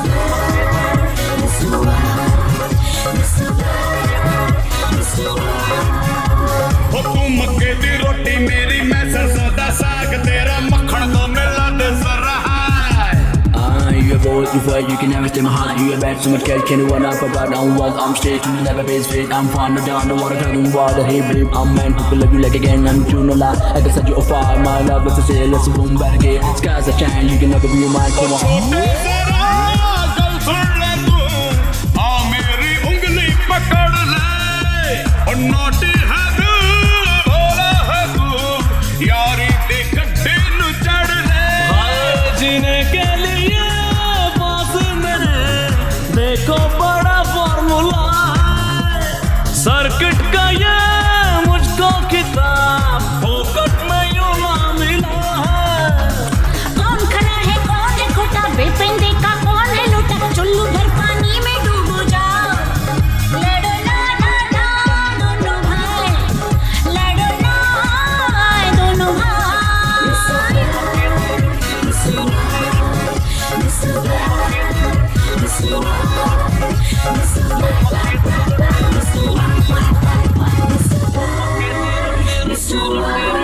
हो तू मक्के दी रोटी मेरी, मैं सरसों दा साग तेरा, मक्खन तो मिला दे जरा। You have always been fight, you can never stay my heart. You have bad so much cash, can you run up about down walk? I'm straight, you never face fit. I'm fine, no down, don't wanna tell them water. Hey babe, I'm man, people love you like again. I'm true, no lie. I can set you afire, my love is a say, let's boom back again. Skies are shine, you can never be mine, come on. कल सुन ले तू, आ मेरी उंगली पकड़ ले, और naughty है तू, भोला है तू, यारी दे गड्ढे नु चढ़ ले। जीने के लिए देखो बड़ा फॉर्मूला है, सर्किट का ये मुझको किताब फोकट में यूं ना मिला है। कौन खड़ा है कौन है खोटा, बिपिन देखा कौन है लूटा, चुल्लू भर पानी में डूबो जाओ। लड़ो ना ना ना दोनों भाई, लड़ो ना दोनों भाई। Miss